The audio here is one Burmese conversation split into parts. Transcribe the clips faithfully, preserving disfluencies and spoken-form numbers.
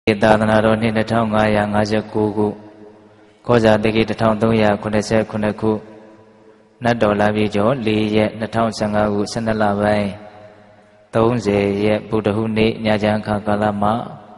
သာသနာတော်နှစ်နှစ်ထောင်ငါးရာငါးဆယ်ကိုခုကောဇာတိကိတစ်ထောင်သုံးရာခုနှစ်ဆယ်ခုနှစ်ခုနတ်တော်လာပြီကျော်လေးရက်နှစ်ထောင်ဆယ်ငါးခုဆယ်နှစ်လပိုင်းသုံးဆယ်ရက်ဗုဒ္ဓဟူးနေ့ညချမ်းခါကာလမှာ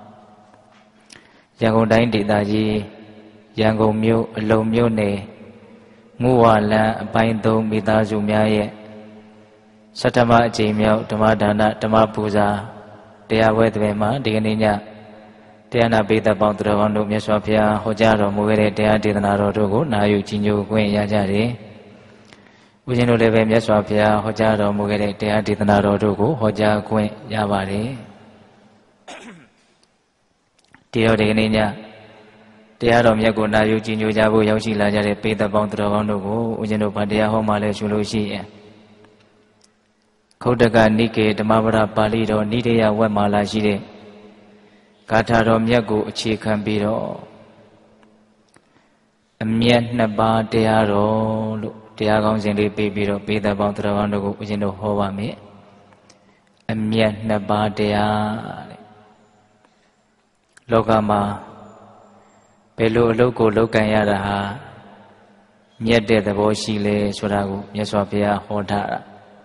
ရန်ကုန်တိုင်းဒေသကြီးရန်ကုန်မြို့အလုံမြို့နယ်ငူဝလန်းအပိုင်းသုံးမိသားစုများရဲ့ဆဋ္ဌမအကြိမ်မြောက်ဓမ္မဒါနဓမ္မပူဇာတရားပွဲတွင်မှာဒီကနေ့ညတရားနာပိဋကပေါင်းသူတော်ကောင်းတို့မြတ်စွာဘုရားဟောကြားတော်မူခဲ့တဲ့တရားဒေသနာတော်တို့ကိုနာယူကြည်ညိုခွင့်ရကြတယ်။ဦးဇင်းတို့လည်းပဲမြတ်စွာဘုရားဟောကြားတော်မူခဲ့တဲ့တရားဒေသနာတော်တို့ကိုဟောကြားခွင့်ရပါတယ်။ဒီတော့ဒီကနေ့ညတရားတော်မြတ်ကိုနာယူကြည်ညိုကြဖို့ရောက်ရှိလာကြတဲ့ပိဋကပေါင်းသူတော်ကောင်းတို့ကိုဦးဇင်းတို့ဗတရားဟောမှလည်းရှုလို့ရှိရင်ခုတ်တကနိကေဓမ္မပဒပါဠိတော်နိဒေယဝက်မာလာရှိတဲ့ဂါထာတော်မြတ်ကိုအခြေခံပြီးတော့အမြတ်နှစ်ပါးတရားတော်လို့တရားကောင်းစဉ်လေးပေးပြီးတော့ပိဋကပေါင်းသူတော်ကောင်းတို့ကိုဦးဇင်းတို့ဟောပါမယ်အမြတ်နှစ်ပါးတရားတဲ့လောကမှာဘယ်လိုအလုပ်ကိုလုပ်ကံရတာဟာမြတ်တဲ့သဘောရှိလဲဆိုတာကိုမြတ်စွာဘုရားဟောထားတာ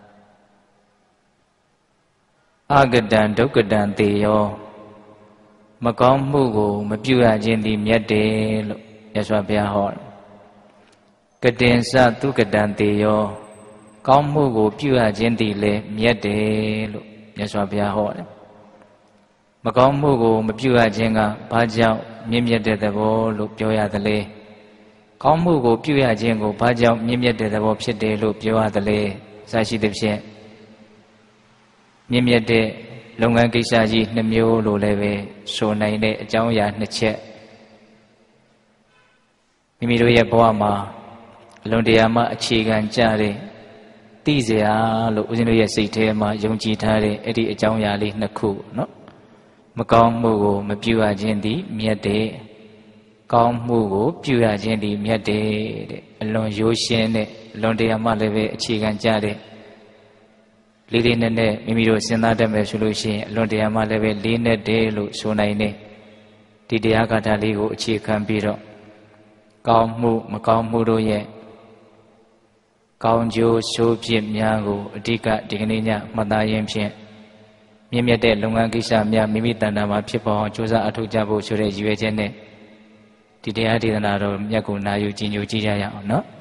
အဂတံဒုက္ကတံတေယောမကောင်းမှုကိုမပြုရခြင်းသည်မြတ်တယ်လို့မြတ်စွာဘုရားဟောတယ်ကတင်စသုကတံတေယောကောင်းမှုကိုပြုရခြင်းသည်လည်းမြတ်တယ်လို့မြတ်စွာဘုရားဟောတယ်မကောင်းမှုကိုမပြုရခြင်းကဘာကြောင့်မြင့်မြတ်တဲ့သဘောလို့ပြောရသလဲကောင်းမှုကိုပြုရခြင်းကိုဘာကြောင့်မြင့်မြတ်တဲ့သဘောဖြစ်တယ်လို့ပြောရသလဲစရှိသဖြင့်မြင့်မြတ်တဲ့လုပ်ငန်းကိစ္စကြီးနှစ်မျိုးလို့လည်းပဲဆိုနိုင်တဲ့အကြောင်းအရာနှစ်ချက်မိမိတို့ရဲ့ဘဝမှာအလွန်တရာမှအခြေခံကြတဲ့သိစရာလို့ဦးဇင်းတို့ရဲ့စိတ်ထဲမှာယုံကြည်ထားတဲ့အဲ့ဒီအကြောင်းအရာလေးနှစ်ခုနော်မကောင်းမှုကိုမပြုရခြင်းသည်မြတ်တယ်ကောင်းမှုကိုပြုရခြင်းသည်မြတ်တယ်တဲ့အလွန်ရိုးရှင်းတဲ့အလွန်တရာမှလည်းပဲအခြေခံကြတဲ့လေးလေးနဲ့နဲ့မိမိတို့စဉ်းစားတတ်မယ်ဆိုလို့ရှိရင်အလွန်တရာမှလည်းပဲလေးနဲ့တည်းလို့ဆိုနိုင်တဲ့ဒီတရားဂါထာလေးကိုအခြေခံပြီးတော့ကောင်းမှုမကောင်းမှုတို့ရဲ့ကောင်းကျိုးဆိုးဖြစ်များကိုအဓိကဒီကနေ့ညမှတ်သားရင်းဖြင့်မြင့်မြတ်တဲ့လုပ်ငန်းကိစ္စများမိမိတဏ္ဍာမှာဖြစ်ပေါ်အောင်ကြိုးစားအထောက်ကြဖို့ဆိုတဲ့ရည်ရွယ်ချက်နဲ့ဒီတရားဒေသနာတော်မြတ်ကိုနာယူကြည်ညိုကြည့်ကြရအောင်နော်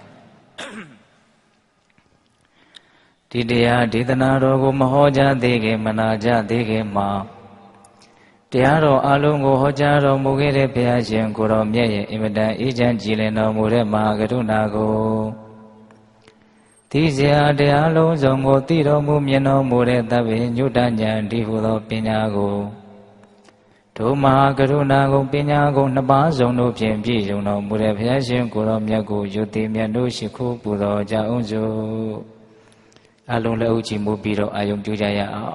ဒီတရားဒေသနာတော်ကိုမဟောကြားသေးခင်မနာကြသေးခင်မှာတရားတော်အလုံးကိုဟောကြားတော်မူခဲ့တဲ့ဘုရားရှင်ကိုတော်မြတ်ရဲ့အင်မတန်အေးချမ်းကြည်လင်တော်မူတဲ့မဟာကရုဏာကိုသိစရာတရားလုံးစုံကိုသိတော်မူမြင်တော်မူတဲ့သဗ္ဗညုတဉာဏ်ဒီဟုသောပညာကိုဒုမဟာကရုဏာကိုပညာကိုနှစ်ပါးစုံတို့ဖြင့်ပြည့်စုံတော်မူတဲ့ဘုရားရှင်ကိုတော်မြတ်ကိုယုတိမြတ်တို့ရှိခိုးပူတော်ကြအောင်စို့အလုံးလည်းအုပ်ချီမှုပြီးတော့အာယုံပြုကြရအောင်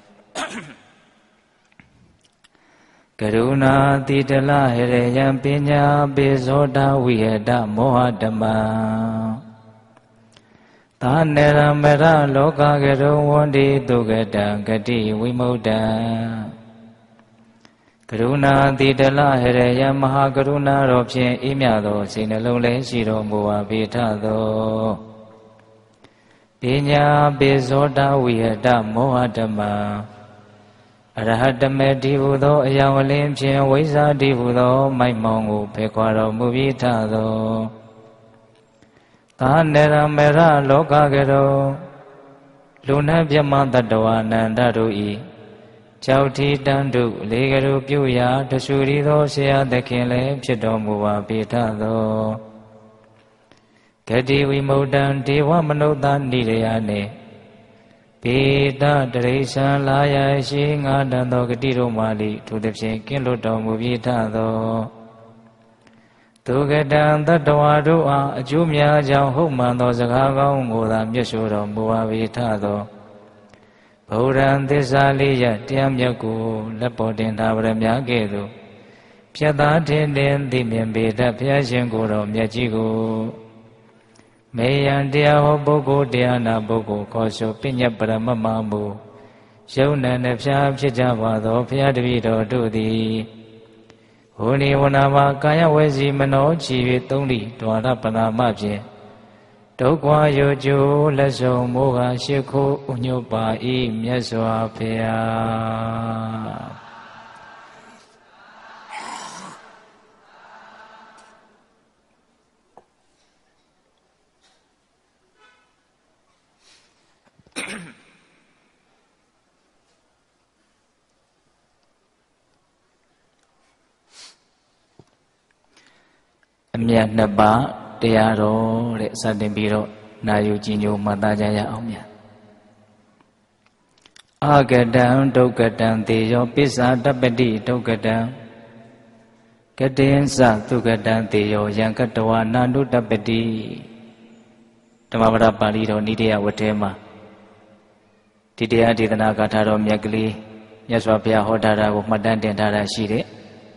ကရုဏာတိတလဟရေယံပညာပေဇောတဝိဟတမောဟဓမ္မသာနေရမရလောကကရုံဝန္တိတုကတံဂတိဝိမု ddံ ကရုဏာတိတလဟရေယံမဟာကရုဏာတော်ဖြင့်အေးမြသောစိတ်နှလုံးလည်းရှိတော်မူပါပေထသောပညာပေဇောတဝိဟတမောဟဓမ္မအရဟတမေတိဟုသောအယောင်အလင်းဖြင့်ဝိဇ္ဇာတိဟုသောမိုက်မောင်ကိုဖေခွာတော်မူပြီးထသောသာနေရမေရလောကကရောလူနာပြမတတဝနန္တတို့ဤကြောက်ထီတန်တုလေကရုပြုရာတဆူရီသောဆရာသခင်လည်းဖြစ်တော်မူပါပေထသောဂတိဝိမု ddံ ဒေဝမနုဿာနိရယနှင့်ပေတတရိစ္ဆာလာယရှိငါတန်သောဂတိတို့မာလိထိုသဖြင့်ကင်းလွတ်တော်မူပြီးထသောဒုက္ကတံတတဝါတို့အားအကျိုးများကြောင့်ဟုတ်မှန်သောစကားကောင်းကိုသာမြတ်ဆိုတော်မူပါပြီးထသောဗုဒ္ဓံသစ္စာလေးရတရားမြတ်ကိုလက်ပေါ်တင်ထားဗရမ ्या ကဲ့သို့ဖြတ်သားထင်တင်သိမြင်ပေတတ်ဘုရားရှင်ကိုယ်တော်မြတ်ကြီးကိုမေယံတရားဟောပုဂ္ဂိုလ်တရားနာပုဂ္ဂိုလ်ခေါ်ဆိုပညတ်ပရမမမူယုံနံနှဖျားဖြစ်ကြပါသောဘုရားတပည့်တော်တို့သည်ဟိုနေဝနာမှာကာယဝဲစီမနောချီ၍သုံးလိဒွါရပနာမဖြင့်ဒုက္ခယောကျိုးလက်ဆောင်မိုးကရှိခိုးဥညွတ်ပါ၏မြတ်စွာဘုရားအမြတ်နှစ်ပါးတရားတော်တဲ့စတင်ပြီးတော့နာယူကြည်ညိုမှတ်သားကြရအောင်မြတ်အာဂတံဒုက္ကတံတေယောပစ္စာတပ္ပတိဒုက္ကတံကတေဉ္စသုကတံတေယောယံကတဝနာနုတပ္ပတိဓမ္မပဒပါဠိတော်နိဒေယဝတ္ထဲမှာဒီတရားဒေသနာဂါထာတော်မြတ်ကလေးမြတ်စွာဘုရားဟောထားတာကိုမှတ်တမ်းတင်ထားတာရှိတယ်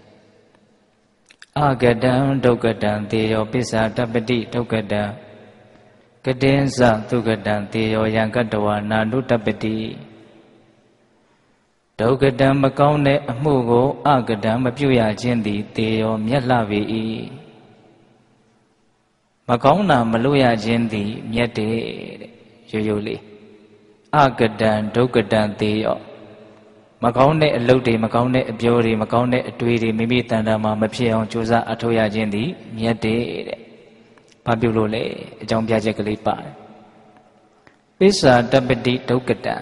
အာဂတံဒုက္ကတံတေယောပစ္စာတပ္ပတိဒုက္ကတံကတေဉ္စသုကတံတေယောယံကတဝနာနုတပ္ပတိဒုက္ကတံမကောင်းတဲ့အမှုကိုအာဂတံမပြုရခြင်းသည်တေယောမြတ်လှပေ၏မကောင်းတာမလုပ်ရခြင်းသည်မြတ်တယ်တဲ့ရိုးရိုးလေးအာဂတံဒုက္ကတံတေယောမကောင်းတဲ့အလုပ်တွေမကောင်းတဲ့အပြောတွေမကောင်းတဲ့အတွေးတွေမိမိတန်တာမှာမဖြစ်အောင်ကြိုးစားအထောက်ရခြင်းသည်မြတ်တယ်တဲ့။ဘာပြုလို့လဲအကြောင်းပြချက်ကလေးပါတယ်။ပိစ္ဆာတပ္ပတိဒုက္ကတံ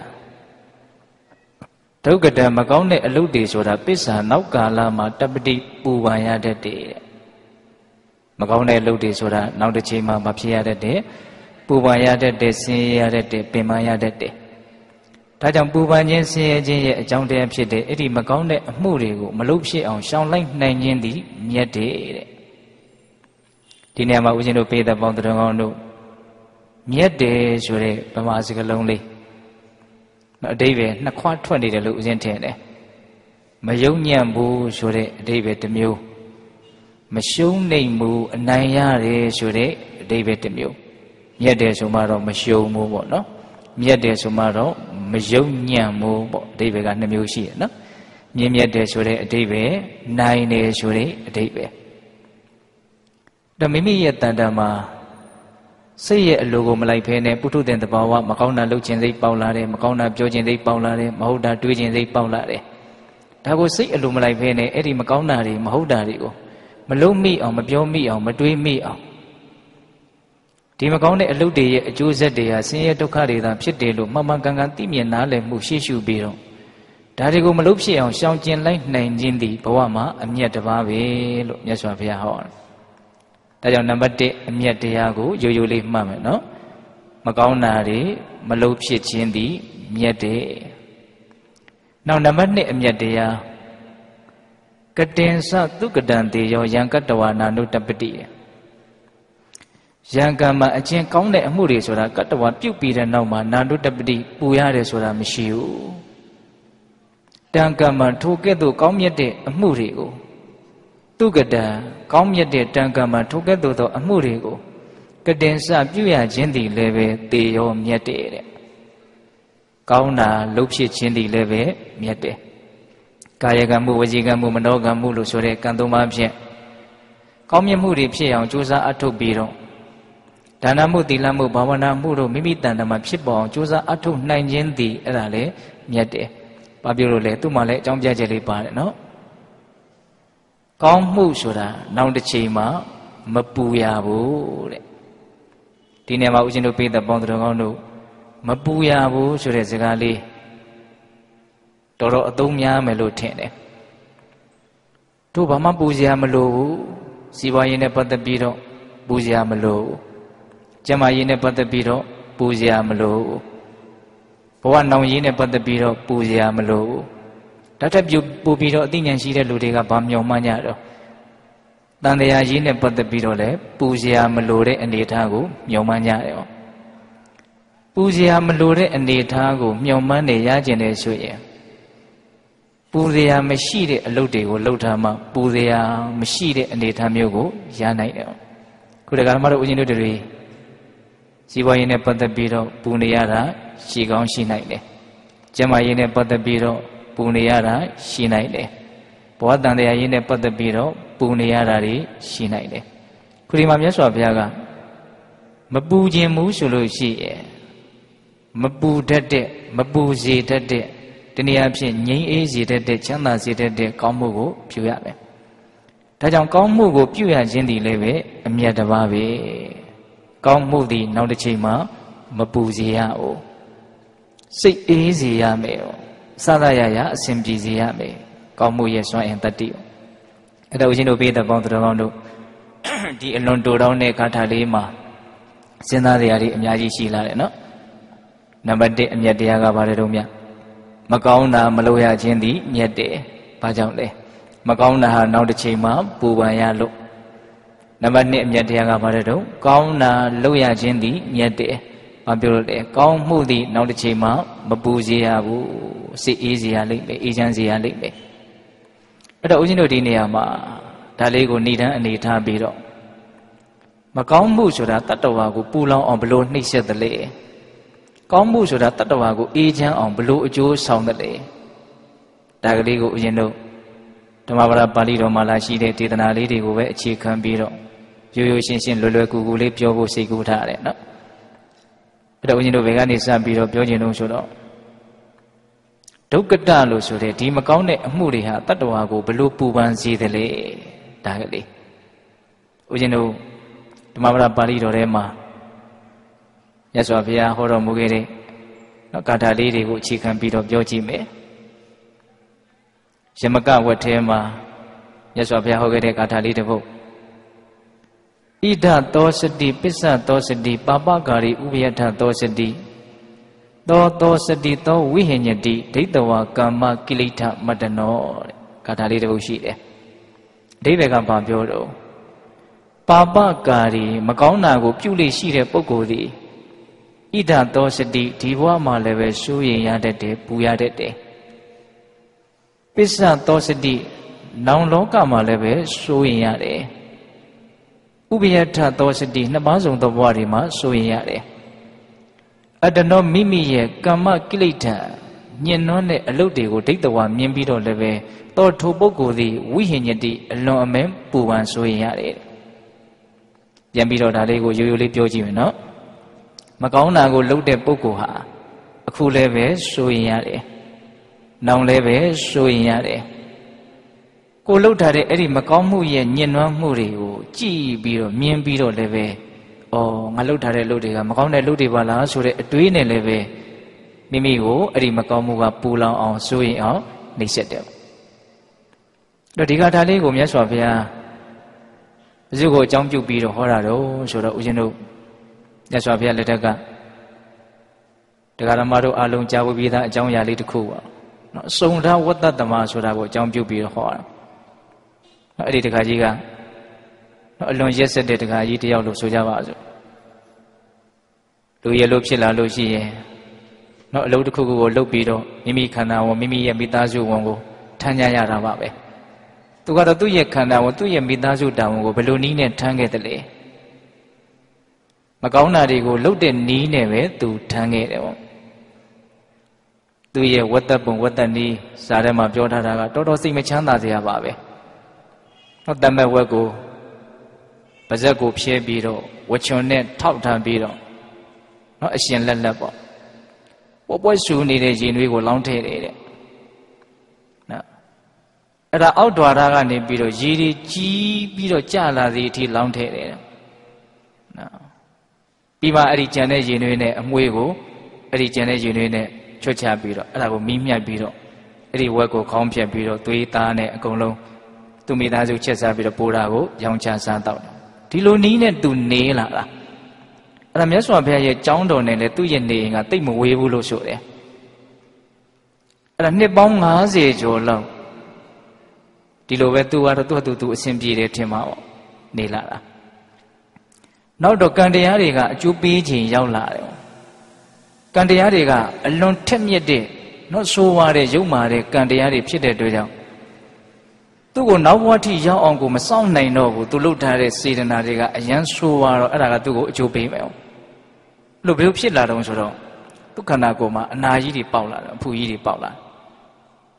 ဒုက္ကတံမကောင်းတဲ့အလုပ်တွေဆိုတာပိစ္ဆာနောက်ကာလမှာတပ္ပတိပူပန်ရတတ်တယ်တဲ့။မကောင်းတဲ့အလုပ်တွေဆိုတာနောက်တစ်ချိန်မှာမဖြစ်ရတတ်တယ်။ပူပန်ရတတ်တယ်ဆင်းရဲရတတ်တယ်ပင်ပန်းရတတ်တယ်ဒါကြောင့်ပူပန်ခြင်းဆင်းရဲခြင်းရဲ့အကြောင်းတရားဖြစ်တဲ့အဲ့ဒီမကောင်းတဲ့အမှုတွေကိုမလုပ်ဖြစ်အောင်ရှောင်လိုက်နိုင်ခြင်းသည်မြတ်တယ်တဲ့ဒီနေရာမှာဦးဇင်းတို့ပေးတဲ့ပေါင်းတော်ကောင်းတို့မြတ်တယ်ဆိုတဲ့ဗမာစကားလုံးလေးအဓိပ္ပာယ်နှစ်ခွထွက်နေတယ်လို့ဦးဇင်းထင်တယ်မယုံညံ့ဘူးဆိုတဲ့အဓိပ္ပာယ်တစ်မျိုးမရှုံးနိုင်ဘူးအနိုင်ရတယ်ဆိုတဲ့အဓိပ္ပာယ်တစ်မျိုးမြတ်တယ်ဆိုမှတော့မရှုံးဘူးပေါ့နော်မြတ်တယ်ဆိုမှတော့မယုံညံ့မှုပေါ့အဓိပ္ပာယ်ကနှစ်မျိုးရှိတယ်နော်မြင့်မြတ်တယ်ဆိုတဲ့အဓိပ္ပာယ်နိုင်တယ်ဆိုတဲ့အဓိပ္ပာယ်ဒါမိမိရဲ့တန်တမ်းမှာစိတ်ရဲ့အလိုကိုမလိုက်ဖဲနဲ့ပုထုသင်တဘာဝမကောင်းတာလုပ်ခြင်းစိတ်ပေါက်လာတယ်မကောင်းတာပြောခြင်းစိတ်ပေါက်လာတယ်မဟုတ်တာတွေးခြင်းစိတ်ပေါက်လာတယ်ဒါကိုစိတ်အလိုမလိုက်ဖဲနဲ့အဲ့ဒီမကောင်းတာတွေမဟုတ်တာတွေကိုမလုံးမိအောင်မပြောမိအောင်မတွေးမိအောင်ဒီမကောင်းတဲ့အလုပ်တွေရဲ့အကျိုးဆက်တွေဟာဆင်းရဲဒုက္ခတွေသာဖြစ်တယ်လို့မှန်မှန်ကန်ကန်သိမြင်နားလည်မှုရှေ့ရှုပြီးတော့ဒါတွေကိုမလုပ်ဖြစ်အောင်ရှောင်ကျဉ်လိုက်နိုင်ခြင်းသည်ဘဝမှာအမြတ်တစ်ပါးပဲလို့မြတ်စွာဘုရားဟောတယ်။ဒါကြောင့်နံပါတ်တစ်အမြတ်တရားကိုရိုးရိုးလေးမှတ်မယ်နော်။မကောင်းတာတွေမလုပ်ဖြစ်ခြင်းသည်မြတ်တယ်။နောက်နံပါတ်နှစ်အမြတ်တရားကတင်္စသုကတံတေယောယံကတ္တဝနာနုတပ္ပတိယံကံမှာအချင်းကောင်းတဲ့အမှုတွေဆိုတာကတ္တဝပြုတ်ပြီးတဲ့နောက်မှာနာနုတပ္ပတိပူရတယ်ဆိုတာမရှိဘူးတံကံမှာထိုကဲ့သို့ကောင်းမြတ်တဲ့အမှုတွေကိုသူကတံကောင်းမြတ်တဲ့တံကံမှာထိုကဲ့သို့သောအမှုတွေကိုကတင်္စပြုရခြင်းသည်လည်းပဲတေရောမြတ်တဲ့တဲ့ကောင်းတာလုပ်ဖြစ်ခြင်းသည်လည်းပဲမြတ်တယ်ကာယကံမှုဝစီကံမှုမနောကံမှုလို့ဆိုတဲ့ကံသုံးပါးဖြင့်ကောင်းမြတ်မှုတွေဖြစ်အောင်ကြိုးစားအထောက်ပြီးတော့ဒါနမှုသီလမှုဘာဝနာမှုတို့မိမိတန်တမှာဖြစ်ပေါ်အောင်ကြိုးစားအထောက်နိုင်ခြင်းသည်အဲ့ဒါလေမြတ်တယ်။ဘာပြောလို့လဲသူ့မှာလည်းအကြောင်းပြချက်လေးပါတယ်နော်။ကောင်းမှုဆိုတာနောက်တစ်ချိန်မှာမပူရဘူးတဲ့။ဒီနေရာမှာဦးဇင်းတို့ပေးတဲ့ပေါင်းတော်ကောင်းတို့မပူရဘူးဆိုတဲ့စကားလေးတော်တော်အသုံးများမယ်လို့ထင်တယ်။တို့ဘာမှပူစရာမလိုဘူး။စီးပွားရေးနဲ့ပတ်သက်ပြီးတော့ပူစရာမလိုဘူး။ကျမရေးနဲ့ပတ်သက်ပြီးတော့ပူစရာမလိုဘူး။ဘဝနောင်ရေးနဲ့ပတ်သက်ပြီးတော့ပူစရာမလိုဘူး။ဒါထက်ပူပြီးတော့အသိဉာဏ်ရှိတဲ့လူတွေကဗာမျှော်မှန်းကြတော့တန်တရားရေးနဲ့ပတ်သက်ပြီးတော့လည်းပူစရာမလိုတဲ့အနေအထားကိုမျှော်မှန်းကြတယ်။ပူစရာမလိုတဲ့အနေအထားကိုမျှော်မှန်းနေရကျင်တယ်ဆိုရင်ပူစရာမရှိတဲ့အလုပ်တွေကိုလုပ်ထားမှပူစရာမရှိတဲ့အနေအထားမျိုးကိုရနိုင်တယ်။ခုတခါမှတော့ဦးဇင်းတို့တွေစီးပွားရေးနဲ့ပတ်သက်ပြီးတော့ပူနေရတာရှိကောင်းရှိနိုင်တယ်။ကျန်းမာရေးနဲ့ပတ်သက်ပြီးတော့ပူနေရတာရှိနိုင်တယ်။ဘောတန်တရားရင်းနဲ့ပတ်သက်ပြီးတော့ပူနေရတာတွေရှိနိုင်တယ်ခုဒီမှာမြတ်စွာဘုရားကမပူခြင်းမှုဆိုလို့ရှိရဲ့မပူတတ်တဲ့မပူစေတတ်တဲ့တနည်းအားဖြင့်ငြိမ်းအေးစေတတ်တဲ့ချမ်းသာစေတတ်တဲ့ကောင်းမှုကိုပြုရမယ်ဒါကြောင့်ကောင်းမှုကိုပြုရခြင်းဒီလည်းပဲအမြတ်တစ်ပါးပဲကောင်းမှုဒီနောက်တစ်ချိန်မှာမပူစေရအောင်စိတ်အေးစေရမယ်စသရရအစဉ်ပြေစေရမယ်ကောင်းမှုရဲ့စွမ်းအင်တတ္တိအဲ့ဒါဦးဇင်းတို့ပေးတဲ့ပေါင်းတော်ကောင်းတို့ဒီအလွန်တိုတောင်းတဲ့ဂါထာလေးမှာစဉ်းစားတရားတွေအများကြီးရှိလာတယ်နော်နံပါတ်တစ်အမြတ်တရားကဘာလဲတော့မြတ်မကောင်းတာမလုပ်ရခြင်းသည်မြတ်တယ်ဘာကြောင့်လဲမကောင်းတာဟာနောက်တစ်ချိန်မှာပူပန်ရလို့နံပါတ်နှစ်အမြတ်တရားကဘာလဲတော့ကောင်းတာလုပ်ရခြင်းသည်မြတ်တယ်ဘာပြောလို့လဲကောင်းမှုသည်နောက်တစ်ချိန်မှာမပူစေရဘူးစိတ်အေးစေရလိမ့်မယ်အေးချမ်းစေရလိမ့်မယ်အဲ့တော့ဦးဇင်းတို့ဒီနေရာမှာဒါလေးကိုဏိဒန်းအနေထားပြီးတော့မကောင်းမှုဆိုတာတတ္တဝါကိုပူလောင်အောင်ဘလို့နှိမ့်ဆက်တယ်လေကောင်းမှုဆိုတာတတ္တဝါကိုအေးချမ်းအောင်ဘလို့အကျိုးဆောင်တယ်လေဒါကလေးကိုဦးဇင်းတို့ဓမ္မပဒပါဠိတော်မှာလာရှိတဲ့ဒေသနာလေးတွေကိုပဲအခြေခံပြီးတော့ရိုးရိုးရှင်းရှင်းလွယ်လွယ်ကူကူလေးပြောဖို့စိတ်ကူးထားတယ်နော်အဲ့တော့ဦးဇင်းတို့ဘယ်ကနေစပြီးတော့ပြောချင်လို့ဆိုတော့ဒုက္ကတလို့ဆိုတဲ့ဒီမကောင်းတဲ့အမှုတွေဟာတတ္တဝါကိုဘလို့ပူပန်စေတယ်လေဒါကလေးဦးဇင်းတို့ဓမ္မပဒပါဠိတော်ထဲမှာမြတ်စွာဘုရားဟောတော်မူခဲ့တဲ့နော်ဂါထာလေးတွေကိုအခြေခံပြီးတော့ပြောကြည့်မယ်ယမကဝတ်ထဲမှာမြတ်စွာဘုရားဟောခဲ့တဲ့ဂါထာလေးတစ်ပုဒ်ဣဒသောစတိပစ္စသောစတိပါပကာရိဥပယထသောစတိသောသောစတိသောဝိဟိညတိဒိဋ္ဌဝါကာမကိလေသာမတ္တနောတဲ့ဂါထာလေးတစ်ပုဒ်ရှိတယ်အဓိပ္ပာယ်ကဘာပြောတော့ပါပကာရိမကောင်းတာကိုပြုလို့ရှိတဲ့ပုဂ္ဂိုလ်သည်ဣဒသောစတိဒီဘဝမှာလည်းပဲစိုးရင်ရတတ်တယ်ပူရတတ်တယ်ပစ္စသောစတိနောင်လောကမှာလည်းပဲစိုးရင်ရတယ်ဥပယထသောစတိနှစ်ပါးစုံသောဘဝတွေမှာစိုးရင်ရတယ်အတ္တနောမိမိရဲ့ကာမကိလေသာညှဉ်းနှွမ်းတဲ့အလုပ်တွေကိုဒိဋ္ဌဝါမြင်ပြီးတော့လည်းပဲသောထိုပုဂ္ဂိုလ်သည်ဝိဟိညတိအလွန်အမဲပူပန်စိုးရင်ရတယ်ပြန်ပြီးတော့ဒါလေးကိုရိုးရိုးလေးပြောကြည့်မယ်နော်မကောင်းတာကိုလုပ်တဲ့ပုဂ္ဂိုလ်ဟာအခုလည်းပဲစိုးရင်ရတယ်နောင်လည်းပဲစိုးရင်ရတယ်ကိုလှုပ်ထားတဲ့အဲ့ဒီမကောင်းမှုရဲ့ညှဉ်းနှွမ်းမှုတွေကိုကြည့်ပြီးတော့မြင်ပြီးတော့လည်းပဲအော်ငါလှုပ်ထားတဲ့လှုပ်တွေကမကောင်းတဲ့လှုပ်တွေပါလားဆိုတဲ့အတွေးနဲ့လည်းပဲမိမိကိုအဲ့ဒီမကောင်းမှုကပူလောင်အောင်စိုးရင်အောင်နှိပ်စက်တယ်တော့ဒီကထာလေးကိုမြတ်စွာဘုရားဘုရားကိုအကြောင်းပြုပြီးတော့ဟောတာတော့ဆိုတော့ဦးဇင်းတို့မြတ်စွာဘုရားလက်ထက်ကတရားဓမ္မတို့အလုံးကြားဝပြီးသားအကြောင်းအရာလေးတစ်ခုပါနော်အစုံထားဝတ္တတမဆိုတာကိုအကြောင်းပြုပြီးတော့ဟောတာနော်အဲ့ဒီတခါကြီးကနော်အလွန်ရက်စက်တဲ့တခါကြီးတယောက်လို့ဆိုကြပါစို့လူရလို့ဖြစ်လာလို့ရှိရင်နော်အလုပ်တစ်ခုခုကိုလုပ်ပြီးတော့မိမိခန္ဓာဝန်မိမိရဲ့မိသားစုဝန်ကိုထမ်းကြရတာပါပဲသူကတော့သူ့ရဲ့ခန္ဓာဝန်သူ့ရဲ့မိသားစုတာဝန်ကိုဘယ်လိုနည်းနဲ့ထမ်းခဲ့တယ်လဲမကောင်းတာတွေကိုလှုပ်တဲ့နီးနဲ့ပဲသူထမ်းခဲ့တယ်ပေါ့သူရဲ့ဝတ္တပုံဝတ္တနီးစာထဲမှာပြောထားတာကတော်တော်စိတ်မချမ်းသာစရာပါပဲတော့တမက်ဝက်ကိုပါဇက်ကိုဖြဲပြီးတော့ဝချွန်နဲ့ထောက်ထားပြီးတော့နော်အရှင်လက်လက်ပေါ့ပွဲပွဲဆူနေတဲ့ရင်တွေးကိုလောင်းထည့်တယ်တဲ့နော်အဲ့ဒါအောက်ဓွာရကနေပြီးတော့ရေတွေကြီးပြီးတော့ကျလာသည်အထိလောင်းထည့်တယ်နော်ပြီးမှအဲ့ဒီကြံတဲ့ရင်တွေနဲ့အမွှေးကိုအဲ့ဒီကြံတဲ့ရင်တွေနဲ့ချွတ်ချပြီးတော့အဲ့ဒါကိုမီးမြတ်ပြီးတော့အဲ့ဒီဝက်ကိုခေါင်းဖြတ်ပြီးတော့သွေးသားနဲ့အကုန်လုံးသူမိသားစုချက်စားပြီးတော့ပိုးတာကိုရောင်းချစားတော့ဒီလိုနီးနဲ့သူနေလာတာအဲ့ဒါမြတ်စွာဘုရားရဲ့ကြောင်းတော်နဲ့လည်းသူ့ရဲ့နေရင်ကတိတ်မဝေးဘူးလို့ဆိုတယ်အဲ့ဒါနှစ်ပေါင်း၅၀ကျော်လောက်ဒီလိုပဲသူကတော့သူ့ဟာသူသူအစဉ်ပြေတယ်ထင်မှာပေါ့နေလာတာနောက်တော့ကံတရားတွေကအကျိုးပေးခြင်းရောက်လာတယ်ကံတရားတွေကအလွန်ထက်မြက်တဲ့နော်ဆိုးဝါးတဲ့ရုပ်မာတဲ့ကံတရားတွေဖြစ်တဲ့အတွက်ကြောင့်သူ့ကိုနောက်ဘဝထိရောက်အောင်ကိုမစောင့်နိုင်တော့ဘူးသူလှုပ်ထားတဲ့စေတနာတွေကအယံဆိုးဝါးတော့အဲ့ဒါကသူ့ကိုအကျိုးပေးမယ်လို့ဘယ်လိုဖြစ်လာတော့ဆိုတော့သူခန္ဓာကိုယ်မှာအနာကြီးတွေပေါက်လာတယ်အဖူကြီးတွေပေါက်လာ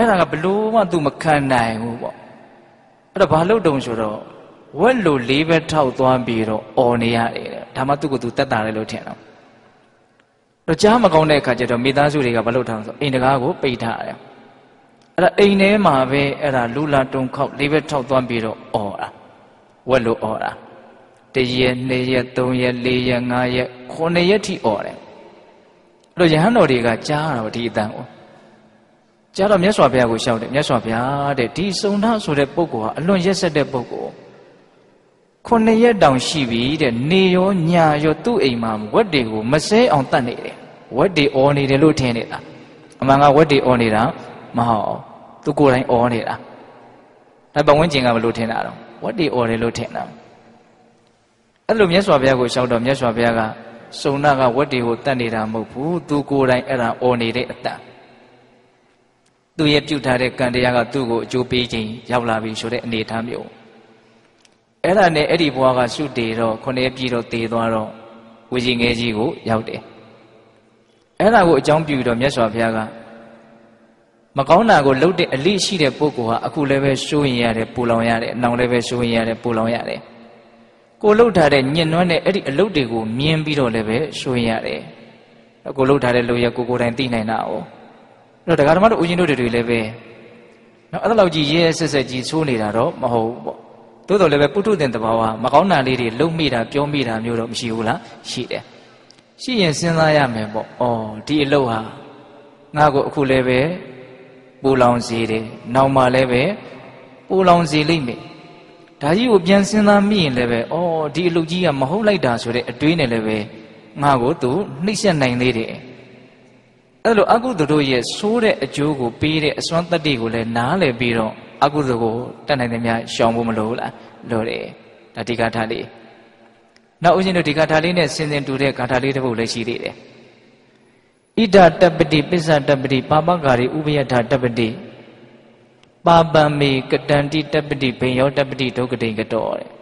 အဲ့ဒါကဘလို့မှသူမခံနိုင်ဘူးပေါ့အဲ့တော့ဘာလို့တုံဆိုတော့ဝက်လိုလေးပဲထောက်သွားပြီးတော့អော်နေရတယ်တဲ့ဒါမှသူ့ကိုသူတက်တာလေလို့ထင်တော့တော့ကြားမကောင်းတဲ့အခါကျတော့မိသားစုတွေကဘာလို့ထောင်ဆိုအိမ်တကားကိုပိတ်ထားတယ်အဲ့ဒါအိမ်ထဲမှာပဲအဲ့ဒါလူလာတုံခောက်လေးပဲထောက်သွားပြီးတော့អော်တာဝက်လိုអော်တာတရက်နှစ်ရက်သုံးရက်လေးရက်ငါးရက်ခုနှစ်ရက်ထိអော်တယ်အဲ့တော့ယဟန်တော်တွေကကြားတော့ဒီအတန်ကိုကြားတော့မြတ်စွာဘုရားကိုရှောက်တယ်မြတ်စွာဘုရားတဲ့ဒီစုံထဆိုတဲ့ပုဂ္ဂိုလ်ဟာအလွန်ရက်စက်တဲ့ပုဂ္ဂိုလ်ခုနှစ်ရက်တောင်ရှိပြီတဲ့နေရောညရောသူ့အိမ်မှာဝက်တွေကိုမစဲအောင်တတ်နေတယ်ဝက်တွေអော်နေတယ်လို့ထင်နေတာအမှန်ကဝက်တွေអော်နေတာမဟုတ်သူကိုယ်တိုင်អော်နေတာဒါပတ်ဝန်းကျင်ကဘလို့ထင်တာတော့ဝက်တွေអော်တယ်လို့ထင်တာအဲ့လိုမြတ်စွာဘုရားကိုရှောက်တော့မြတ်စွာဘုရားကစုံနာကဝက်တွေကိုတတ်နေတာမဟုတ်ဘူးသူကိုယ်တိုင်အဲ့ဒါអော်နေတဲ့အတန်သူရဲ့ပြုထားတဲ့ကံတရားကသူ့ကိုအကျိုးပေးခြင်းရောက်လာပြီဆိုတဲ့အနေအထားမျိုးအဲ့ဒါနဲ့အဲ့ဒီဘဝကရှုတည်တော့ခုနှစ်ပြည့်တော့တည်သွားတော့ဝိဇိငယ်ကြီးကိုရောက်တယ်အဲ့ဒါကိုအကြောင်းပြုတော့မြတ်စွာဘုရားကမကောင်းတာကိုလှုပ်တဲ့အလိရှိတဲ့ပုဂ္ဂိုလ်ဟာအခုလည်းပဲစိုးရင်ရတယ်ပူလောင်ရတယ်အနောင်လည်းပဲစိုးရင်ရတယ်ပူလောင်ရတယ်ကိုလှုပ်ထားတဲ့ညင်နွမ်းတဲ့အဲ့ဒီအလုပ်တွေကိုမြင်ပြီးတော့လည်းပဲစိုးရင်ရတယ်ကိုလှုပ်ထားတဲ့လူရဲ့ကိုကိုယ်တိုင်သိနိုင်တာ哦တော့တရားဓမ္မတို့ဦးဇင်းတို့တွေလည်းပဲနော်အဲ့လောက်ကြီးရဲဆက်ဆက်ကြီးဆိုးနေတာတော့မဟုတ်ဘူးပေါ့သို့တော်လည်းပဲပုထုသင်တဘာဝမကောင်းတာလေးတွေလုံမိတာပြောမိတာမျိုးတော့မရှိဘူးလားရှိတယ်ရှိရင်စဉ်းစားရမယ်ပေါ့ဩဒီအလုပ်ဟာငါ့ကိုအခုလည်းပဲပူလောင်စေတယ်နောက်မှလည်းပဲပူလောင်စေလိမ့်မယ်ဒါကြီးကိုပြန်စဉ်းစားမိရင်လည်းပဲဩဒီအလုပ်ကြီးကမဟုတ်လိုက်တာဆိုတဲ့အတွေးနဲ့လည်းပဲငါ့ကိုသူနှိမ့်ဆက်နိုင်သေးတယ်အဲ့လိုအကုသိုလ်တို့ရဲ့ဆိုးတဲ့အကျိုးကိုပေးတဲ့အစွမ်းတတ္တိကိုလည်းနားလည်ပြီးတော့အကုသိုလ်ကိုတတ်နိုင်တဲ့များရှောင်ဖို့မလိုဘူးလားလိုတယ်ဒါဒီဂါထာလေးနောက်ဦးဇင်းတို့ဒီဂါထာလေးနဲ့ဆင်ဆင်တူတဲ့ဂါထာလေးတစ်ပုဒ်လည်းရှိသေးတယ်ဣဒတပ္ပတိပစ္စတပ္ပတိပါပဂါရိဥပယထာတပ္ပတိပါပံမေကတန္တိတပ္ပတိဘိယောတပ္ပတိဒုက္ခတိကတောတဲ့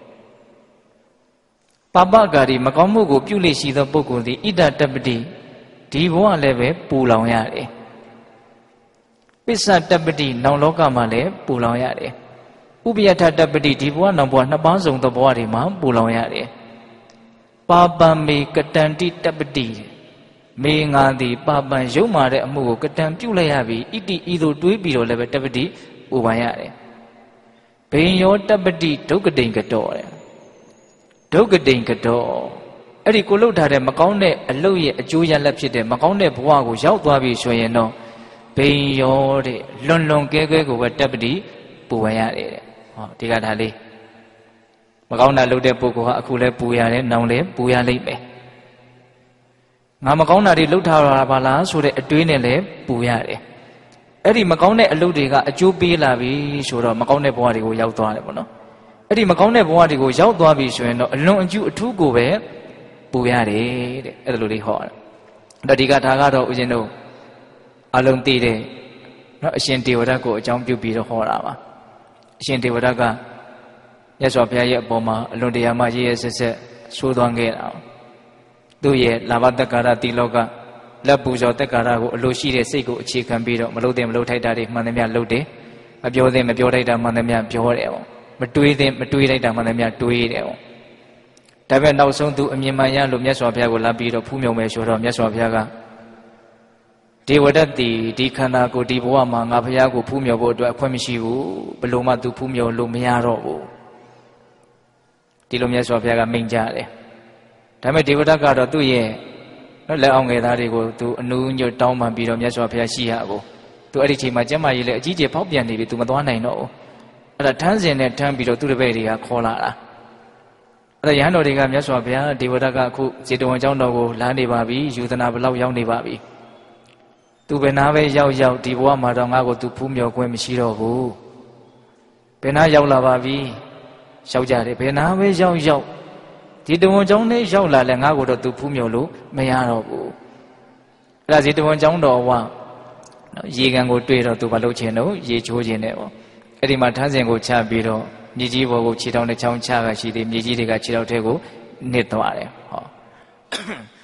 ပါပဂါရိမကောင်းမှုကိုပြုလေရှိသောပုဂ္ဂိုလ်သည်ဣဒတပ္ပတိဒီဘဝလည်းပဲပူလောင်ရတယ်ပစ္စတပ္ပတိနောင်လောကမှာလည်းပူလောင်ရတယ်ဥပယထတပ္ပတိဒီဘဝနောင်ဘဝနှစ်ပါးစုံသောဘဝတွေမှာပူလောင်ရတယ်ပါပံမေကတန္တိတပ္ပတိမေငါသည်ပါပံရုပ်မာတဲ့အမှုကိုကတံပြုလိုက်ရပြီဣတိဤသို့တွေးပြီးတော့လည်းပဲတပ္ပတိပူပန်ရတယ်ဘိယောတပ္ပတိဒုက္ခတိကတောတဲ့ဒုက္ခတိကတောအဲ့ဒီကိုလှုပ်ထားတဲ့မကောင်းတဲ့အလုပ်ရဲ့အကျိုးရလဒ်ဖြစ်တဲ့မကောင်းတဲ့ဘဝကိုရောက်သွားပြီဆိုရင်တော့ဘိယောတဲ့လွန်လွန်ကဲကဲကိုပဲတပ္ပတိပူပန်ရတယ်တဲ့ဟောဒီကဒါလေးမကောင်းတာလုပ်တဲ့ပုဂ္ဂိုလ်ဟာအခုလဲပူရတယ်နောင်လဲပူရလိမ့်မယ်ငါမကောင်းတာတွေလှုပ်ထားတာပါလားဆိုတဲ့အတွေးနဲ့လဲပူရတယ်အဲ့ဒီမကောင်းတဲ့အလုပ်တွေကအကျိုးပေးလာပြီဆိုတော့မကောင်းတဲ့ဘဝတွေကိုရောက်သွားတယ်ပေါ့နော်အဲ့ဒီမကောင်းတဲ့ဘဝတွေကိုရောက်သွားပြီဆိုရင်တော့အလွန်အကျူးအထူးကိုပဲပူရတယ်တဲ့အဲ့ဒါလိုလေးဟောတာဒါဒီကဒါကတော့ဦးဇင်းတို့အလုံးသိတဲ့နော်အရှင်ဒေဝရတ်ကိုအကြောင်းပြုပြီးတော့ဟောတာပါအရှင်ဒေဝရတ်ကမြတ်စွာဘုရားရဲ့အပေါ်မှာအလွန်တရာမှရည်ရဆက်ဆက်ဆိုးသွားခဲ့တာသူ့ရဲ့လာဘတက္ကာရတိလောကလက်ပူဇော်တက္ကာရကိုအလိုရှိတဲ့စိတ်ကိုအခြေခံပြီးတော့မလုပ်တဲ့မလုပ်ထိုက်တာတွေမှန်သမျှလုပ်တယ်မပြောတဲ့မပြောထိုက်တာမှန်သမျှပြောတယ်ပေါ့မတွေးတဲ့မတွေးထိုက်တာမှန်သမျှတွေးတယ်ပေါ့ဒါပေမဲ့နောက်ဆုံးသူအမြင်မှန်ရလို့မြတ်စွာဘုရားကိုလာပြီးတော့ဖူးမြော်မယ်ဆိုတော့မြတ်စွာဘုရားကဒေဝဒတ်တိဒီခန္ဓာကိုယ်ဒီဘဝမှာငါဘုရားကိုဖူးမြော်ဖို့အတွက်အခွင့်မရှိဘူးဘလို့မှသူဖူးမြော်လို့မရတော့ဘူးဒီလိုမြတ်စွာဘုရားကမိန့်ကြားတယ်ဒါပေမဲ့ဒေဝဒတ်ကတော့သူ့ရဲ့လက်အောင်ငယ်သားတွေကိုသူအနူးညွတ်တောင်းပန်ပြီးတော့မြတ်စွာဘုရားရှိရကိုသူအဲ့ဒီချိန်မှာကျမ်းမာရေးလည်းအကြီးကျယ်ဖောက်ပြန်နေပြီသူမသွားနိုင်တော့ဘူးအဲ့ဒါထမ်းစင်နဲ့ထမ်းပြီးတော့သူ့တပည့်တွေကခေါ်လာတာအဲ့ဒါရဟန်းတော်တွေကမြတ်စွာဘုရားဒေဝဒတ်ကအခုဇေတဝန်ကျောင်းတော်ကိုလာနေပါပြီယူသနာဘလောက်ရောက်နေပါပြီသူဘယ်နာပဲရောက်ရောက်ဒီဘဝမှာတော့ငါ့ကိုသူဖူးမြော်ခွင့်မရှိတော့ဘူးဘယ်နာရောက်လာပါပြီရောက်ကြတယ်ဘယ်နာပဲရောက်ရောက်ဒီတဝန်ကျောင်းနဲ့ရောက်လာလဲငါ့ကိုတော့သူဖူးမြော်လို့မရတော့ဘူးအဲ့ဒါဇေတဝန်ကျောင်းတော်ကရေကန်ကိုတွေ့တော့သူဘာလုပ်ချင်တော့ရေချိုးခြင်းနဲ့ပေါ့အဲ့ဒီမှာထမ်းစင်ကိုချပြီးတော့မြေကြီးဘော်ကိုခြေထောက်နဲ့ချောင်းချကရှိသေးမြေကြီးတွေကခြေထောက်ထဲကိုနစ်သွားတယ်ဟောသူ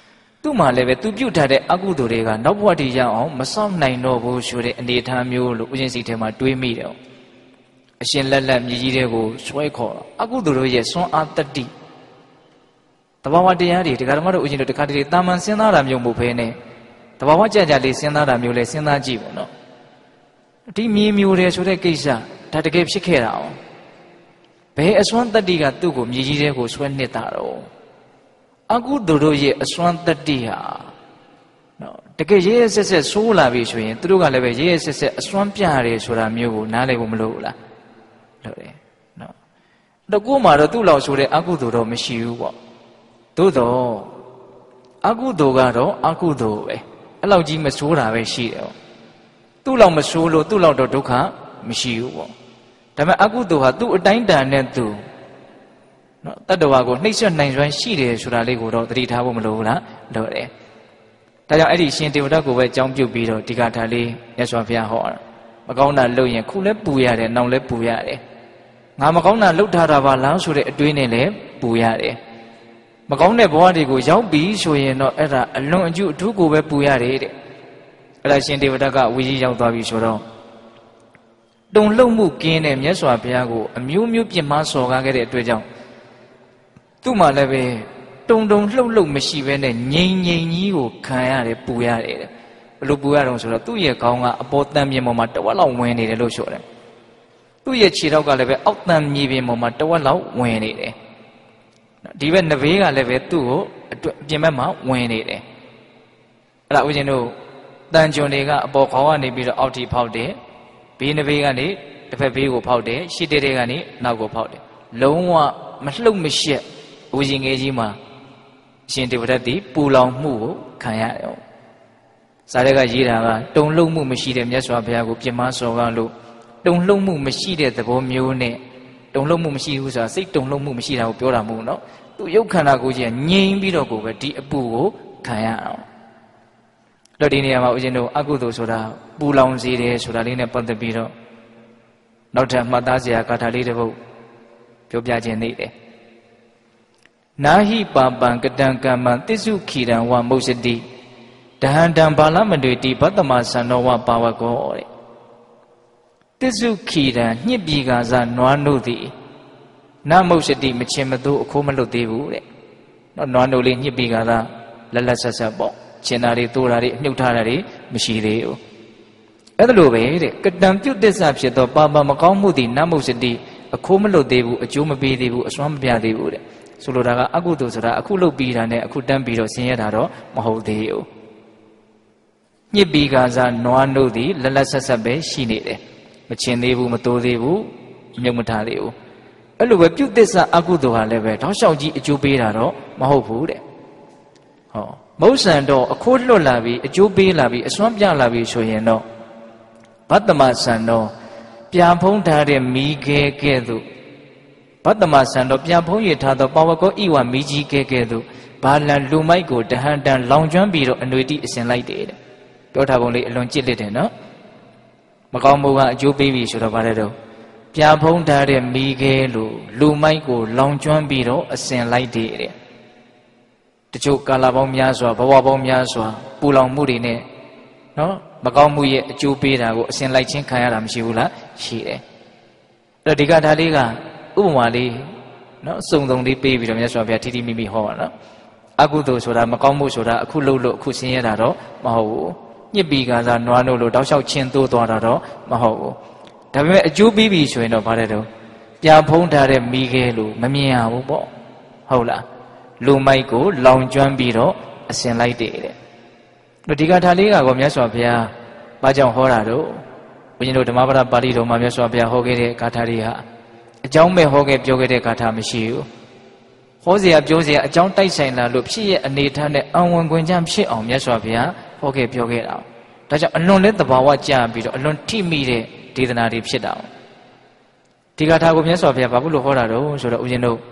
သူ့မှာလည်းပဲသူပြုတ်ထားတဲ့အကုသိုလ်တွေကနောက်ဘဝတည်းရအောင်မဆောင်နိုင်တော့ဘူးဆိုတဲ့အနေအထားမျိုးလို့ဦးဇင်းစိတ်ထဲမှာတွေးမိတယ်အရှင်လက်လက်မြည်ကြီးတွေကိုဆွဲခေါ်အကုသိုလ်တို့ရဲ့စွမ်းအားတတ္တိတဘာဝတရားတွေဒီကရမတို့ဦးဇင်းတို့တခါတလေတာမန်စဉ်းစားတာမျိုးမဟုတ်ဘဲနဲ့တဘာဝကြကြလေးစဉ်းစားတာမျိုးလဲစဉ်းစားကြည့်ပေါ့နော်ဒီမြေမျိုးတယ်ဆိုတဲ့ကိစ္စဒါတကယ်ဖြစ်ခဲ့တာအောင်ဘယ်အစွမ်းတတ္တိကသူ့ကိုမြေကြီးတွေကိုဆွဲနှစ်တာတော့အကုသိုလ်တို့ရဲ့အစွမ်းတတ္တိဟာနော်တကယ်ရဲရဲဆက်ဆက်ဆိုးလာပြီဆိုရင်သူတို့ကလည်းပဲရဲရဲဆက်ဆက်အစွမ်းပြရတယ်ဆိုတာမျိုးကိုနားလည်ဖို့မလိုဘူးလားလို့တယ်နော်တကူမှတော့သူ့လောက်ဆိုတဲ့အကုသိုလ်တော့မရှိဘူးပေါ့သို့တော့အကုသိုလ်ကတော့အကုသိုလ်ပဲအဲ့လောက်ကြီးမဆိုးတာပဲရှိတယ်ပေါ့သူ့လောက်မဆိုးလို့သူ့လောက်တော့ဒုက္ခမရှိဘူးပေါ့ဒါပေမဲ့အကုသိုလ်ဟာသူ့အတိုင်းတန်နဲ့သူနော်တတ္တဝါကိုနှိမ့်ဆက်နိုင်စွမ်းရှိတယ်ဆိုတာလေးကိုတော့သတိထားဖို့မလိုဘူးလားလို့တယ်ဒါကြောင့်အဲ့ဒီရှင်တေဝဒကိုပဲအကြောင်းပြုပြီးတော့ဒီကထာလေးမြတ်စွာဘုရားဟောတာမကောင်းတာလုပ်ရင်ခုလည်းပူရတယ်နောက်လည်းပူရတယ်ငါမကောင်းတာလုပ်ထားတာပါလားဆိုတဲ့အတွေးနဲ့လည်းပူရတယ်မကောင်းတဲ့ဘဝတွေကိုရောက်ပြီဆိုရင်တော့အဲ့ဒါအလွန်အကျူအထူးကိုပဲပူရတယ်တဲ့အဲ့ဒါရှင်တေဝဒကဝီကြီးရောက်သွားပြီဆိုတော့တုံလှုပ်မှုကင်းတဲ့မြတ်စွာဘုရားကိုအမျိုးမျိုးပြစ်မှားစော်ကားခဲ့တဲ့အတွက်ကြောင့်သူ့မှာလည်းပဲတုံတုံလှုပ်လှုပ်မရှိဘဲနဲ့ငြိမ်ငြိမ်ကြီးကိုခံရတယ်ပူရတယ်တဲ့ဘယ်လိုပူရတော့ဆိုတော့သူ့ရဲ့ခေါင်းကအပေါ်တန်ပြင်ပေါ်မှာတဝက်လောက်ဝင်နေတယ်လို့ဆိုတယ်သူ့ရဲ့ခြေထောက်ကလည်းပဲအောက်တန်မြေပြင်ပေါ်မှာတဝက်လောက်ဝင်နေတယ်ဒီဘက်နဘေးကလည်းပဲသူ့ကိုပြင်ဘက်မှာဝင်နေတယ်အဲ့ဒါဦးဇင်းတို့တန်ကြွန်တွေကအပေါ်ခေါင်းကနေပြီးတော့အောက်ထိဖောက်တယ်ဘေးနဘေးကနေတစ်ဖက်ဘေးကိုဖောက်တယ်ရှစ်တဲတဲကနေနောက်ကိုဖောက်တယ်လုံးဝမလှုပ်မရှက်ဦးဇင်းငယ်ကြီးမှာရှင်တေဝဒတ်ဒီပူလောင်မှုကိုခံရတယ်။စာရဲကရေးတာကတုံလှုပ်မှုမရှိတဲ့မြတ်စွာဘုရားကိုပြမစော်ကားလို့တုံလှုပ်မှုမရှိတဲ့သဘောမျိုးနဲ့တုံလှုပ်မှုမရှိဘူးဆိုတာစိတ်တုံလှုပ်မှုမရှိတာကိုပြောတာမဟုတ်နော်။သူရုပ်ခန္ဓာကိုယ်ကြီးကငြိမ်ပြီးတော့ကိုပဲဒီအပူကိုခံရအောင်။တော့ဒီနေရာမှာဦးဇင်းတို့အကုသိုလ်ဆိုတာပူလောင်စေတယ်ဆိုတာလေးနဲ့ပတ်သက်ပြီးတော့နောက်ထပ်မှတ်သားစရာဂါထာလေးတစ်ပုဒ်ပြောပြခြင်းနေတယ်နာဟိပါပံကတံကမ္မံသစ္စုခိရံဝမုစတိဒဟန္တံဘာလမတွေတိဘတ္တမသန္နောဝပါဝကောတဲ့သစ္စုခိရံညှစ်ပြီကာစနွားနို့သည်နမုစတိမချင်မသို့အခိုးမလွတ်သေးဘူးတဲ့နော်နွားနို့လေးညှစ်ပြီကာစလက်လက်ဆက်ဆက်ပေါ့ချင်တာတွေတိုးတာတွေအမြုပ်ထားတာတွေမရှိသေးဘူးအဲ့ဒါလိုပဲတဲ့ကတံပြုတ်သစ္စာဖြစ်သောပါပမကောင်းမှုသည်နမုစတိအခိုးမလွတ်သေးဘူးအကျိုးမပေးသေးဘူးအစွမ်းမပြသေးဘူးတဲ့ဆိုလိုတာကအကုသိုလ်ဆိုတာအခုလုပ်ပြီးတာနဲ့အခုတန်းပြီးတော့ဆင်းရဲတာတော့မဟုတ်သေးဘူးညစ်ပြီးကစားနွားနို့သည်လက်လက်ဆက်ဆက်ပဲရှိနေတယ်မချင်သေးဘူးမတိုးသေးဘူးမြုပ်မထားသေးဘူးအဲ့လိုပဲပြုသစ္စာအကုသိုလ်ဟာလည်းပဲတောက်လျှောက်ကြီးအကျိုးပေးတာတော့မဟုတ်ဘူးတဲ့ဟောမௌဆန်တော့အခိုးလွတ်လာပြီးအကျိုးပေးလာပြီးအစွမ်းပြလာပြီးဆိုရင်တော့ဘတ္တမဆန်တော့ပြာဖုံးထားတဲ့မိခဲကဲ့သို့ဘတ္တမဆန်တော့ပြန်ဖုံးရထားသောပါဝကောဣဝမိကြီးကဲကဲသို့ဘာလန်လူမိုက်ကိုတဟန်တန်လောင်ကျွမ်းပြီးတော့အနွေတိအစဉ်လိုက်တယ်တဲ့ပြောထားပုံလေးအလွန်ကြစ်လက်တယ်နော်မကောင်းမှုကအကျိုးပေးပြီဆိုတော့ဗါတဲ့တော့ပြန်ဖုံးထားတဲ့မိခဲလို့လူမိုက်ကိုလောင်ကျွမ်းပြီးတော့အစဉ်လိုက်တယ်တဲ့တချို့ကာလပေါင်းများစွာဘဝပေါင်းများစွာပူလောင်မှုတွေနဲ့နော်မကောင်းမှုရဲ့အကျိုးပေးတာကိုအစဉ်လိုက်ချင်းခံရတာမရှိဘူးလားရှိတယ်အဲ့တော့ဒီကဒါလေးကဥပမာလေးနော်စုံစုံလေးပေးပြီးတော့မြတ်စွာဘုရားထိထိမိမိဟောတာနော်အကုသိုလ်ဆိုတာမကောင်းမှုဆိုတာအခုလှုပ်လို့အခုဆင်းရဲတာတော့မဟုတ်ဘူးညစ်ပြီးကစားနွားနို့လို့တောက်လျှောက်ချင်းတိုးသွားတာတော့မဟုတ်ဘူးဒါပေမဲ့အကျိုးပြီးပြီဆိုရင်တော့ဗါတဲ့တော့ပြဖုံးထားတဲ့မိခဲလို့မမြင်ရဘူးပေါ့ဟုတ်လားလူမိုက်ကိုလောင်ကျွမ်းပြီးတော့အစဉ်လိုက်တယ်တဲ့ဒီကထာလေးကကောမြတ်စွာဘုရားဘာကြောင့်ဟောတာတော့ဘုန်းကြီးတို့ဓမ္မပဒပါဠိတော်မှာမြတ်စွာဘုရားဟောခဲ့တဲ့ဂါထာတွေဟာအကြောင်းမဲ့ဟောခဲ့ပြောခဲ့တဲ့ဂါထာမရှိဘူးဟောเสียပြောเสียအကြောင်းတိုက်ဆိုင်လာလို့ဖြစ်ရဲ့အနေထားနဲ့အံဝင်ခွင်ချမ်းဖြစ်အောင်မြတ်စွာဘုရားဟောခဲ့ပြောခဲ့တာဒါကြောင့်အလွန်လဲသဘာဝကျပြီးတော့အလွန်ထိမိတဲ့ဒေသနာတွေဖြစ်တာဒီဂါထာကိုမြတ်စွာဘုရားဘာလို့ဟောတာတော့ဆိုတော့ဦးဇင်းတို့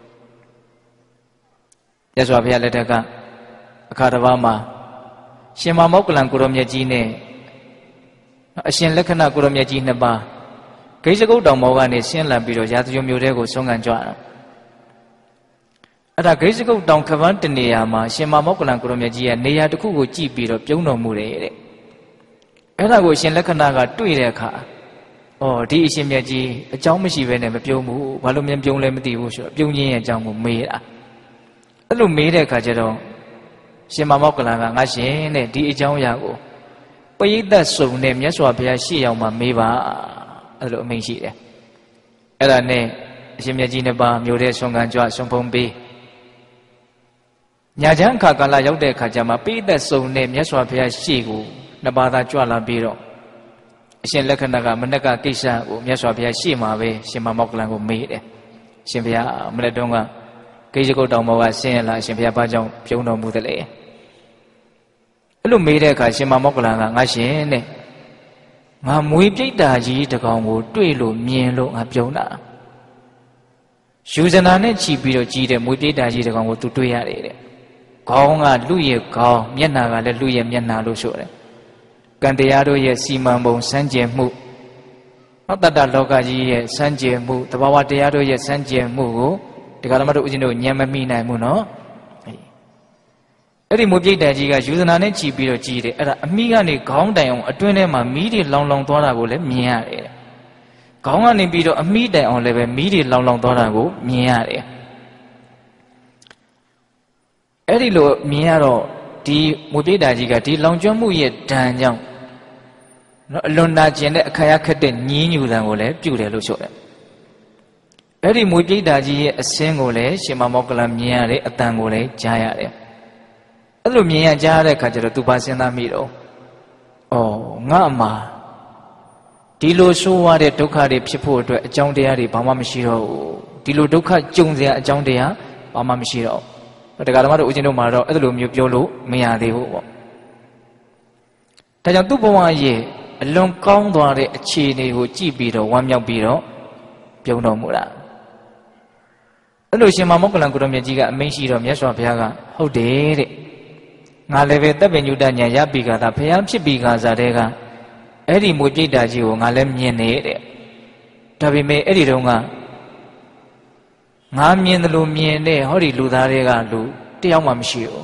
မြတ်စွာဘုရားလက်ထက်ကအခါတစ်ပါးမှာရှင်မောက္ကလံကိုရောမြတ်ကြီးနဲ့အရှင်လက္ခဏာကိုရောမြတ်ကြီးနှစ်ပါးဂိဇ္ဇကုတ်တောင်ပေါ်ကနေဆင်းလာပြီးတော့ရာဇဂိုမျိုးတဲကိုဆုံးခံကြတာအဲ့ဒါဂိစကုတ်တောင်ခပန်းတနေရာမှာရှင်မမောက္ကလံကိုရမြတ်ကြီးကနေရာတစ်ခုကိုကြည့်ပြီးတော့ပြုံးတော်မူတယ်တဲ့အဲ့ဒါကိုရှင်လက္ခဏာကတွေ့တဲ့အခါဩဒီအရှင်မြတ်ကြီးအကြောင်းမရှိဘဲနဲ့မပြုံးဘူးဘာလို့မြန်ပြုံးလဲမသိဘူးဆိုတော့ပြုံးခြင်းရဲ့အကြောင်းကိုမေးတာအဲ့လိုမေးတဲ့အခါကျတော့ရှင်မမောက္ကလံကငါရှင်တဲ့ဒီအကြောင်းအရာကိုပရိသတ်စုံနဲ့မြတ်စွာဘုရားရှေ့ရောက်မှမေးပါအဲ့လိုအမိန့်ရှိတယ်အဲ့ဒါနဲ့အရှင်မြတ်ကြီးနှစ်ပါးမျိုးတဲ့ဆွမ်းခံကြွဆွမ်းဖုံးပေးညာချမ်းအခါကာလရောက်တဲ့အခါကျမှပရိသတ်စုံနဲ့မြတ်စွာဘုရားရှေ့ကိုနှစ်ပါးသာကြွလာပြီးတော့အရှင်လက္ခဏာကမနက်ကကိစ္စကိုမြတ်စွာဘုရားရှေ့မှာပဲရှင်မမောက္ကလံကိုမေးတယ်ရှင်ဘုရားမနေ့တုန်းကဂိစကုတ်တောင်ပေါ်ကဆင်းရလာရှင်ဘုရားဘာကြောင့်ပြုံးတော်မူသလဲအဲ့လိုမေးတဲ့အခါရှင်မမောက္ကလံကငါရှင်တဲ့ငါမွေပြိတ္တာကြီးတကောင်ကိုတွေ့လို့မြင်လို့ငါပြုံးတာယူဇနာနဲ့ခြီးပြီးတော့ကြီးတဲ့မွေပြိတ္တာကြီးတကောင်ကိုသူတွေ့ရတယ်တဲ့ခေါင်းကလူရဲ့ခေါင်းမျက်နှာကလည်းလူရဲ့မျက်နှာလို့ဆိုတယ်ကံတရားတို့ရဲ့စီမံပုံစမ်းကြယ်မှုနောက်တတ္တလောကကြီးရဲ့စမ်းကြယ်မှုသဘာဝတရားတို့ရဲ့စမ်းကြယ်မှုကိုဒီကရမတို့ဦးဇင်းတို့ဉာဏ်မမိနိုင်ဘူးနော်အဲ့ဒီမွေပြိတ္တာကြီးကယူဇနာနဲ့ခြီးပြီးတော့ကြီးတယ်အဲ့ဒါအမိကနေခေါင်းတိုင်အောင်အတွင်းထဲမှာမီးတွေလောင်လောင်သွားတာကိုလည်းမြင်ရတယ်ခေါင်းကနေပြီးတော့အမိတိုင်အောင်လည်းပဲမီးတွေလောင်လောင်သွားတာကိုမြင်ရတယ်အဲ့ဒီလိုမြင်ရတော့ဒီမွေပြိတ္တာကြီးကဒီလောင်ကျွမ်းမှုရဲ့ဒဏ်ကြောင့်နော်အလွန်နာကျင်တဲ့အခါရခက်တဲ့ညင်းညူတံကိုလည်းပြုတယ်လို့ဆိုတယ်အဲ့ဒီမွေပြိတ္တာကြီးရဲ့အစင်းကိုလည်းရှင်မမောက္ကလံမြင်ရတယ်အတန်ကိုလည်းကြားရတယ်အဲ့လိုမြင်ရကြားရတဲ့အခါကျတော့သူပါစဉ်းစားမိတော့ဩငါအမှာဒီလိုဆိုးရတဲ့ဒုက္ခတွေဖြစ်ဖို့အတွက်အကြောင်းတရားတွေဘာမှမရှိတော့ဘူးဒီလိုဒုက္ခကြုံစရာအကြောင်းတရားဘာမှမရှိတော့တရားဓမ္မတို့ဦးဇင်းတို့မှာတော့အဲ့လိုမျိုးပြောလို့မရသေးဘူးပေါ့ဒါကြောင့်သူ့ဘဝရဲ့အလွန်ကောင်းသွားတဲ့အခြေအနေကိုကြည့်ပြီးတော့ဝမ်းမြောက်ပြီးတော့ပြုံးတော်မူတာအဲ့လိုရှင်မမောက္ကလံကိုရမြတ်ကြီးကအမိန့်ရှိတော့မြတ်စွာဘုရားကဟုတ်တယ်တဲ့ငါလည်းပဲတပ်ပညုတဉာဏ်ရပြီကသာဘုရားဖြစ်ပြီကစားတဲ့ကအဲ့ဒီမွေပြိတ္တာကြီးကိုငါလည်းမြင်နေတဲ့ဒါပေမဲ့အဲ့ဒီတုန်းကငါမြင်တယ်လို့မြင်တဲ့ဟောဒီလူသားတွေကလူတယောက်မှမရှိဘူး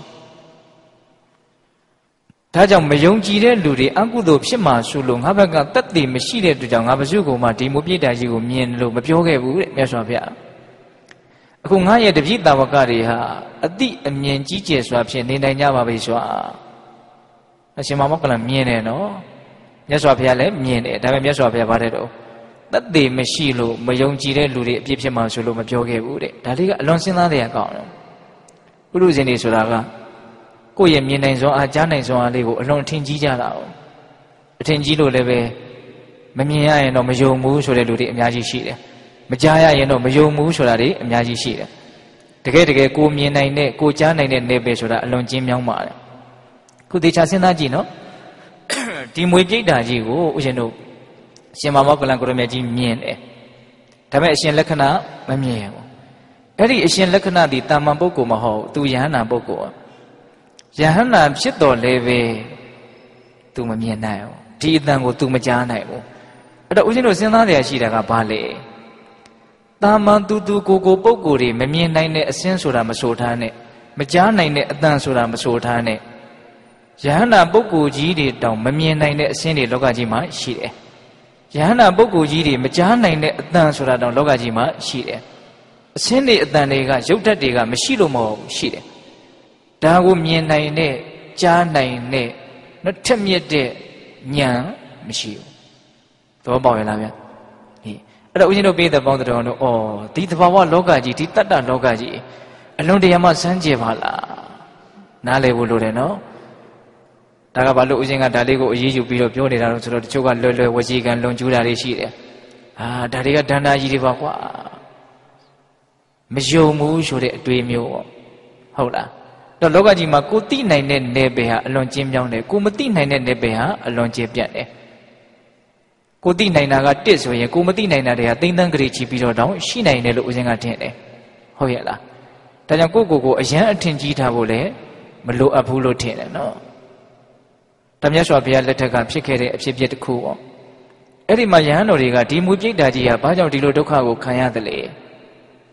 ဒါကြောင့်မယုံကြည်တဲ့လူတွေအကုသိုလ်ဖြစ်မှာဆိုလို့ငါဘက်ကတတ်သိမရှိတဲ့အတွက်ကြောင့်ငါဘစုကိုမှဒီမွေပြိတ္တာကြီးကိုမြင်လို့မပြောခဲ့ဘူးတဲ့မြတ်စွာဘုရားအခုငါရဲ့တပည့်တာဝကတွေဟာအတိအမြင်ကြီးကျယ်စွာဖြင့်နေနိုင်ကြပါပြီစွာအရှင်မမောက္ကလံမြင်တယ်နော်မြတ်စွာဘုရားလည်းမြင်တယ်ဒါပေမဲ့မြတ်စွာဘုရားဗါတဲ့တော့တတ်သိမရှိလို့မယုံကြည်တဲ့လူတွေအပြစ်ဖြစ်မှာဆိုလို့မပြောခဲ့ဘူးတဲ့ဒါလေးကအလွန်စဉ်းစားတဲ့အကောင်းတယ်ပုရုဇဉ်တွေဆိုတာကကိုယ့်ရဲ့မြင်နိုင်စွာအားကြားနိုင်စွာအားလေးကိုအလွန်ထင်ကြီးကြတာ哦အထင်ကြီးလို့လည်းပဲမမြင်ရရင်တော့မယုံဘူးဆိုတဲ့လူတွေအများကြီးရှိတယ်မကြားရရင်တော့မယုံဘူးဆိုတာတွေအများကြီးရှိတယ်တကယ်တကယ်ကိုမြင်နိုင်တဲ့ကိုကြားနိုင်တဲ့နေပဲဆိုတာအလွန်ကျဉ်းမြောင်းပါတယ်ခုသေချာစဉ်းစားကြည့်နော်ဒီမွေပြိတ္တာကြီးကိုဦးရှင်တို့ရှင်မမောက္ကလံကိုရမြတ်ကြီးမြင်တယ်ဒါပေမဲ့အရှင်လက္ခဏာမမြင်ဘူးအဲ့ဒီအရှင်လက္ခဏာဒီတာမန်ပုဂ္ဂိုလ်မဟုတ်သူယဟန္တာပုဂ္ဂိုလ်ယဟန္တာဖြစ်တော်လည်းပဲသူမမြင်နိုင်ဘူးဒီအတန်ကိုသူမကြားနိုင်ဘူးအဲ့တော့ဦးရှင်တို့စဉ်းစားရရှိတာကဘာလဲတာမန်သူသူကိုကိုပုဂ္ဂိုလ်တွေမမြင်နိုင်တဲ့အစင်းဆိုတာမဆိုထားနဲ့မကြားနိုင်တဲ့အတန်ဆိုတာမဆိုထားနဲ့ယဟန္တာပုဂ္ဂိုလ်ကြီးတွေတောင်မမြင်နိုင်တဲ့အစင်းတွေလောကကြီးမှာရှိတယ်ယဟန္တာပုဂ္ဂိုလ်ကြီးတွေမကြားနိုင်တဲ့အတန်ဆိုတာတောင်လောကကြီးမှာရှိတယ်အစင်းတွေအတန်တွေကရုပ်ဓာတ်တွေကမရှိလို့မဟုတ်ဘူးရှိတယ်ဒါကိုမြင်နိုင်တဲ့ကြားနိုင်တဲ့နော်ထက်မြက်တဲ့ဉာဏ်မရှိဘူးသဘောပေါက်ရလားဗျာအဲ့တော့ဦးဇင်းတို့ပြည်သက်ပေါင်းတော်တို့ဩဒီသဘာဝလောကကြီးဒီတတ္တလောကကြီးအလွန်တရာမှစမ်းကြယ်ပါလားနားလည်ဖို့လိုတယ်နော်ဒါကဘာလို့ဦးဇင်းကဒါလေးကိုအရေးယူပြီးတော့ပြောနေတာလို့ဆိုတော့တချို့ကလွယ်လွယ်ဝစီကံလွန်ကျူးတာတွေရှိတယ်အာဒါတွေကဒန္တာကြီးတွေပါကွာမယုံဘူးဆိုတဲ့အတွေ့မျိုးပေါ့ဟုတ်လားတော့လောကကြီးမှာကိုသိနိုင်တဲ့နယ်ပယ်ဟာအလွန်ကျဉ်းမြောင်းတယ်ကိုမသိနိုင်တဲ့နယ်ပယ်ဟာအလွန်ကျဉ်းပြတ်တယ်ကိုသိနိုင်တာကတစ်ဆိုရင်ကိုမသိနိုင်တာတွေကသိမ့်သန်းကြိချီပြီးတော့တောင်ရှိနိုင်တယ်လို့ဦးဇင်းကထင်တယ်ဟုတ်ရဲ့လားဒါကြောင့်ကိုကိုကိုအယံအထင်ကြီးထားဖို့လည်းမလိုအပ်ဘူးလို့ထင်တယ်နော်တမယစွာဘုရားလက်ထက်ကဖြစ်ခဲ့တဲ့အဖြစ်အပျက်တစ်ခုပေါ့အဲ့ဒီမှာယဟန်တော်တွေကဒီမူပြိတ္တာကြီးဟာဘာကြောင့်ဒီလိုဒုက္ခကိုခံရတယ်လဲ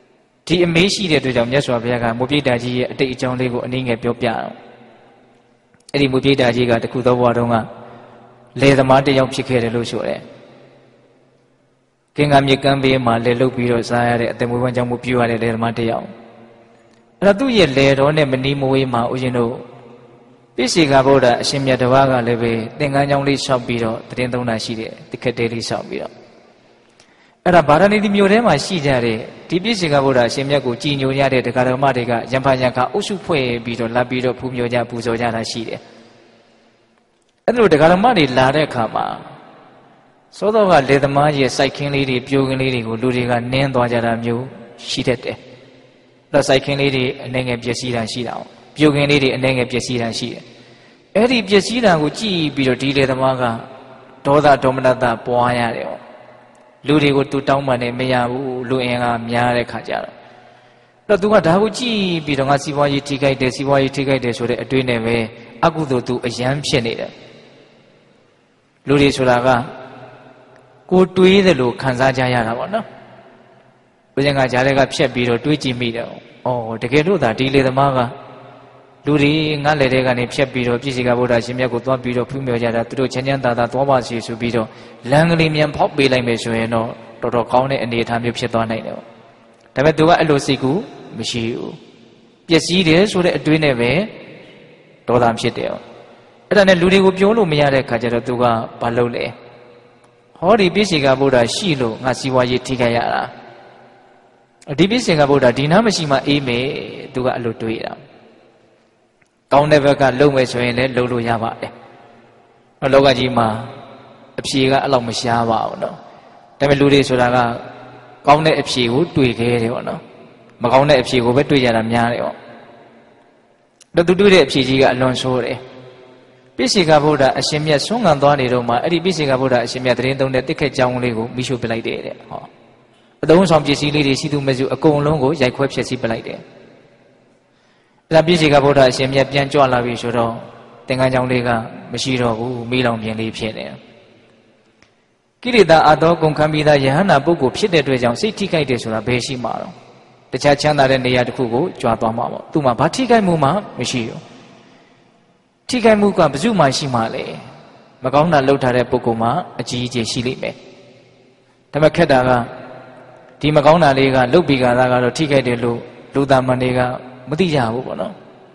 ဒီအမေးရှိတဲ့အတွက်ကြောင့်မြတ်စွာဘုရားကမုပိဋ္ဌာကြီးရဲ့အတိတ်အကြောင်းလေးကိုအနည်းငယ်ပြောပြအောင်အဲ့ဒီမုပိဋ္ဌာကြီးကတခုသောဘဝတုန်းကလေသမားတစ်ယောက်ဖြစ်ခဲ့တယ်လို့ဆိုရဲကင်္ဂါမြေကမ်းဘေးမှာလေလုတ်ပြီးတော့စားရတဲ့အသက်မွေးဝမ်းကြောင်းမှုပြုရတဲ့လေသမားတစ်ယောက်အဲ့တော့သူ့ရဲ့လေတော်နဲ့မနီးမဝေးမှာဦးဇင်းတို့ပိစိကဗုဒ္ဓအရှင်မြတ်တစ်ပါးကလည်းပဲသင်္ကန်းကြောင်းလေးဆောက်ပြီးတော့တရင်သုံးတာရှိတယ်တခက်တဲလေးဆောက်ပြီးတော့အဲ့ဒါဗာရာဏသီမြို့ထဲမှာရှိကြတဲ့ဒီပိစိကဗုဒ္ဓအရှင်မြတ်ကိုကြည်ညိုရတဲ့ဒကာတော်မတွေကရံဖန်ရံခါအုပ်စုဖွဲ့ပြီးတော့လာပြီးတော့ဖူးမြော်ကြပူဇော်ကြတာရှိတယ်အဲ့လိုဒကာတော်မတွေလာတဲ့အခါမှာသောတော်ကလေသမားရဲ့စိုက်ခင်းလေးတွေပြိုခင်းလေးတွေကိုလူတွေကနင်းသွားကြတာမျိုးရှိတတ်တယ်။တော့စိုက်ခင်းလေးတွေအနေငယ်ပျက်စီးတာရှိတာအောင်ပြိုခင်းလေးတွေအနေငယ်ပျက်စီးတာရှိတယ်။အဲ့ဒီပျက်စီးတာကိုကြည့်ပြီးတော့ဒီလေသမားကဒေါသဒေါမနတပွားရတယ်ပေါ့။လူတွေကိုသူတောင်းပန်နေမရဘူးလူအင်ကများတဲ့ခါကြတော့တော့သူကဒါကိုကြည့်ပြီးတော့ငါစီးပွားရေးထိခိုက်တယ်စီးပွားရေးထိခိုက်တယ်ဆိုတဲ့အတွေးနဲ့ပဲအကုသိုလ်သူအယမ်းဖြစ်နေတယ်။လူတွေဆိုတာကကိုတွေးတယ်လို့ခံစားကြရတာပေါ့နော်ဘုရားကဂျားတွေကဖြက်ပြီးတော့တွေးကြည့်မိတယ်။အော်တကယ်လို့သာဒီလေသမားကလူတွေငါလက်ထဲကနေဖြက်ပြီးတော့ပြည့်စည်ကဗုဒ္ဓရှင်မြတ်ကိုသွားပြီးတော့ဖူးမြော်ကြတာသူတို့ချမ်းချမ်းသာသာသွားပါစေဆိုပြီးတော့လမ်းကလေးမြန်ဖောက်ပေးလိုက်မယ်ဆိုရင်တော့တော်တော်ကောင်းတဲ့အနေအထားမျိုးဖြစ်သွားနိုင်တယ်ပေါ့။ဒါပေမဲ့သူကအဲ့လိုစိတ်ကူမရှိဘူး။ပျက်စီးတယ်ဆိုတဲ့အတွေးနဲ့ပဲဒေါသဖြစ်တယ်။အဲ့ဒါနဲ့လူတွေကိုပြောလို့မရတဲ့ခါကျတော့သူကဘာလုပ်လဲ။ဟောဒီပိစိကဗုဒ္ဓရှိလို့ငါစီဝါရေးထိခိုက်ရတာဒီပိစိကဗုဒ္ဓဒီနားမရှိမှအေးမယ်သူကအလိုတွေးတာကောင်းတဲ့ဘက်ကလုံမယ်ဆိုရင်လည်းလုံလို့ရပါတယ်တော့လောကကြီးမှာအဖြေကအဲ့လောက်မရှားပါဘူးနော်ဒါပေမဲ့လူတွေဆိုတာကကောင်းတဲ့အဖြေကိုတွေးခဲတယ်ပေါ့နော်မကောင်းတဲ့အဖြေကိုပဲတွေးကြတာများတယ်ပေါ့တော့သူတွေးတဲ့အဖြေကြီးကအလွန်ဆိုးတယ်ပိစိကဗုဒ္ဓအရှင်မြတ်ဆွမ်းခံသွားနေတော့မှအဲ့ဒီပိစိကဗုဒ္ဓအရှင်မြတ်တရင်သုံးတဲ့တိခက်ကြောင်းလေးကိုမိရှုပလိုက်တယ်တဲ့ဟောအသုံးဆောင်ပစ္စည်းလေးတွေရှိသူမစုအကုန်လုံးကိုရိုက်ခွဲဖျက်ဆီးပလိုက်တယ်အဲ့ဒါပိစိကဗုဒ္ဓအရှင်မြတ်ပြန်ကြွလာပြီဆိုတော့သင်္ကန်းကြောင်းလေးကမရှိတော့ဘူးမိလောင်ပြင်လေးဖြစ်နေကိရိတာအတော်ကုန်ခံပြီးသားယဟန္တာပုဂ္ဂိုလ်ဖြစ်တဲ့အတွက်ကြောင့်စိတ်ထိခိုက်တယ်ဆိုတာဘယ်ရှိမှာတော့တခြားချမ်းသာတဲ့နေရာတစ်ခုကိုကြွားသွားမှာပေါ့သူ့မှာဘာထိခိုက်မှုမှမရှိဘူးထိခိုက်မှုကဘယ်သူမှရှိမှလဲမကောင်းတာလုပ်ထားတဲ့ပုဂ္ဂိုလ်မှာအကြီးအကျယ်ရှိလိမ့်မယ်ဒါပေမဲ့ခက်တာကဒီမကောင်းတာလေးကလုတ်ပြီးကြတာကတော့ထိခိုက်တယ်လို့လူသားမန်တွေကမသိကြဘူးပေါ့နော်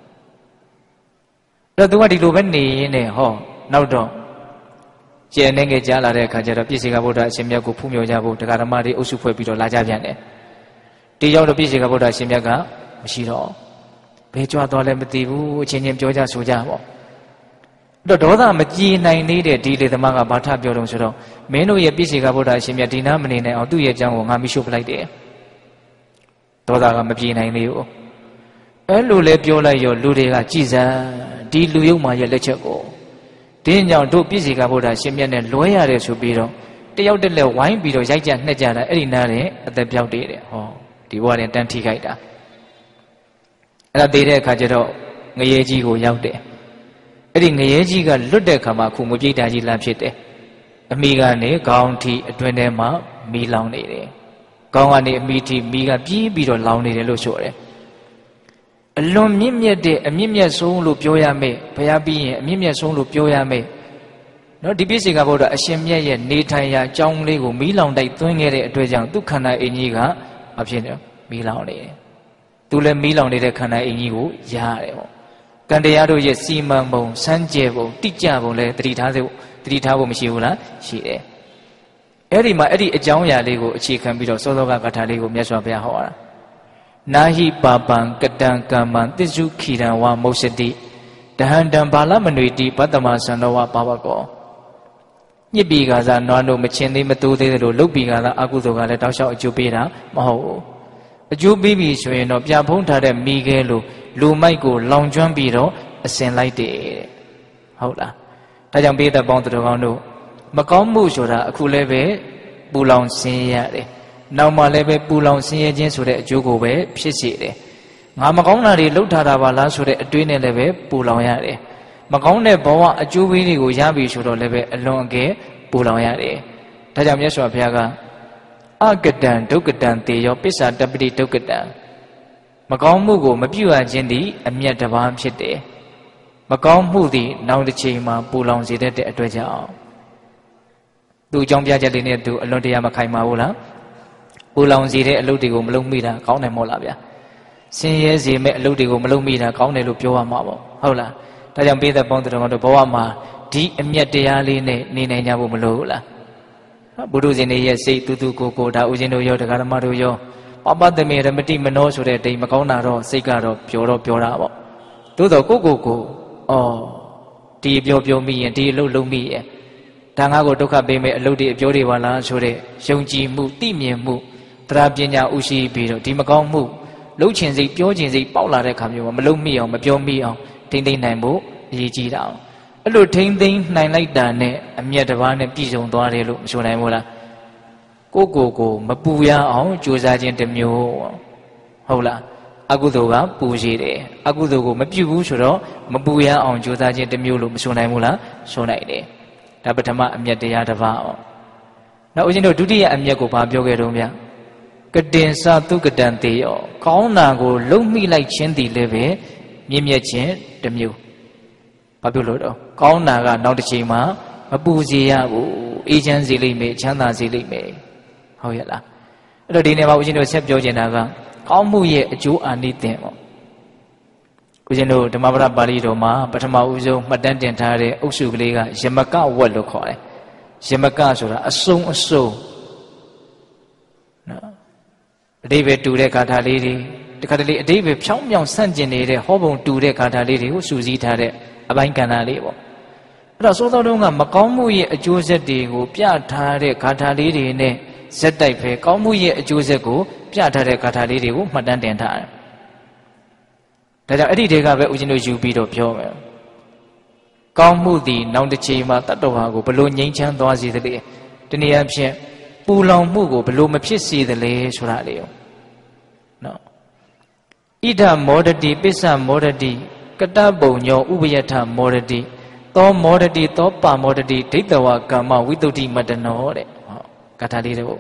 အဲ့တော့သူကဒီလိုပဲနေရင်းနဲ့ဟောနောက်တော့ကျန်နေငယ်ကြားလာတဲ့အခါကျတော့ပြည့်စေကဗုဒ္ဓအရှင်မြတ်ကိုဖူးမြော်ကြဖို့တရားဓမ္မတွေအုပ်စုဖွဲ့ပြီးတော့လာကြပြန်တယ်ဒီရောက်တော့ပြည့်စေကဗုဒ္ဓအရှင်မြတ်ကမရှိတော့ဘယ်ကြွသွားလဲမသိဘူးအချင်းချင်းပြောကြဆိုကြပေါ့တော့ဒေါသမကြည်နိုင်နေတဲ့ဒီလေသမားကဘာထပြောတော့ဆိုတော့မင်းတို့ရဲ့ပြည့်စေကဗုဒ္ဓအရှင်မြတ်ဒီနားမနေနိုင်အောင်သူ့ရဲ့အကြောင်းကိုငါမိရှုပလိုက်တယ်ဒေါသကမပြေနိုင်သေးဘူးအဲ့လိုလဲပြောလိုက်ရောလူတွေကကြည်စမ်းဒီလူယုံမာရဲ့လက်ချက်ကိုဒီညောင်တို့ပြည့်စေကဗုဒ္ဓရှင်မြတ်နဲ့လွဲရတယ်ဆိုပြီးတော့တယောက်တည်းလဲဝိုင်းပြီးတော့ရိုက်ကြနှက်ကြတာအဲ့ဒီနားနဲ့အသက်ပြောက်တည်တယ်ဟောဒီဘဝနဲ့တန်းထိခိုက်တာအဲ့ဒါသေးတဲ့အခါကျတော့ငရေကြီးကိုရောက်တယ်အဲ့ဒီငရေကြီးကလွတ်တဲ့အခါမှာခုမွေးပြိတ္တာကြီးလမ်းဖြစ်တယ်အမိကနေခေါင်းထိအတွင်းထဲမှာမီးလောင်နေတယ်ခေါင်းကနေအမိထိမီးကပြေးပြီးတော့လောင်နေတယ်လို့ဆိုတယ်အလွန်မြင့်မြတ်တဲ့အမြင့်မြတ်ဆုံးလို့ပြောရမယ်ဘုရားပြီးရင်အမြင့်မြတ်ဆုံးလို့ပြောရမယ်နော်ဒီပိစိကဗုဒ္ဓအရှင်မြတ်ရဲ့နေထိုင်ရာအကြောင်းလေးကိုမီးလောင်တိုက်သွင်းခဲ့တဲ့အတွက်ကြောင့်သူခန္ဓာအင်ကြီးကမဖြစ်နေမီးလောင်နေတယ်သူလည်းမီးလောင်နေတဲ့ခန္ဓာအင်ကြီးကိုရရတယ်ပေါ့ကံတရားတို့ရဲ့စီမံပုံစမ်းကြယ်ပုံတိကျပုံလည်းတတိထားစေတတိထားဖို့မရှိဘူးလားရှိတယ်အဲ့ဒီမှာအဲ့ဒီအကြောင်းအရာလေးကိုအခြေခံပြီးတော့စောစောကဂါထာလေးကိုမြတ်စွာဘုရားဟောတာနာဟိပါပံကတံကမ္မံသစ္စုခိရံဝမုစ္စတိတဟန္တံဘာလမနွေတိပတ္တမသံတော်ဝပါဝကောညစ်ပြီးကစားနွားတို့မချင်းသေးမတိုးသေးတယ်လို့လုတ်ပြီးကစားအကုသိုလ်ကလည်းတောက်လျှောက်အကျိုးပေးတာမဟုတ်ဘူးအကျိုးပေးပြီဆိုရင်တော့ပြဖုံးထားတဲ့မိခဲလို့လူမိုက်ကိုလောင်ကျွမ်းပြီးတော့အစင်လိုက်တယ်တဲ့ဟုတ်လားဒါကြောင့်ပိဋကပေါင်းသူတော်ကောင်းတို့မကောင်းမှုဆိုတာအခုလည်းပဲပူလောင်ဆင်းရဲရတယ်နောက်မှလည်းပဲပူလောင်ဆင်းရဲခြင်းဆိုတဲ့အကျိုးကိုပဲဖြစ်စေတယ်ငါမကောင်းတာတွေလှုပ်ထားတာပါလားဆိုတဲ့အတွေးနဲ့လည်းပဲပူလောင်ရတယ်မကောင်းတဲ့ဘဝအကျိုးပေးတွေကိုရပြီဆိုတော့လည်းပဲအလွန်အကဲပူလောင်ရတယ်ဒါကြောင့်မြတ်စွာဘုရားက Agadan Dukadan Theo Pisa Deputy Dukadan Macau Mugo Mapua Jendi Amia Davam Shite Macau Mudi now the Chima Pulong Zide Adwaja Do John Biajalina to Alondia Macaimaula Pulong Zide Aludigo Malumida Kaune Molabia Seniors he met Ludigo Malumida Kaune Lupioa Mabo Hola Tajam be the bond of the Boama D Amia Deali Nina Yabu Malula Budus in the year say to do Coco, da Ujino Yo, the Garamado Yo, Papa the Made a Mati Manoso de Maconaro, Sigaro, Pioro Pioravo. To the Coco, oh, Tea Bio Bio me and Tea Lulu me. Tangago Toka Beme, Ludi, Jodi Wala, Sure, Shonji Mu, Timia Mu, Trabina Ushi Piro, Timacon Mu, Luchinzi, Piojinzi, Paula de Camu, Malumi or Mapio Mio, Tinding Nambu, Yiji down. A little thing, nine like that, and yet the one and piece on Dwari look, so I will. Go go go, Mapuya, oh, Josajin the Mu. Hola, Agudoga, Pujide, Agudogo, Mapu, Shuro, Mapuya on Josajin the Mulu, so I will, so I day. Tabatama, and yet the other vow. Now, you know, duty and Yago Pabioga. Gadin sa to Gadante, Kauna go, look me like Chendi leve, Mimia Chen, the Mu. Pabulo, Kaunaga, not the Chima, Abuzia, agency limit, Chana limit. How yella? The dinner about you know, except Georgianaga, Kaumuye, Jew and need them. You know, the Mabra Balidoma, but Mauzo, Madantan Tare, Usugliga, Jamaka, what look call it. Jamaka, a song or so. David to the Catalidi, the Catalidi, David Chong Young Sanjin, Hobo to the Catalidi, who Susie Tare. Abang Canalivo. Rasodonga Macomu, a Joseph de Pia Tare Catalidi, Zetipe, Comu, a Joseph, Pia Tare Catalidi, Madan Dentire. That are Eddie Dega, which knows you beat of Pure. Comu, the now the Chima, Tatohago, Balloon Yanchan Dozi the day. The Niamshire, Pulong Mugo, below Mapisi the lay Suradio. No. Ida Modadi, Pisa Modadi. Katabo nyo ubiyata moradi to moradi to pa moradi ditawa kama withuti madano de katali de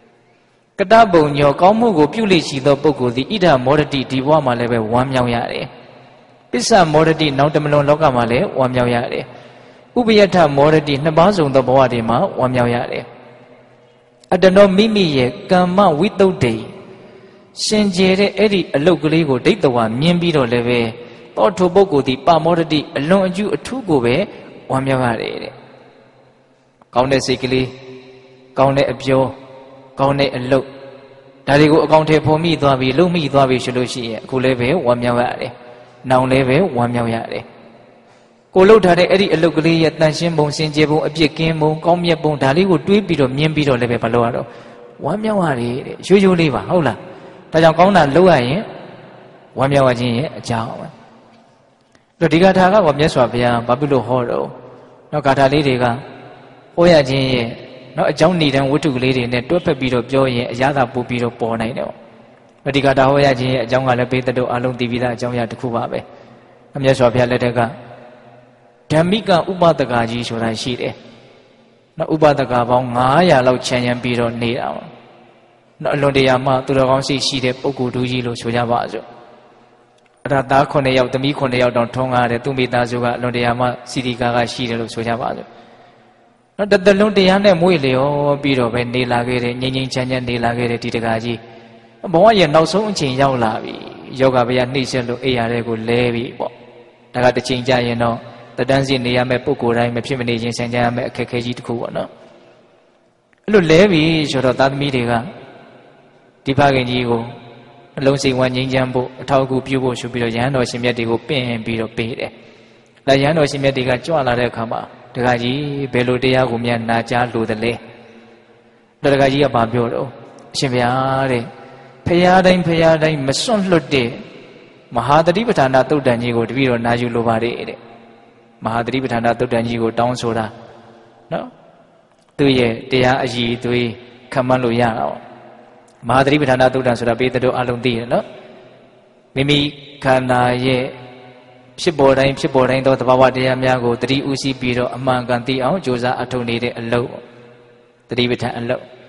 Katabo nyo kamu goပြုလိရှိသောပုဂ္ဂိုလ်သည်ဣဒ္ဓမောဒတိဒီဘဝမှာလည်းပဲဝမ်းမြောက်ရတယ်ပစ္စမောဒတိနောက်တမလွန်လောကမှာလည်းဝမ်းမြောက်ရတယ်ဥပယထမောဒတိနှစ်ပါးစုံသောဘဝတွေမှာဝမ်းမြောက်ရတယ်အတ္တနောမိမိရဲ့ကမ္မဝိသုဒ္ဓိရှင်ကျဲတဲ့အဲ့ဒီအလုတ်ကလေးကိုဒိဋ္ဌဝါမြင်ပြီးတော့လည်းပဲတောထုပုဂ္ဂိုလ်ဒီပါမောဒတိအလွန်အကျူအထူးကိုပဲဝမ်းမြောက်ရတယ်တဲ့ကောင်းတဲ့စိတ်ကလေးကောင်းတဲ့အပြောကောင်းတဲ့အလုပ်ဒါတွေကိုအကောင့်ထဲပေါ်မိသွားပြီလုံမိသွားပြီဆိုလို့ရှိရင်အခုလည်းပဲဝမ်းမြောက်ရတယ်။နောင်လည်းပဲဝမ်းမြောက်ရတယ်။ကိုလှုပ်ထားတဲ့အဲ့ဒီအလုပ်ကလေးရဲ့တန်ရှင်းပုံစင်ကြယ်ပုံအပြစ်ကင်းပုံကောင်းမြတ်ပုံဒါလေးကိုတွေးပြီးတော့မြင်ပြီးတော့လည်းပဲမလုပ်ရတော့ဝမ်းမြောက်ရတယ်တဲ့။ရိုးရိုးလေးပါဟုတ်လား။ဒါကြောင့်ကောင်းတာလုပ်ရရင်ဝမ်းမြောက်ခြင်းရဲ့အကြောင်းပဲ။ဒါဒီကထာကတော့မြတ်စွာဘုရားဘာဖြစ်လို့ဟောတော့နောက်ဂါထာလေးတွေကဟောရခြင်းရဲ့နော်အကြောင်းနေတဲ့ဝတ္ထုကလေးတွေနဲ့တွဲဖက်ပြီးတော့ပြောရင်အရာသာပို့ပြီးတော့ပေါ်နိုင်တယ်။ဗတိကတာဟောရခြင်းရဲ့အကြောင်းကလည်းပေးတဲ့တို့အလုံးသိပြီးသားအကြောင်းအရာတစ်ခုပါပဲ။အမြတ်စွာဘုရားလက်ထက်ကဓမ္မိကဥပဒကာကြီးဆိုတာရှိတယ်။နော်ဥပဒကာပေါင်းငါးရာလောက်ခြံရံပြီးတော့နေတာ။နော်အလွန်တရာမှသူတော်ကောင်းရှိရှိတဲ့ပုဂ္ဂိုလ်တူကြီးလို့ဆိုကြပါစို့။အဲ့ဒါသားခုနှစ်ယောက်သမီးခုနှစ်ယောက်တောင်ထုံးကားတယ်သူမိသားစုကအလွန်တရာမှစီဒီကာကရှိတယ်လို့ဆိုကြပါစို့။နော်တလုံးတရားနဲ့မွေ့လျော်ပြီးတော့ပဲနေလာခဲ့တယ်ငြိမ်ငြိမ်ချမ်းချမ်းနေလာခဲ့တယ်ဒီတကားကြီးဘဝရဲ့နောက်ဆုံးအချိန်ရောက်လာပြီယောဂဗျာနှိမ့်ဆက်လို့အိယာတဲ့ကိုလဲပြီပေါ့ဒါကတစ်ချိန်ကြာရင်တော့တတန်းစီနေရမယ့်ပုံကိုယ်တိုင်းမဖြစ်မနေချင်းဆင်ခြင်ရမယ့်အခက်အခဲကြီးတစ်ခုပေါ့နော်အဲ့လိုလဲပြီဆိုတော့သားသမီးတွေကဒီဖခင်ကြီးကိုအလုံးစိမ်ဝမ်းငြိမ်းချမ်းဖို့အထောက်အကူပြုဖို့ဆိုပြီးတော့ရဟန်းတော်ရှင်မြတ်တွေကိုပင့်ပြီးတော့ပေးတယ်။ဒါရဟန်းတော်ရှင်မြတ်တွေကကြွလာတဲ့အခါမှာတခါကြီးဘယ်လိုတရားကိုများနာကြားလို့တလဲတခါကြီးကဘာပြောတော့အရှင်ဘုရားတဲ့ဖရာတိုင်းဖရာတိုင်းမစွန့်လွတ်တဲ့မဟာသတိပဋ္ဌာန်သုတ်တန်ကြီးကိုတပည့်တော်နာယူလိုပါတယ်တဲ့မဟာသတိပဋ္ဌာန်သုတ်တန်ကြီးကိုတောင်းဆိုတာနော်သူရဲ့တရားအည်သွေးခံမှန်းလို့ရတာပေါ့မဟာသတိပဋ္ဌာန်သုတ်တန်ဆိုတာပေးတဲ့တို့အလုံးသိရနော်မိမိခန္ဓာရဲ့ဖြစ်ပေါ်တိုင်းဖြစ်ပေါ်တိုင်းသောသဘာဝတရားများကိုတတိဥစီပြီးတော့အမှန်ကန်သိအောင်ကြိုးစားအထောက်နေတဲ့အလုပ်တတိပဋ္ဌာန်အလုပ်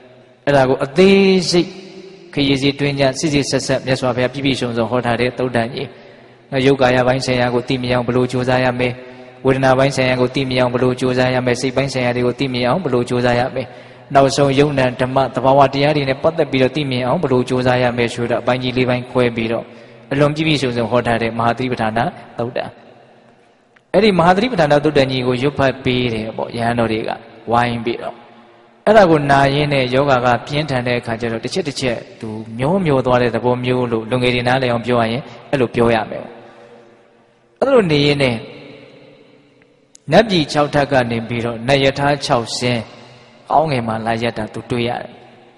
အဲ့ဒါကိုအသေးစိတ်ခရီးစီတွင်ကြစစ်စစ်ဆက်ဆက်မြတ်စွာဘုရားပြည့်ပြည့်စုံစုံဟောထားတဲ့သုတ်တန်ကြီးနော်ယုတ်ကာယပိုင်းဆိုင်ရာကိုသိမြင်အောင်ဘယ်လိုကြိုးစားရမလဲဝေဒနာပိုင်းဆိုင်ရာကိုသိမြင်အောင်ဘယ်လိုကြိုးစားရမလဲစိတ်ပိုင်းဆိုင်ရာတွေကိုသိမြင်အောင်ဘယ်လိုကြိုးစားရမလဲနောက်ဆုံးယုံနံဓမ္မသဘာဝတရားတွေနဲ့ပတ်သက်ပြီးတော့သိမြင်အောင်ဘယ်လိုကြိုးစားရမလဲဆိုတော့အပိုင်းကြီးလေးပိုင်းခွဲပြီးတော့အလွန်ပြည့်ပြည့်စုံစုံဟောထားတဲ့မဟာသတိပဋ္ဌာန်သုတ်တန်အဲ့ဒီမဟာသတိပဋ္ဌာန်သုတ်တန်ကြီးကိုရွတ်ဖတ်ပေးတယ်ပေါ့ယဟန်တော်တွေကဝိုင်းပြီးတော့အဲ့ဒါကိုနာရင်းနဲ့ယောဂကပြင်းထန်တဲ့အခါကျတော့တစ်ချက်တစ်ချက်သူမျောမျောသွားတဲ့သဘောမျိုးလို့လူငယ်တွေနားလည်အောင်ပြောရရင်အဲ့လိုပြောရမယ်အဲ့လိုနေရင်းနဲ့နတ်ပြည်၆ထပ်ကနေပြီးတော့နတ်ယထာ၆ဆင်းအောင်းငယ်မှာလာရက်တာသူတွေ့ရတယ်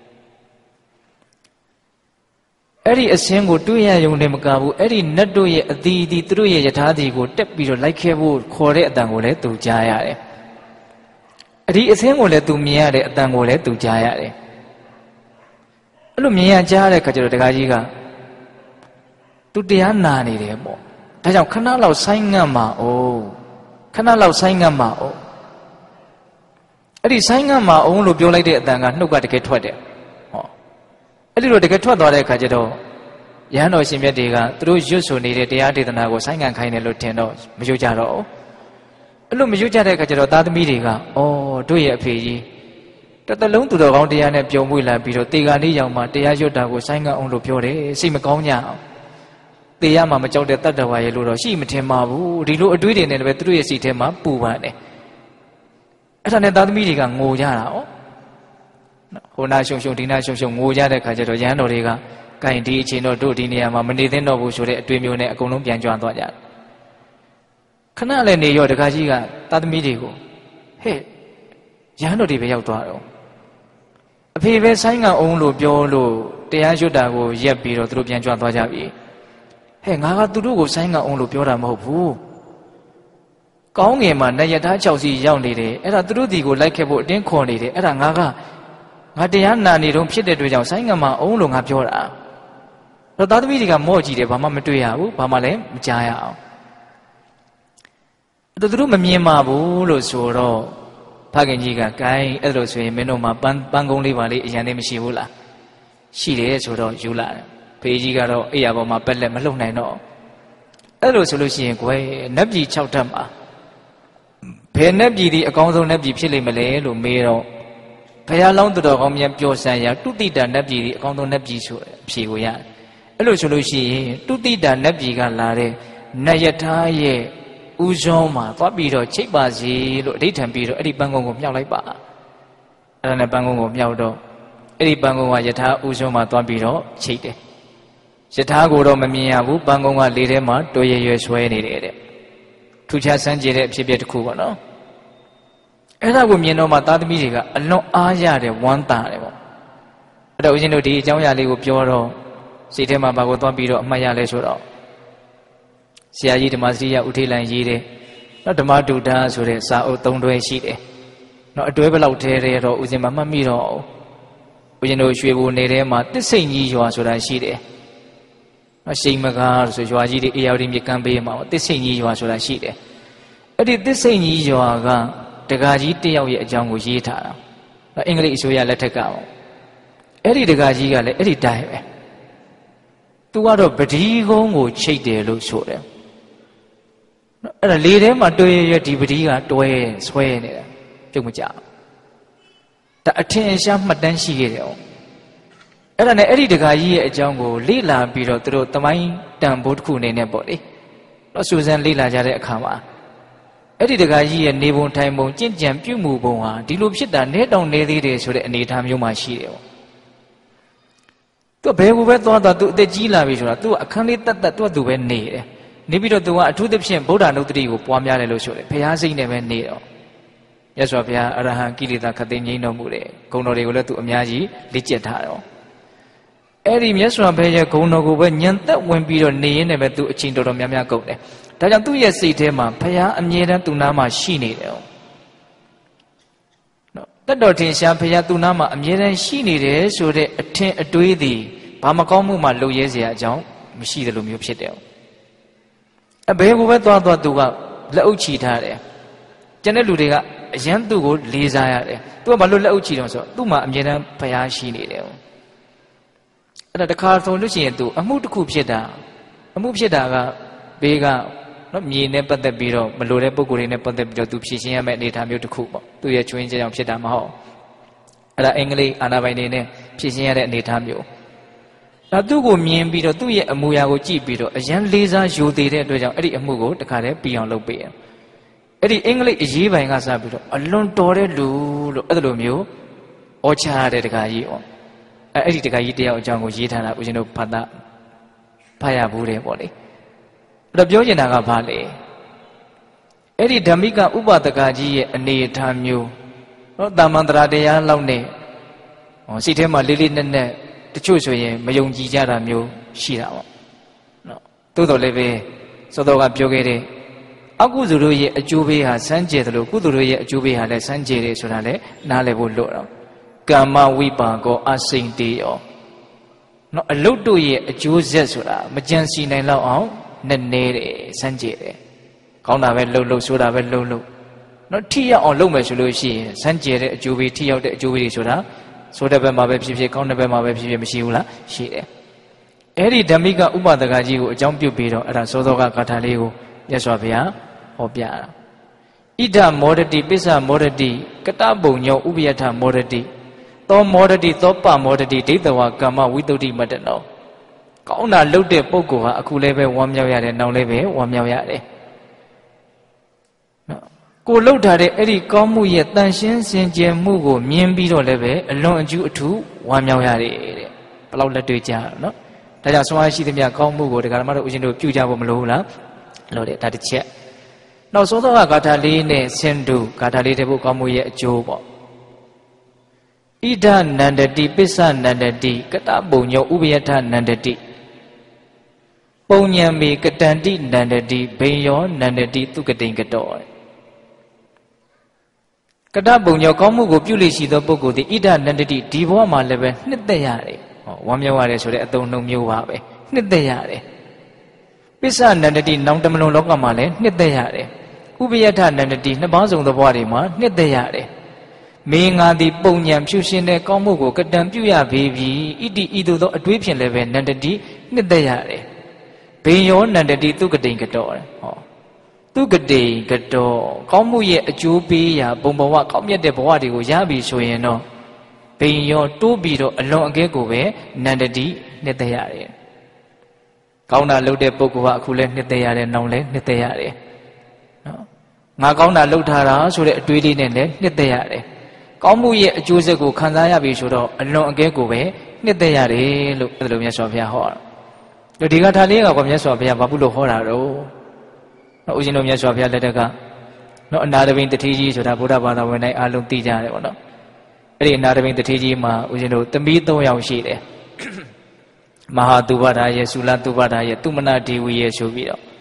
အဲ့ဒီအစင်းကိုတွေ့ရရုံနဲ့မကဘူးအဲ့ဒီနတ်တို့ရဲ့အသီးသီးသူတို့ရဲ့ယထာတီကိုတက်ပြီးတော့လိုက်ခဲ့ဖို့ခေါ်တဲ့အတန်ကိုလည်းသူကြားရတယ်အဲ့ဒီအစင်းကိုလည်းသူမြင်ရတဲ့အတန်ကိုလည်းသူကြားရတယ်အဲ့လိုမြင်ရကြားတဲ့ခါကျတော့တခါကြီးကသူတရားနာနေတယ်ပေါ့ဒါကြောင့်ခဏလောက်ဆိုင်းငံ့မှာအိုးခဏလောက်ဆိုင်းငံ့မှာအိုးအဲ့ဒီဆိုင်းငံ့မှာအောင်လို့ပြောလိုက်တဲ့အတန်ကနှုတ်ကတကယ်ထွက်တယ်ဟောအဲ့ဒီလိုတကယ်ထွက်သွားတဲ့အခါကျတော့ရဟန်းတော်ရှင်မြတ်တွေကသူတို့ရွတ်ဆိုနေတဲ့တရားဒေသနာကိုဆိုင်းငံ့ခိုင်းတယ်လို့ထင်တော့မရွတ်ကြတော့ဘူးအဲ့လိုမရွတ်ကြတဲ့အခါကျတော့သားသမီးတွေကအော်တို့ရဲ့အဖေကြီးတတလုံးသူတော်ကောင်းတရားနဲ့ပြုံမွေးလာပြီးတော့တေဂာလေးရောင်မှတရားရွတ်တာကိုဆိုင်းငံ့အောင်လို့ပြောတယ်စိတ်မကောင်းကြအောင်တေရမှာမကြောက်တဲ့တတ္တဝါရဲ့လို့တော့ရှိမထင်ပါဘူးဒီလိုအတွေးတွေနဲ့လည်းသူတို့ရဲ့စိတ်ထဲမှာပူပန်တယ်အဲ့ဒါနဲ့သားသမီးတွေကငိုကြတာဩဟိုနာရှုံရှုံဒီနာရှုံရှုံငိုကြတဲ့ခါကျတော့ရဟန်းတော်တွေကကင်ဒီအချိန်တော့တို့ဒီနေရာမှာမနေသင့်တော့ဘူးဆိုတဲ့အတွေ့မျိုးနဲ့အကုန်လုံးပြန်ကြွသွားကြတယ်ခဏလည်းနေရောတခါကြီးကသားသမီးတွေကိုဟဲ့ရဟန်းတော်တွေပဲရောက်သွားတော့အဖေပဲဆိုင်းငံအောင်လို့ပြောလို့တရားရွတ်တာကိုရက်ပြီးတော့သူတို့ပြန်ကြွသွားကြပြီဟဲ့ငါကသူတို့ကိုဆိုင်းငံအောင်လို့ပြောတာမဟုတ်ဘူးကောင်းငယ်မှာနယထာ၆စီရောက်နေတယ်အဲ့ဒါသူတို့ဒီကိုလိုက်ခဲ့ဖို့အတင်းခေါ်နေတယ်အဲ့ဒါငါကငါတရားနာနေတော့ဖြစ်တဲ့အတွက်ကြောင့်ဆိုင်းငံမှာအောင်လို့ငါပြောတာတော့သားသမီးတွေကမော့ကြည့်တယ်ဘာမှမတွေ့ရဘူးဘာမှလည်းမကြားရအောင်အဲ့တော့သူတို့မမြင်ပါဘူးလို့ဆိုတော့ဖခင်ကြီးကဂိုင်းအဲ့လိုဆိုရင်မင်းတို့မှာပန်းပန်းကုန်းလေးပါလေးအရင်တည်းမရှိဘူးလားရှိတယ်ဆိုတော့ယူလာတယ်ဖေးကြီးကတော့အိယာပေါ်မှာပက်လက်မလှုပ်နိုင်တော့အဲ့လိုဆိုလို့ရှိရင်ကွယ်နတ်ပြည်၆ထပ်မှာဘယ်နတ်ပြည်ဒီအကောင်းဆုံးနတ်ပြည်ဖြစ်လိမ့်မလဲလို့မေးတော့ဘုရားလောင်းတော်ကောင်းမြတ်ပြောစံရတုတိတာနတ်ပြည်ဒီအကောင်းဆုံးနတ်ပြည်ဆိုအဖြေကိုရတယ်အဲ့လိုဆိုလို့ရှိရင်တုတိတာနတ်ပြည်ကလာတဲ့နတ်ယထာရဲ့ဥဇောမှာသွားပြီးတော့ချိတ်ပါစီလို့အဋ္ဌံပြီးတော့အဲ့ဒီပန်းကုန်းကိုမြောက်လိုက်ပါအဲ့ဒါနဲ့ပန်းကုန်းကိုမြောက်တော့အဲ့ဒီပန်းကုန်းကယထာဥဇောမှာသွားပြီးတော့ချိတ်တယ်ယထာကိုတော့မမြင်ရဘူးပန်းကုန်းကလေထဲမှာတိုးရရွယ်ဆွဲနေတယ်တဲ့ထူးခြားစမ်းကြည့်တဲ့အဖြစ်အပျက်တစ်ခုပေါ့နော်အဲ့ဒါကိုမြင်တော့မှသားသမီးတွေကအလွန်အားရတယ်ဝမ်းသာတယ်ပေါ့အဲ့တော့ဦးဇင်းတို့ဒီအကြောင်းအရာလေးကိုပြောတော့စိတ်ထဲမှာဘာကိုသွားပြီးတော့အမှတ်ရလဲဆိုတော့ဆရာကြီးဓမ္မစရိယဥထေလန်ရေးတယ်နော်ဓမ္မဒုဒ္ဒဆိုတဲ့စာအုပ်သုံးတွဲရှိတယ်နော်အတွဲဘလောက်ထဲထဲတော့ဦးဇင်းမမှတ်မိတော့ဦးဇင်းတို့ရွှေဘိုနေထဲမှာတစ်စိမ့်ကြီးရွာဆိုတာရှိတယ်နော်ရှိမကားဆိုရွာကြီးတွေအေယာဝတီမြစ်ကမ်းဘေးမှာတစ်စိမ့်ကြီးရွာဆိုတာရှိတယ်အဲ့ဒီတစ်စိမ့်ကြီးရွာကတကာကြီးတယောက်ရဲ့အကြောင်းကိုရေးထားတာနော်အင်္ဂလိပ်အစိုးရလက်ထက်ကပေါ့အဲ့ဒီတကာကြီးကလည်းအဲ့ဒီတိုင်းပဲသူကတော့ပတိကုန်းကိုချိတ်တယ်လို့ဆိုတယ်နော်အဲ့ဒါလေထဲမှာတွဲရဒီပတိကတွဲဆွဲနေတာပြုတ်မကြဒါအထင်ရှားမှတ်တမ်းရှိခဲ့တယ်အောင်အဲ့ဒါနဲ့အဲ့ဒီတကာကြီးရဲ့အကြောင်းကိုလေ့လာပြီးတော့သူတို့သမိုင်းတန်ဖိုးတစ်ခုအနေနဲ့ပေါ့လေတော့စူဇန်လေ့လာကြတဲ့အခါမှာအဲ့ဒီတကာကြီးရဲ့နေပုံထိုင်ပုံကြင့်ကြံပြုမှုပုံဟာဒီလိုဖြစ်တာနဲတောင်နေသေးတယ်ဆိုတဲ့အနေအထားမျိုးမှရှိတယ်ပေါ့သူဘယ်ကိုပဲသွားသွားသူအသက်ကြီးလာပြီဆိုတာသူကအခန်းလေးတက်တက်သူကသူပဲနေတယ်နေပြီးတော့သူကအထူးသဖြင့်ဗုဒ္ဓနုတ္တိကိုပွားများတယ်လို့ဆိုတယ်ဘုရားစိတ်နဲ့ပဲနေတော့မြတ်စွာဘုရားအရဟံကိလေသာခသိငြိမ်းတော်မူတယ်ဂုဏ်တော်တွေကိုလည်းသူအများကြီးလေ့ကျက်ထားတော့အဲ့ဒီမြတ်စွာဘုရားရဲ့ဂုဏ်တော်ကိုပဲညံသက်ဝင်ပြီးတော့နေရင်းနဲ့ပဲသူအချိန်တော်တော်များများကုန်တယ်ဒါကြောင့်သူ့ရဲ့စိတ်ထဲမှာဘုရားအမြဲတမ်းသူ့နာမှာရှိနေတယ်နော်တတ်တော်ထင်ရှားဘုရားသူ့နာမှာအမြဲတမ်းရှိနေတယ်ဆိုတဲ့အထင်အတွေးသည်ဘာမကောင်းမှုမှလုံရဲเสียအကြောင်းမရှိတယ်လို့မျိုးဖြစ်တယ်အဘယ်ကိုပဲသွားသွားသူကလက်အုပ်ချီထားတယ်ကျန်တဲ့လူတွေကအရန်သူ့ကိုလေးစားရတယ်သူကဘာလို့လက်အုပ်ချီတော့ဆိုသူ့မှာအမြဲတမ်းဘုရားရှိနေတယ်အဲ့ဒါတခါဆိုလို့ရှိရင်သူအမှုတစ်ခုဖြစ်တာအမှုဖြစ်တာကဘေးကနော်မြေနဲ့ပတ်သက်ပြီးတော့မလိုတဲ့ပုံကိုယ်တွေနဲ့ပတ်သက်ပြီးတော့သူဖြည့်ရှင်းရမယ့်အနေအထားမျိုးတစ်ခုပေါ့သူရဲ့ချွင်းချက်ကြောင့်ဖြစ်တာမဟုတ်အဲ့ဒါအင်္ဂလိပ်အာဏာပိုင်တွေနဲ့ဖြည့်ရှင်းရတဲ့အနေအထားမျိုးဒါသူ့ကိုမြင်ပြီးတော့သူ့ရဲ့အမူအရာကိုကြည့်ပြီးတော့အရန်လေးစားယူသေးတဲ့အတွက်ကြောင့်အဲ့ဒီအမှုကိုတခါတည်းပြီးအောင်လုပ်ပေးရအဲ့ဒီအင်္ဂလိပ်အရေးပိုင်ကစပြီးတော့အလွန်တော်တဲ့လူလို့အဲ့လိုမျိုးဩချရတဲ့တခါကြီးပေါ့အဲ့အဲ့ဒီတခါကြီးတယောက်အကြောင်းကိုရေးထားတာဦးဇင်းတို့ဖတ်တာဖတ်ရဘူးတယ်ပေါ့လေအဲ့တော့ပြောချင်တာကဘာလဲအဲ့ဒီဓမ္မိကဥပဒကကြီးရဲ့အနေအထားမျိုးနော်တာမန်တရာတရားလောက်နဲ့ဟောစိတ်ထဲမှာလေးလေးနက်နက်တချို့ဆိုရင်မယုံကြည်ကြတာမျိုးရှိတာပေါ့နော်သို့တော်လည်းပဲစောတော်ကပြောခဲ့တဲ့အကုသိုလ်တို့ရဲ့အကျိုးပေးဟာစမ်းကြယ်တယ်လို့ကုသိုလ်တို့ရဲ့အကျိုးပေးဟာလည်းစမ်းကြယ်တယ်ဆိုတာလည်းနားလည်ဖို့လိုတော့ကမ္မဝိပါကောအစိမ့်တေယောနော်အလုတ်တို့ရဲ့အကျိုးဆက်ဆိုတာမကြံစီနိုင်တော့အောင်နည်းနည်းတယ်စမ်းကြယ်တယ်ကောင်းတာပဲလှုပ်လှုပ်ဆိုတာပဲလှုပ်လှုပ်နော်ထိရောက်အောင်လုပ်မယ်ဆိုလို့ရှိရင်စမ်းကြယ်တဲ့အကျိုးပေးထိရောက်တဲ့အကျိုးပေးတွေဆိုတာဆိုတဲ့ဘက်မှာပဲဖြစ်ဖြစ်ကောင်းတဲ့ဘက်မှာပဲဖြစ်ဖြစ်မရှိဘူးလားရှိတယ်အဲ့ဒီဓမ္မိကဥပဒကကြီးကိုအကြောင်းပြုပြီးတော့အဲ့ဒါသောသောကဂါထာလေးကိုမြတ်စွာဘုရားဟောပြတာဣဒမောဒတိပစ္စမောဒတိကတပုံညောဥပယထမောဒတိသောမောဒတိသောပမောဒတိဒိဋ္ဌဝကမ္မဝိတုဒ္ဓိမတ္တနောကောင်းတာလုပ်တဲ့ပုဂ္ဂိုလ်ဟာအခုလည်းပဲဝမ်းမြောက်ရတယ်နောက်လည်းပဲဝမ်းမြောက်ရတယ်နော်ကိုလှုပ်ထားတဲ့အဲ့ဒီကောင်းမှုရဲ့တန်ရှင်းစင်ကြယ်မှုကိုမြင်ပြီးတော့လည်းပဲအလွန်အကျူးအထူးဝမ်းမြောက်ရတယ်တဲ့ဘယ်လောက်လက်တွေ့ကြနော်ဒါကြောင့်ဆွမ်းရှိသမျှကောင်းမှုကိုတရားဓမ္မတို့ဦးဇင်းတို့ပြုကြဖို့မလိုဘူးလားလို့တဲ့ဒါတစ်ချက်နောက်သောသောကဂါထာလေးနဲ့ဆင်တုဂါထာလေးတဲ့ဘုကောင်းမှုရဲ့အကျိုးပေါ့ဣဒနန္တတိပစ္စနန္တတိကတပုံညောဥပယထနန္တတိပုံညံမေကတန္တိနန္တတိဘိညောနန္တတိသူကတိန်ကတောကတပုံညောကောင်းမှုကိုပြုလို့ရှိသောပုဂ္ဂိုလ်သည်ဣဒနန္တတိဒီဘဝမှာလည်းပဲနှစ်သက်ရတယ်ဟောဝမ်းမြောက်ရတယ်ဆိုတဲ့အသုံးနှုန်းမျိုးပါပဲနှစ်သက်ရတယ်ပစ္စနန္တတိနောင်တမလုံးလောကမှာလည်းနှစ်သက်ရတယ်ဥပယထနန္တတိနှစ်ပေါင်းစုံသောဘဝတွေမှာနှစ်သက်ရတယ်မင်းငါသည်ပုံညံဖြူရှင်တဲ့ကောင်းမှုကိုကတံပြုရပေပြီဣတိဤသို့သောအတွေးဖြင့်လည်းပဲနန္တတိနှစ်သက်ရတယ်ဘေယောနန္တတိသူကတိန်ကတောဟောသူကတိန်ကတောကောင်းမှုရဲ့အကျိုးပေးရာဘုံဘဝကောင်းမြတ်တဲ့ဘဝတွေကိုရပြီဆိုရင်တော့ဘေယောတိုးပြီးတော့အလွန်အကဲကိုပဲနန္တတိနှစ်သက်ရတယ်ကောင်းတာလုပ်တဲ့ပုဂ္ဂိုလ်ကအခုလည်းနှစ်သက်ရတယ်နောင်လည်းနှစ်သက်ရတယ်နော်ငါကောင်းတာလုပ်ထားတာဆိုတဲ့အတွေးလေးနဲ့လည်းနှစ်သက်ရတယ်ကောင်းမှုရဲ့အကျိုးဆက်ကိုခံစားရပြီဆိုတော့အလွန်အကဲကိုပဲနှစ်သက်ရတယ်လို့အဲ့လိုမြတ်စွာဘုရားဟောတာဒီကထာလေးကကောမြတ်စွာဘုရားဘာဖြစ်လို့ဟောတာတော့နော်ဦးဇင်းတို့မြတ်စွာဘုရားလက်ထက်ကနော်အနာတပိန်တထေးကြီးဆိုတာဗုဒ္ဓဘာသာဝင်တိုင်းအားလုံးသိကြတယ်ပေါ့နော်အဲ့ဒီအနာတပိန်တထေးကြီးမှာဦးဇင်းတို့သမီး၃ယောက်ရှိတယ်မဟာတုပဒါရဲ့သုလတုပဒါရဲ့တုမနာဒေဝီရဲ့ဆိုပြီးတော့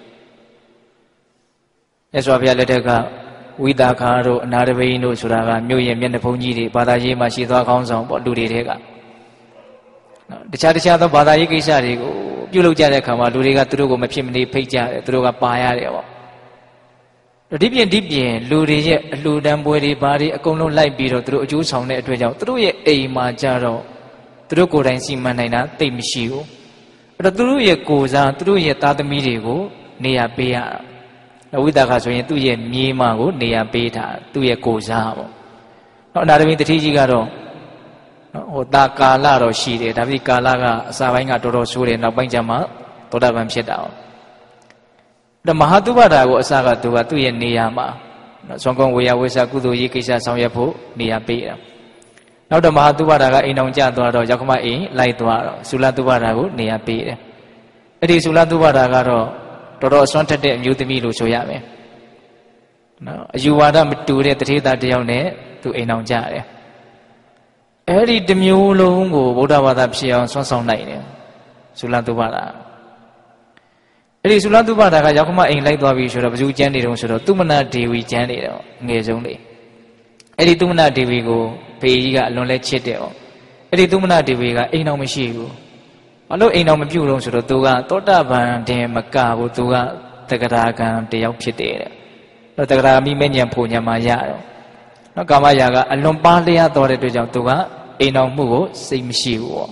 မြတ်စွာဘုရားလက်ထက်ကဝိတာခါတို့အနာတပိန်တို့ဆိုတာကမြို့ရဲ့မျက်နှာဖုံးကြီးတွေဘာသာရေးမှာရှိသွားကောင်းဆောင်ပေါ့လူတွေတဲကနော်တခြားတခြားသောဘာသာရေးကိစ္စတွေကိုပြုလုပ်ကြတဲ့အခါမှာလူတွေကသူတို့ကိုမဖြစ်မနေဖိတ်ကြတယ်သူတို့ကပါရတယ်ပေါ့ဒီပြင်ဒီပြင်လူတွေရဲ့အလှူဒန်းပွဲတွေဘာတွေအကုန်လုံးလိုက်ပြီးတော့သူတို့အကျိုးဆောင်တဲ့အတွက်ကြောင့်သူတို့ရဲ့အိမ်မှာကြတော့သူတို့ကိုယ်တိုင်စီမံနိုင်တာသိမရှိဘူးအဲ့တော့သူတို့ရဲ့ကိုယ်စားသူတို့ရဲ့သားသမီးတွေကိုနေရာပေးရတာဝိသကဆိုရင်သူ့ရဲ့မြေးမကိုနေရာပေးတာသူ့ရဲ့ကိုယ်စားပေါ့နော်အနာတပိန်တတိကြီးကတော့နော်ဟိုတာကာလတော့ရှိတယ်ဒါပြီးကာလကအစာပိုင်းကတော်တော်ဆိုးတယ်နောက်ပိုင်းကျမှသောတာပန်ဖြစ်တာအောင်ဒါမဟာသုဘတာကိုအစကသူကသူ့ရဲ့နေရာမှာနော်ဇွန်ကုန်းဝေယဝိဆာကုသိုလ်ရေးကိစ္စဆောင်ရွက်ဖို့နေရာပေးတာနောက်တော့မဟာသုဘတာကအိမ်အောင်ကျသွားတော့ရောက်ခမအိမ်လိုက်သွားတော့သုလသုဘတာကိုနေရာပေးတယ်အဲ့ဒီသုလသုဘတာကတော့တော်တော်အစွမ်းထက်တဲ့အမျိုးသမီးလို့ဆိုရမယ်နော်အယူဝါဒမတူတဲ့တထေးသားတယောက်နဲ့သူအိမ်အောင်ကျတယ်အဲ့ဒီတစ်မျိုးလုံးကိုဗုဒ္ဓဘာသာဖြစ်အောင်ဆွမ်းဆောင်နိုင်တယ်သုလသုဘတာအဲ့ဒီသုလသုဘတာကရောက်ခမအိမ်လိုက်သွားပြီဆိုတော့ဘယ်သူကျမ်းနေတုံးဆိုတော့သုမနာဒေဝီကျမ်းနေတယ်ငယ်ဆုံးလေးအဲ့ဒီသုမနာဒေဝီကိုဖေကြီးကအလွန်လဲချစ်တယ်ဩအဲ့ဒီသုမနာဒေဝီကအိမ်တော်မရှိဘူးဘာလို့အိမ်တော်မပြုတ်တော့ဆိုတော့သူကသောတာပန်တင်မကဘူးသူကတဂရာကံတယောက်ဖြစ်တယ်တဲ့တဂရာမိမဲ့ညံဖို့ညံမှာရတော့နော်ကာမရာဂအလွန်ပါးလျားတော်တဲ့အတွက်ကြောင့်သူကအိမ်တော်မှုကိုစိတ်မရှိဘူးပေါ့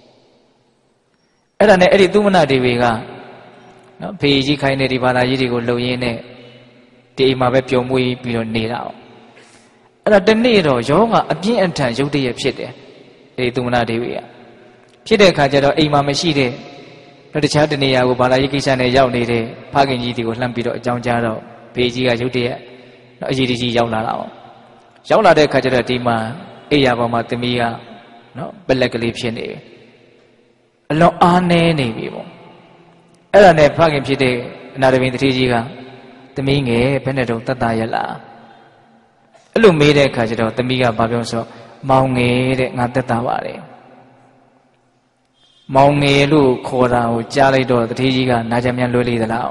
အဲ့ဒါနဲ့အဲ့ဒီသုမနဒေဝီကနော်ဖေကြီးခိုင်းတဲ့ဒီဘာသာကြီးတွေကိုလှုပ်ရင်းနဲ့ဒီအိမ်မှာပဲပျော်မွေးပြီးတော့နေတာပေါ့အဲ့ဒါတနေ့တော့ယောဂအပြင်းအထန်ရုပ်တရက်ဖြစ်တယ်အဲ့ဒီသုမနဒေဝီကဖြစ်တဲ့အခါကျတော့အိမ်မှာမရှိတဲ့တခြားတနေရာကိုဘာသာရေးကိစ္စနဲ့ရောက်နေတဲ့ဖခင်ကြီးတွေကိုလှမ်းပြီးတော့အကြောင်းကြားတော့ဖေကြီးကရုပ်တရက်နော်အရေးကြီးရောက်လာတာပေါ့ရောက်လာတဲ့အခါကျတော့ဒီမှာအိယာပေါ်မှာသမီးကနော်ပလက်ကလေးဖြစ်နေပြီအလွန်အားနည်းနေပြီပေါ့အဲ့ဒါနဲ့ဖခင်ဖြစ်တဲ့အနာတပင်တတိကြီးကသမီးငယ်ဘယ်နဲ့တော့တတ်တာရလားအဲ့လိုမေးတဲ့အခါကျတော့သမီးကဘာပြောဆိုမောင်ငယ်တဲ့ငါတတ်တာပါတယ်မောင်ငယ်လို့ခေါ်တာကိုကြားလိုက်တော့တတိကြီးကနာကြမြန်လွဲလေသလား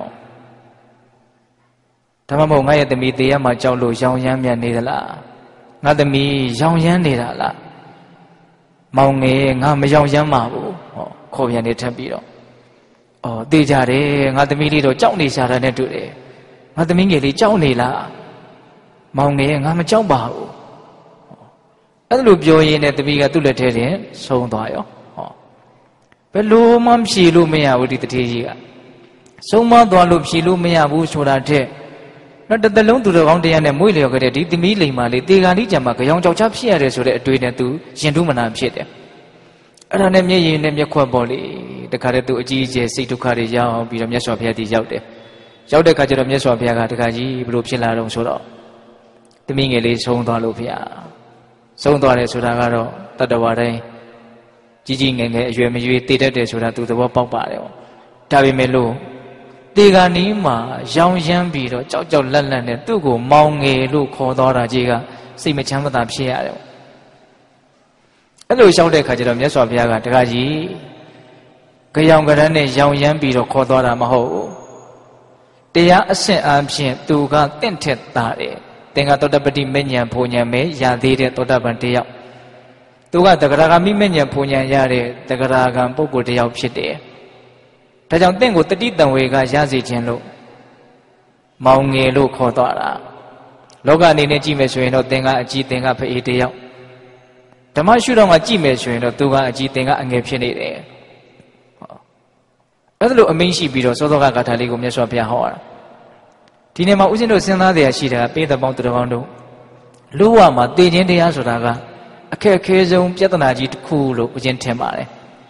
ဒါမှမဟုတ်ငါရဲ့သမီးတေးရမှာကြောက်လို့ရောင်ရမ်းမြတ်နေသလားငါသမီးရောင်ရမ်းနေတာလားမောင်ငယ်ငါမရောင်ရမ်းပါဘူးဟောခေါ်ပြန်နေထပ်ပြီးတော့အော်တေးကြတယ်ငါသမီးလေးတော့ကြောက်နေကြတာနဲ့တူတယ်ငါသမီးငယ်လေးကြောက်နေလားမောင်ငယ်ငါမကြောက်ပါဘူးအဲ့လိုပြောရင်းနဲ့သမီးကသူ့လက်ထဲတင်ဆုံးသွားရောဟောဘယ်လိုမှဖြေလို့မရဘူးဒီတတိကြီးကဆုံးမသွားလို့ဖြေလို့မရဘူးဆိုတာတဲ့နော်တစ်သလုံးသူတော်ကောင်းတရားနဲ့မွေးလျော်ခဲ့တဲ့ဒီသမီးလိမ်မာလေးတေဂာလိကြမှာကြောင်ကြောက်ချဖြစ်ရတယ်ဆိုတဲ့အတွေ့နဲ့သူရင်ထုမနာဖြစ်တယ်အဲ့ဒါနဲ့မျက်ရည်နဲ့မျက်ခွက်ပေါ်လေတခါတည်းသူအကြီးအကျယ်စိတ်ဒုက္ခတွေရောက်ပြီးတော့မြတ်စွာဘုရားတည်ရောက်တယ်ရောက်တဲ့ခါကျတော့မြတ်စွာဘုရားကတခါကြီးဘလို့ဖြစ်လာတော့ဆိုတော့သမီးငယ်လေးဆုံးသွားလို့ဘုရားဆုံးသွားတယ်ဆိုတာကတော့တတ္တဝါတိုင်းကြီးကြီးငယ်ငယ်အရွယ်မရွေးတည်တတ်တယ်ဆိုတာသူသဘောပေါက်ပါတယ်ပေါ့ဒါပေမဲ့လို့တေဂာနီးမှာရောင်ရမ်းပြီးတော့ကြောက်ကြောက်လန့်လန့်နဲ့သူ့ကိုမောင်ငယ်လို့ခေါ်သွားတာကြီးကစိတ်မချမ်းသာဖြစ်ရတယ်အဲ့လိုရှောက်တဲ့ခါကျတော့မြတ်စွာဘုရားကတခါကြီးကြောင်ကရမ်းနဲ့ရောင်ရမ်းပြီးတော့ခေါ်သွားတာမဟုတ်ဘူးတရားအဆင့်အားဖြင့်သူကတင့်ထက်တာတယ်သင်္ကသောတပတိမဉ္ဇဉ်ဘုံဉ္ဇဉ်ပဲရသေးတဲ့သောတပန်တယောက်သူကတဂရဂမိမဉ္ဇဉ်ဘုံဉ္ဇဉ်ရတဲ့တဂရဂံပုဂ္ဂိုလ်တယောက်ဖြစ်တယ်ဒါကြောင့်တင့်ကိုတတိတံဝေကရစေခြင်းလို့မောင်ငယ်လို့ခေါ်သွားတာလောကအနေနဲ့ကြည့်မယ်ဆိုရင်တော့သင်ကအကြီးသင်ကဖအေးတယောက်ဓမ္မရှုထောင့်ကကြည့်မယ်ဆိုရင်တော့သူကအကြီးသင်ကအငယ်ဖြစ်နေတယ်အဲ့ဒါလိုအမိန့်ရှိပြီးတော့သောသောကဂါထာလေးကိုမြတ်စွာဘုရားဟောတာဒီနေ့မှာဦးဇင်းတို့စဉ်းစားတဲ့အရှိတာပေးတဲ့ပေါင်းသူတော်ကောင်းတို့လူဝမှာတည်ခြင်းတရားဆိုတာကအခက်အခဲဆုံးပြဿနာကြီးတစ်ခုလို့ဦးဇင်းထင်ပါတယ်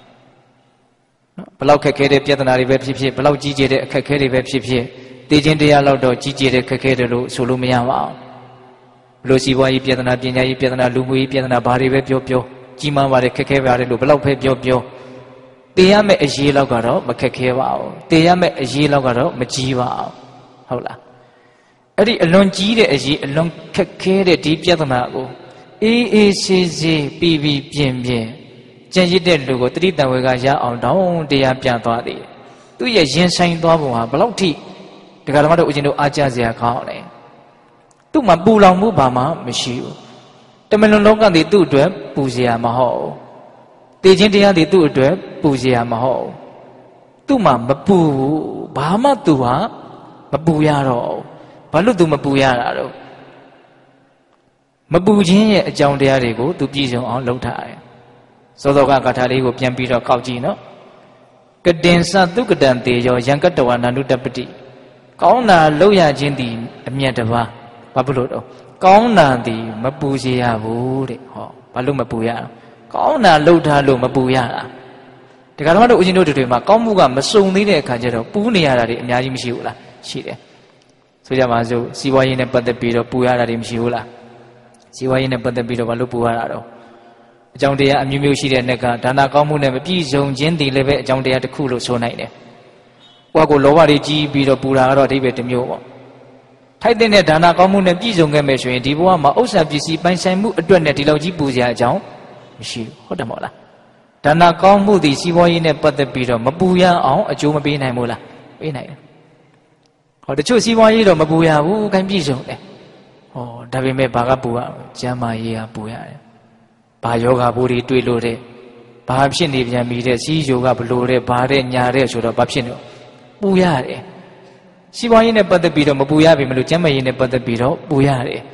ဘလောက်ခက်ခဲတဲ့ပြဿနာတွေပဲဖြစ်ဖြစ်ဘလောက်ကြီးကျယ်တဲ့အခက်အခဲတွေပဲဖြစ်ဖြစ်တည်ခြင်းတရားလောက်တော့ကြီးကျယ်တဲ့ခက်ခဲတယ်လို့ဆိုလို့မရပါဘူးဘလို့စီးပွားရေးပြဿနာပညာရေးပြဿနာလူမှုရေးပြဿနာဘာတွေပဲပြောပြောကြီးမားပါတယ်ခက်ခဲပါတယ်လို့ဘလောက်ပဲပြောပြောတည်ရမယ့်အရေးလောက်ကတော့မခက်ခဲပါဘူးတည်ရမယ့်အရေးလောက်ကတော့မကြီးပါဘူးဟုတ်လားအဲ့ဒီအလွန်ကြီးတဲ့အရေးအလွန်ခက်ခဲတဲ့ဒီပြဿနာကိုအေးအေးဆေးဆေးပြီးပြီးပြင်းပြင်းကြံရစ်တဲ့လူကိုတတိတံဝေကရအောင်တောင်းတရားပြသွားတယ်သူရဲ့ရင်ဆိုင်သွားပုံဟာဘလောက်ထိဒကာဓမ္မတို့ဦးဇင်းတို့အားကြစရာကောင်းတယ်သူ့မှာပူလောင်မှုဘာမှမရှိဘူးတမန်လုံးလောကသည်သူ့အတွက်ပူစရာမဟုတ်ဘူးတည်ခြင်းတရားသည်သူ့အတွက်ပူစရာမဟုတ်ဘူးသူ့မှာမပူဘူးဘာမှသူဟာမပူရတော့ဘူးဘာလို့သူမပူရတာတော့မပူခြင်းရဲ့အကြောင်းတရားတွေကိုသူပြည့်စုံအောင်လုပ်ထားတယ်သောသောကဂါထာလေးကိုပြန်ပြီးတော့ကောက်ကြည့်နော်ကတင်္စသုကတံတေယောယံကတ္တဝနန္တုတပတိကောင်းတာလုပ်ရခြင်းသည်အမြတ်တပါးဘာဖြစ်လို့တော့ကောင်းတာသည်မပူစေရဘူးတဲ့ဟောဘာလို့မပူရအောင်ကောင်းတာလုပ်ထားလို့မပူရတာဒီကတော့တို့ဦးဇင်းတို့တွေမှာကောင်းမှုကမစုံသေးတဲ့အခါကျတော့ပူနေရတာတွေအများကြီးမရှိဘူးလားရှိတယ်ဆိုကြပါစို့စီးပွားရေးနဲ့ပတ်သက်ပြီးတော့ပူရတာတွေမရှိဘူးလားစီးပွားရေးနဲ့ပတ်သက်ပြီးတော့ဘာလို့ပူရတာတော့အကြောင်းတရားအမျိုးမျိုးရှိတဲ့နေ့ကဒါနကောင်းမှုနဲ့မပြည့်စုံခြင်းတည်လည်းပဲအကြောင်းတရားတစ်ခုလို့ဆိုနိုင်တယ်။ကိုယ့်ကိုလောဘတွေကြီးပြီးတော့ပူတာကတော့အဓိပ္ပာယ်တစ်မျိုးပေါ့။ထိုက်တဲ့ဒါနကောင်းမှုနဲ့ပြည့်စုံခဲ့မယ်ဆိုရင်ဒီဘဝမှာဥစ္စာပစ္စည်းပိုင်ဆိုင်မှုအတွက်နဲ့ဒီလောက်ကြီးပူစရာအကြောင်းမရှိဘူးဟုတ်တယ်မဟုတ်လား။ဒါနကောင်းမှုသည်စီးပွားရေးနဲ့ပတ်သက်ပြီးတော့မပူရအောင်အကျိုးမပေးနိုင်ဘူးလား။ပေးနိုင်တယ်။ဟောတချို့စီးပွားရေးတော့မပူရဘူးခိုင်းပြည့်စုံတယ်။ဟောဒါပေမဲ့ဘာကပူရကျမ်းမာရေးကပူရတယ်။ဘာယောဂဘိုးတွေတွေ့လို့တဲ့ဘာဖြစ်နေပြန်ပြီတဲ့စီးယောဂဘလို့တဲ့ဘာတဲ့ညာတဲ့ဆိုတော့ဘာဖြစ်နေပူရတယ်စီးပွားရေးနဲ့ပတ်သက်ပြီးတော့မပူရပြီမလို့ကျမ်းမာရေးနဲ့ပတ်သက်ပြီးတော့ပူရတယ်အ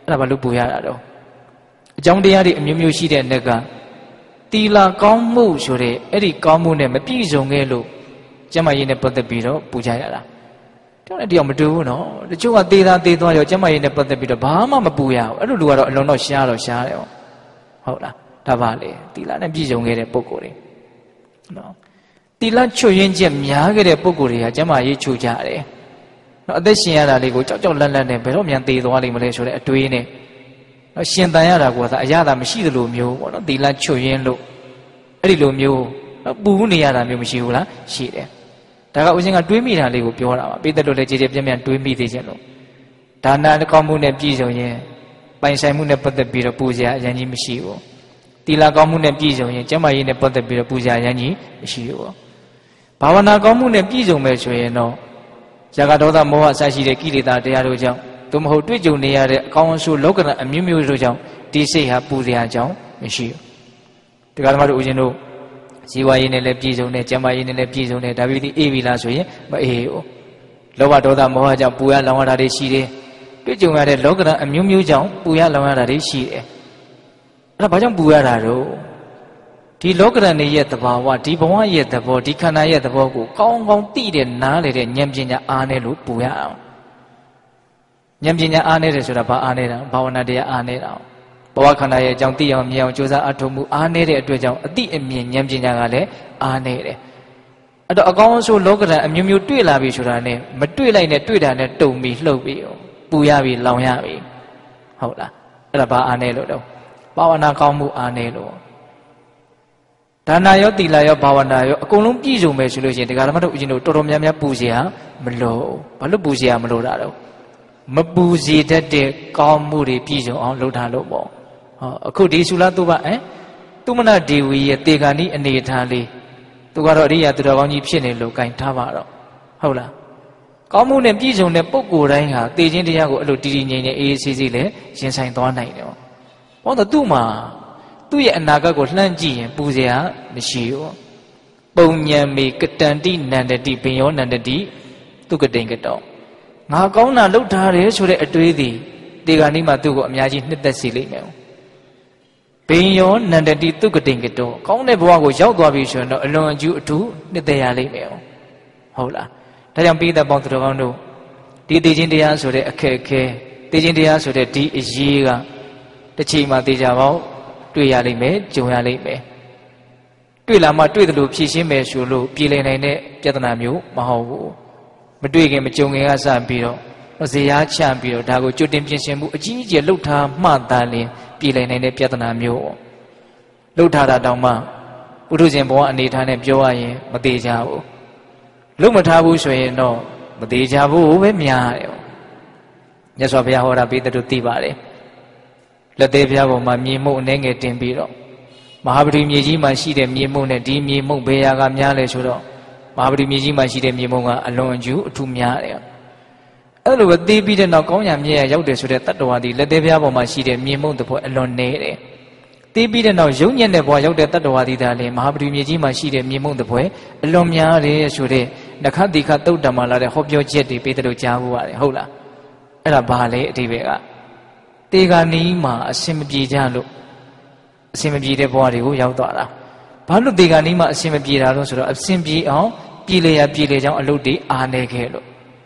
အဲ့ဒါဘာလို့ပူရတာတော့အကြောင်းတရားတွေအမျိုးမျိုးရှိတဲ့နေ့ကတီလာကောင်းမှုဆိုတဲ့အဲ့ဒီကောင်းမှုနဲ့မပြည့်စုံခဲ့လို့ကျမကြီးနဲ့ပတ်သက်ပြီးတော့ပူကြရတာတောင်းတဲ့တရားမတူဘူးနော်တချို့ကသေးသားသေးသွားရောကျမကြီးနဲ့ပတ်သက်ပြီးတော့ဘာမှမပူရဘူးအဲ့လိုလူကတော့အလုံးတော့ရှားတော့ရှားတယ်ဟုတ်လားဒါပါလေတီလာနဲ့ပြည့်စုံခဲ့တဲ့ပုဂ္ဂိုလ်တွေနော်တီလာချွတ်ရင်းချက်များခဲ့တဲ့ပုဂ္ဂိုလ်တွေကကျမကြီးချူကြတယ်နော်အသက်ရှင်ရတာလေးကိုကြောက်ကြောက်လန့်လန့်နဲ့ဘယ်တော့မှသေးသွားလိမ့်မလဲဆိုတဲ့အတွေးနဲ့နော်ရှင်တန်ရတာကသာအရသာမရှိသလိုမျိုးပေါ့နော်တီလာချွတ်ရင်းလို့အဲ့ဒီလိုမျိုးနော်ပူနေရတာမျိုးမရှိဘူးလားရှိတယ်ဒါကဦးဇင်းကတွေးမိတာလေးကိုပြောတာပါပိသက်လို့လည်းကြည်ကြည်ပြန့်ပြန့်တွေးမိသေးခြင်းလို့ဒါနကောင်းမှုနဲ့ပြည့်စုံရင်ပိုင်ဆိုင်မှုနဲ့ပတ်သက်ပြီးတော့ပူဇော်အရင်ကြီးမရှိဘူးတီလာကောင်းမှုနဲ့ပြည့်စုံရင်ကျမ်းမာရေးနဲ့ပတ်သက်ပြီးတော့ပူဇော်အရင်ကြီးမရှိဘူးဘာဝနာကောင်းမှုနဲ့ပြည့်စုံမယ်ဆိုရင်တော့ဇာကဒေါသမောဟအစရှိတဲ့ကိလေသာတရားတို့ကြောင့်သို့မဟုတ်တွေ့ကြုံနေရတဲ့အကောင်းအဆိုးလောကဓာတ်အမျိုးမျိုးတို့ကြောင့်ဒီစိတ်ဟာပူဇော်အကြောင်းမရှိဘူးတရားဓမ္မတို့ဦးဇင်းတို့ဇီဝရေးနဲ့လည်းပြည့်စုံတယ်ကျမ်းမာရေးနဲ့လည်းပြည့်စုံတယ်ဒါပေမဲ့အေးပြီလားဆိုရင်မအေးဘူးလောဘဒေါသမောဟကြောင့်ပူရလောင်ရတာတွေရှိတယ်တွေ့ကြုံရတဲ့လောကဓာတ်အမျိုးမျိုးကြောင့်ပူရလောင်ရတာတွေရှိတယ်အဲ့ဒါဘာကြောင့်ပူရတာတော့ဒီလောကဓာတ်တွေရဲ့သဘာဝဒီဘဝရဲ့သဘောဒီခန္ဓာရဲ့သဘောကိုကောင်းကောင်းသိတဲ့နားလေတဲ့ဉာဏ်ပညာအားနဲ့လို့ပူရအောင်ဉာဏ်ပညာအားနဲ့တယ်ဆိုတာဘာအားနေတာဘာဝနာတရားအားနေတာဘဝခန္ဓာရဲ့အကြောင်းသိအောင်မြင်အောင်ကြိုးစားအထောက်မှုအားနေတဲ့အတွက်ကြောင့်အတိအမြင်ဉာဏ်ပညာကလည်းအားနေတယ်အဲ့တော့အကောင်းအဆိုးလောကဓာတ်အမျိုးမျိုးတွေ့လာပြီဆိုတာနဲ့မတွေ့လိုက်နဲ့တွေ့တာနဲ့တုံပြီးလှုပ်ပြီးပူရပြီလောင်ရပြီဟုတ်လားအဲ့ဒါဘာအားနေလို့တော့ဘာဝနာကောင်းမှုအားနေလို့ဒါနရောသီလရောဘာဝနာရောအကုန်လုံးပြည့်စုံမယ်ဆိုလို့ရှိရင်တရားဓမ္မတို့ဦးဇင်းတို့တော်တော်များများပူဇော်မလို့ဘာလို့ပူဇော်မလို့တာတော့မပူဇေတတ်တဲ့ကောင်းမှုတွေပြည့်စုံအောင်လုပ်ထားလို့ပေါ့ဟောအခုဒီသုလသုဘဟမ်သူမနာဒေဝီရဲ့တေဂာနိအနေထားလေးသူကတော့အရိယာသူတော်ကောင်းကြီးဖြစ်နေလို့ဂိုင်ထားပါတော့ဟုတ်လားကောင်းမှုနဲ့ပြည့်စုံတဲ့ပုဂ္ဂိုလ်တိုင်းဟာတေခြင်းတရားကိုအဲ့လိုတည်တည်ငြိမ်ငြိမ်အေးအေးဆေးဆေးလေးရင်ဆိုင်သွားနိုင်တယ်ဟောတော့သူ့မှာသူ့ရဲ့အနာဂတ်ကိုလှမ်းကြည့်ရင်ပူဇော်မရှိဘူးပုံညံမေကတန္တိနန္တတိဘင်ယောနန္တတိသူကတိန်ကတော့ငါကောင်းတာလုပ်ထားတယ်ဆိုတဲ့အတွေးသည်တေဂာနိမှာသူ့ကိုအများကြီးနှစ်သက်စေလိမ့်မယ်ဘိယောနန္တတိသူကတိန်ကတော့ကောင်းတဲ့ဘဝကိုရောက်သွားပြီဆိုရင်တော့အလွန်အကျူးအထူးနှစ်သက်ရလိမ့်မယ်ဟုတ်လားဒါကြောင့်ပိဋကပေါင်းသူတော်ကောင်းတို့ဒီသိချင်းတရားဆိုတဲ့အခက်အခဲသိချင်းတရားဆိုတဲ့ဒီအရေးကတစ်ချိန်မှာသိကြပါဦးတွေ့ရလိမ့်မယ်ကြုံရလိမ့်မယ်တွေ့လာမှတွေ့တယ်လို့ဖြည့်ရှင်းမယ်ဆိုလို့ပြည်လည်နိုင်တဲ့ပြဿနာမျိုးမဟုတ်ဘူးမတွေ့ခင်မကြုံခင်ကစပြီးတော့ဇေယျချပြီးတော့ဒါကိုကြိုတင်ပြင်ဆင်မှုအကြီးအကျယ်လှုပ်ထားမှသာလျှင်ပြည်လည်နိုင်တဲ့ပြဿနာမျိုးလှုပ်ထားတာတောင်မှပုထုဇဉ်ဘဝအနေထားနဲ့ပြောရရင်မသေးကြဘူးလှုပ်မထားဘူးဆိုရင်တော့မသေးကြဘူးပဲများတယ်မြတ်စွာဘုရားဟောတာပိဋကတို့သိပါတယ်လက်သေးဘုရားပေါ်မှာမြေမှုန့်အနေငယ်တင်ပြီးတော့မဟာပတိမြေကြီးမှာရှိတဲ့မြေမှုန့်နဲ့ဒီမြေမှုန့်ဘယ်ရာကများလဲဆိုတော့မဟာပတိမြေကြီးမှာရှိတဲ့မြေမှုန့်ကအလွန်အကျူးအထူးများတယ်အဲ့လိုပဲသိပြီးတဲ့နောက်ကောင်းရမြဲရရောက်တယ်ဆိုတဲ့တတ္တဝါဒီလက်သေးဘုရားပေါ်မှာရှိတဲ့မြေမှုန့်တစ်ဖွဲ့အလွန်နေတယ်သိပြီးတဲ့နောက်ယုံညံ့တဲ့ဘဝရောက်တဲ့တတ္တဝါဒီသာလေမဟာပတိမြေကြီးမှာရှိတဲ့မြေမှုန့်တစ်ဖွဲ့အလွန်များတယ်ဆိုတဲ့နခတိခသုတ်တံမှာလာတဲ့ဟောပြောချက်တွေပိဋကတို့ကြားဖို့ရတယ်ဟုတ်လားအဲ့ဒါဘာလဲအဓိပ္ပာယ်ကတေဂာနီးမှာအစင်မပြေကြလို့အစင်မပြေတဲ့ဘဝတွေကိုရောက်သွားတာဘာလို့တေဂာနီးမှာအစင်မပြေတာလို့ဆိုတော့အစင်ပြေအောင်ပြည်လေရပြည်လေကြောင်းအလုပ်တွေအားနေခဲ့လို့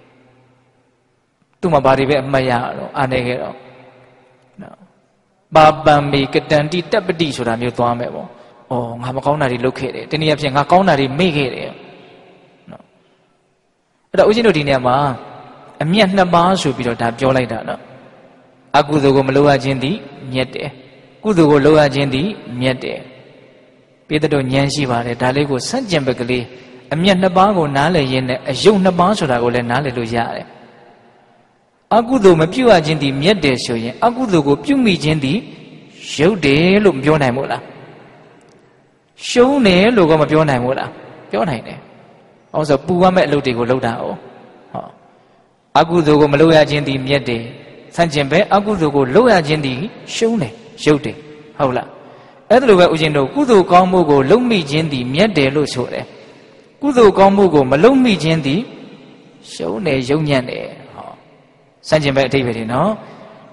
သူ့မှာဘာတွေပဲအမှတ်ရတော့အားနေခဲ့တော့နော်ပါပံမေကတန္တိတပ္ပတိဆိုတာမျိုးသွားမယ်ပေါ့ဩငါမကောင်းတာတွေလုပ်ခဲ့တယ်တနည်းအားဖြင့်ငါကောင်းတာတွေမေ့ခဲ့တယ်နော်အဲ့တော့ဦးဇင်းတို့ဒီနေရာမှာအမျက်နှစ်ပါးဆိုပြီးတော့ဒါပြောလိုက်တာနော်အကုသိုလ်ကိုမလုပ်ရခြင်းသည်မြတ်တယ်ကုသိုလ်ကိုလုပ်ရခြင်းသည်မြတ်တယ်ပိဋကတို့ဉာဏ်ရှိပါတယ်ဒါလေးကိုစန့်ကျင်ဘက်ကလေးအမျက်နှစ်ပါးကိုနားလည်ရင်းနဲ့အယုတ်နှစ်ပါးဆိုတာကိုလည်းနားလည်လို့ရတယ်အကုသိုလ်မပြုတ်ရခြင်းသည်မြတ်တယ်ဆိုရင်အကုသိုလ်ကိုပြုမိခြင်းသည်ရုပ်တယ်လို့မပြောနိုင်ဘူးလားရှုံးတယ်လို့ကမပြောနိုင်ဘူးလားပြောနိုင်တယ်ဟောဆိုပူရမယ့်အလုပ်တွေကိုလုပ်တာ哦ဟောအကုသိုလ်ကိုမလုပ်ရခြင်းသည်မြတ်တယ်ဆန့်ကျင်ပဲအကုသိုလ်ကိုလုပ်ရခြင်းသည်ရှုံးတယ်ရုပ်တယ်ဟုတ်လားအဲ့ဒါလိုပဲဦးဇင်းတို့ကုသိုလ်ကောင်းမှုကိုလုပ်မိခြင်းသည်မြတ်တယ်လို့ဆိုတယ်ကုသိုလ်ကောင်းမှုကိုမလုပ်မိခြင်းသည်ရှုံးတယ်ယုံညံ့တယ်ဟောဆန့်ကျင်ပဲအဓိပ္ပာယ်တွေနော်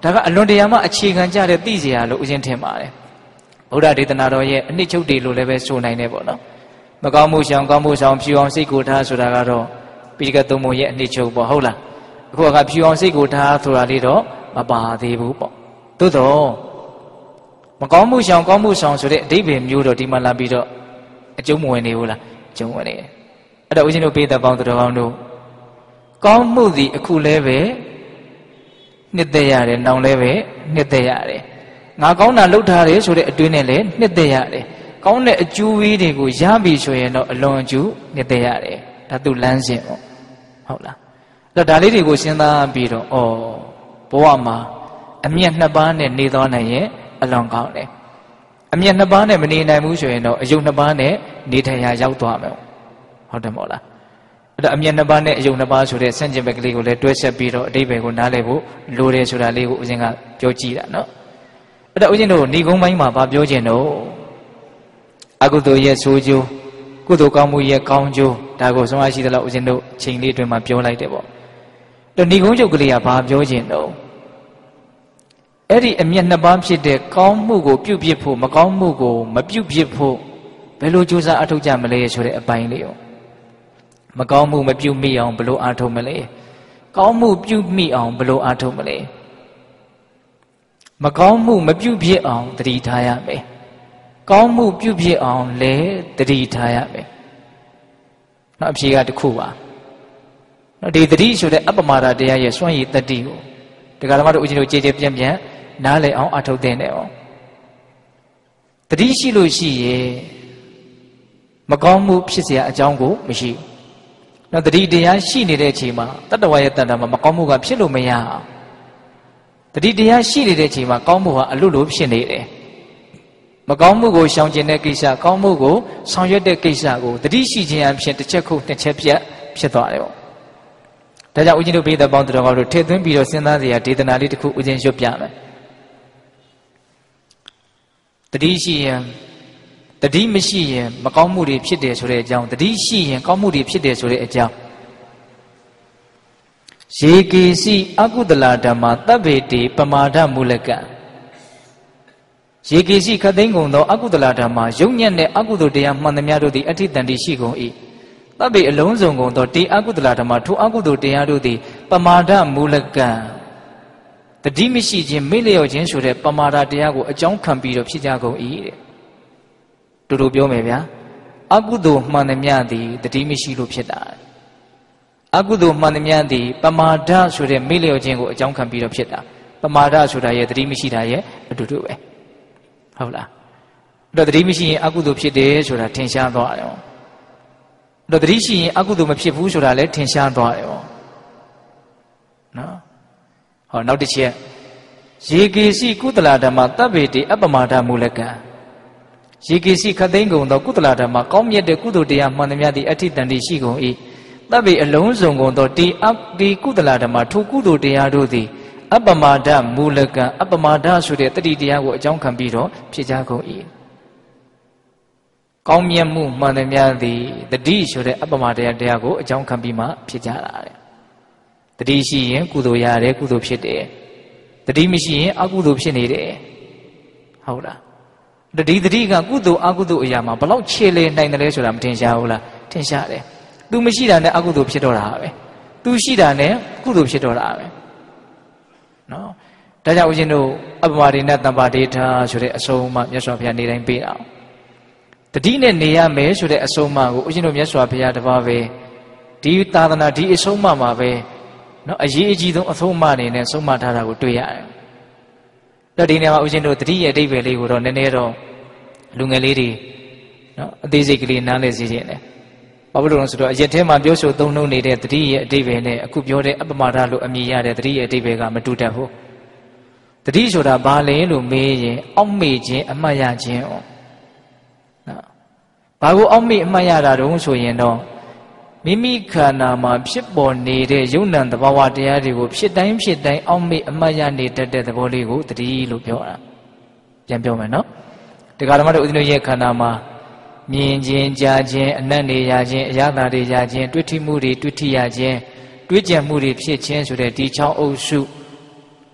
ဒါကအလွန်တရာမှအခြေခံကြတဲ့သိစရာလို့ဦးဇင်းထင်ပါတယ်ဗုဒ္ဓဒေသနာတော်ရဲ့အနှစ်ချုပ်တွေလို့လည်းပဲဆိုနိုင်တယ်ပေါ့နော်မကောင်းမှုရှောင်ကောင်းမှုဆောင်ဖြူအောင်စိတ်ကိုထားဆိုတာကတော့ပိဋကသုံးပုံရဲ့အနှစ်ချုပ်ပေါ့ဟုတ်လားအခုကဖြူအောင်စိတ်ကိုထားဆိုတာလေးတော့မပါသေးဘူးပေါ့သို့တော့မကောင်းမှုရှောင်ကောင်းမှုဆောင်ဆိုတဲ့အဓိပ္ပာယ်မျိုးတော့ဒီမှာလာပြီးတော့အကျုံးမဝင်နေဘူးလားအကျုံးဝင်နေတယ်အဲ့တော့ဦးဇင်းတို့ပိဋကပေါင်းတော်ကောင်းတို့ကောင်းမှုသည်အခုလဲပဲနှစ်သက်ရတယ်နောင်လဲပဲနှစ်သက်ရတယ်ငါကောင်းတာလုပ်ထားတယ်ဆိုတဲ့အတွင်းနဲ့လည်းနှစ်သက်ရတယ်ကောင်းတဲ့အကျိုးဝေးတွေကိုရပြီဆိုရင်တော့အလွန်အကျိုးနှစ်သက်ရတယ်ဒါသူလမ်းစဉ်ပေါ့ဟုတ်လားအဲ့တော့ဒါလေးတွေကိုစဉ်းစားပြီးတော့ဩဘဝမှာအမျက်နှစ်ပါးနဲ့နေသွားနိုင်ရင်အလွန်ကောင်းတယ်အမျက်နှစ်ပါးနဲ့မနေနိုင်ဘူးဆိုရင်တော့အယုတ်နှစ်ပါးနဲ့နေထိုင်ရာရောက်သွားမယ်ဟုတ်တယ်မဟုတ်လားအဲ့တော့အမျက်နှစ်ပါးနဲ့အယုတ်နှစ်ပါးဆိုတဲ့ဆန့်ကျင်ဘက်ကလေးကိုလည်းတွဲဆက်ပြီးတော့အတိပ္ပယ်ကိုနားလည်ဖို့လိုတယ်ဆိုတာလေးကိုဦးဇင်းကပြောကြည့်တာနော်အဲ့တော့ဦးဇင်းတို့ဏီကုံးပိုင်းမှာဗာပြောခြင်းတော့အကုသိုလ်ရဲ့ဆိုးကျိုးကုသိုလ်ကောင်းမှုရဲ့ကောင်းကျိုးဒါကိုဆုံးမရှိသလောက်ဦးဇင်းတို့ချိန်လေးအတွင်းမှာပြောလိုက်တယ်ပေါ့တော့ဏီကုံးချုပ်ကလေးကဘာပြောခြင်းတော့အဲ့ဒီအမျက်နှစ်ပါးဖြစ်တဲ့ကောင်းမှုကိုပြုပြစ်ဖို့မကောင်းမှုကိုမပြုပြစ်ဖို့ဘယ်လိုကြိုးစားအထောက်ကြမလဲဆိုတဲ့အပိုင်းလေးရောမကောင်းမှုမပြုမိအောင်ဘယ်လိုအားထုတ်မလဲကောင်းမှုပြုမိအောင်ဘယ်လိုအားထုတ်မလဲမကောင်းမှုမပြုဖြစ်အောင်တတိထားရမယ်ကောင်းမှုပြုဖြစ်အောင်လည်းတတိထားရမယ်နောက်အဖြေကတစ်ခုပါနော်ဒီတတိဆိုတဲ့အပ္ပမဒတရားရဲ့စွန့်ရည်တတိကိုဒီကရမတို့ဦးဇင်းတို့ကြည်ကြည်ပြန့်ပြန့်နားလည်အောင်အားထုတ်တဲ့နေအောင်တတိရှိလို့ရှိရဲ့မကောင်းမှုဖြစ်เสียအကြောင်းကိုမရှိဘူးနော်တတိတရားရှိနေတဲ့အချိန်မှာတတ္တဝါရဲ့တဏ္ဍာမှာမကောင်းမှုကဖြစ်လို့မရအောင်တတိတရားရှိနေတဲ့အချိန်မှာကောင်းမှုဟာအလွတ်လို့ဖြစ်နေတယ်မကောင်းမှုကိုရှောင်ကျင်တဲ့ကိစ္စကောင်းမှုကိုဆောင်ရွက်တဲ့ကိစ္စကိုတတိရှိခြင်းအဖြစ်တစ်ချက်ခုနှစ်ချက်ပြတ်ဖြစ်သွားတယ်ပေါ့ဒါကြောင့်ဦးဇင်းတို့ပိဋကပေါင်းတော်ကောင်းတို့ထည့်သွင်းပြီးတော့စဉ်းစားစရာဒေသနာလေးတစ်ခုဦးဇင်းရွတ်ပြမယ်တတိရှိရင်တတိမရှိရင်မကောင်းမှုတွေဖြစ်တယ်ဆိုတဲ့အကြောင်းတတိရှိရင်ကောင်းမှုတွေဖြစ်တယ်ဆိုတဲ့အကြောင်းရေကေစီအကုသလဓမ္မသဗ္ဗေတိပမာဒမူလကရေကေစီခသိန်းကုန်သောအကုသလဓမ္မယုံညံ့တဲ့အကုသိုလ်တရားမှန်သမျှတို့သည်အဋ္ဌိတန်တိရှိကုန်၏သဗ္ဗေအလုံးစုံကုန်သောတေအကုသလဓမ္မထိုအကုသိုလ်တရားတို့သည်ပမာဒမူလကတတိမရှိခြင်းမေ့လျော့ခြင်းဆိုတဲ့ပမာဒတရားကိုအကြောင်းခံပြီးတော့ဖြစ်ကြကုန်၏တဲ့တူတူပြောမယ်ဗျာအကုသိုလ်မှန်သမျှသည်တတိမရှိလို့ဖြစ်တာအကုသိုလ်မှန်သမျှသည်ပမာဒဆိုတဲ့မေ့လျော့ခြင်းကိုအကြောင်းခံပြီးတော့ဖြစ်တာပမာဒဆိုတာရဲ့တတိမရှိတာရဲ့အတူတူပဲဟုတ်လားအဲ့တော့တတိမရှိရင်အကုသိုလ်ဖြစ်တယ်ဆိုတာထင်ရှားသွားတယ်အဲ့တော့တတိရှိရင်အကုသိုလ်မဖြစ်ဘူးဆိုတာလည်းထင်ရှားသွားတယ်နော်ဟောနောက်တစ်ချက်ရေကေစီကုသလဓမ္မသဗ္ဗေတိအပ္ပမဒမူလကံရေကေစီခသိန်းကုန်သောကုသလဓမ္မကောင်းမြတ်တဲ့ကုသိုလ်တရားမှန်သမျှသည်အဋ္ဌိတန်တိရှိကုန်၏သဗ္ဗေအလုံးစုံကုန်သောတိအတိကုသလဓမ္မထိုကုသိုလ်တရားတို့သည်အပ္ပမဒမူလကံအပ္ပမဒဆိုတဲ့တတိတရားကိုအကြောင်းခံပြီးတော့ဖြစ်ကြကုန်၏ကောင်းမြတ်မှုမှန်သမျှသည်တတိဆိုတဲ့အပ္ပမတရားတရားကိုအကြောင်းခံပြီးမှဖြစ်ကြတာတဲ့တတိရှိရင်ကုသိုလ်ရတယ်ကုသိုလ်ဖြစ်တယ်တတိမရှိရင်အကုသိုလ်ဖြစ်နေတယ်ဟုတ်လားဒီတတိကကုသိုလ်အကုသိုလ်အရာမှာဘလောက်ခြေလေနိုင်တယ်လဲဆိုတာမထင်ရှားဘူးလားထင်ရှားတယ်သူမရှိတာနဲ့အကုသိုလ်ဖြစ်တော့တာပဲသူရှိတာနဲ့ကုသိုလ်ဖြစ်တော့တာပဲနော်ဒါကြောင့်ဦးဇင်းတို့အပ္ပမဒိနတမ္ပါဒိဋ္ဌာဆိုတဲ့အဆုံးအမမြတ်စွာဘုရားနေတိုင်းပေးတာတတိနဲ့နေရမယ်ဆိုတဲ့အဆုံးအမကိုဦးဇင်းတို့မြတ်စွာဘုရားတပါးပဲဒီသာသနာဒီအဆုံးအမမှာပဲနော်အရေးအကြီးဆုံးအဆုံးအမအနေနဲ့ဆုံးမထားတာကိုတွေ့ရတယ်တော့ဒီနေရာမှာဦးဇင်းတို့တတိရဲ့အဓိပ္ပာယ်လေးကိုတော့နည်းနည်းတော့လူငယ်လေးတွေနော်အသေးစိတ်ကလေးနားလည်စေခြင်းနဲ့ဘာလို့လဲဆိုတော့အရက်ထဲမှာပြောဆိုသုံးနှုန်းနေတဲ့တတိရဲ့အဓိပ္ပာယ်နဲ့အခုပြောတဲ့အပ္ပမဒလို့အမည်ရတဲ့တတိရဲ့အဓိပ္ပာယ်ကမတူတတ်ဘူးတတိဆိုတာဘာလဲလို့မေးရင်အောက်မေ့ခြင်းအမှတ်ရခြင်း哦နော်ဘာကိုအောက်မေ့အမှတ်ရတာတုံးဆိုရင်တော့မိမိခန္ဓာမှာဖြစ်ပေါ်နေတဲ့ယုံနံသဘာဝတရားတွေကိုဖြစ်တိုင်းဖြစ်တိုင်းအောက်မေ့အမှတ်ရနေတတ်တဲ့သဘောလေးကိုတတိလို့ပြောတာပြန်ပြောမယ်နော်ဒီကရမတို့ဦးဇင်းတို့ရဲ့ခန္ဓာမှာမြင်ခြင်းကြားခြင်းအနတ်နေရခြင်းအရသာတွေရခြင်းတွေ့ထိမှုတွေတွေ့ထိရခြင်းတွေးကြံမှုတွေဖြစ်ခြင်းဆိုတဲ့ဒီချောင်းအုပ်စု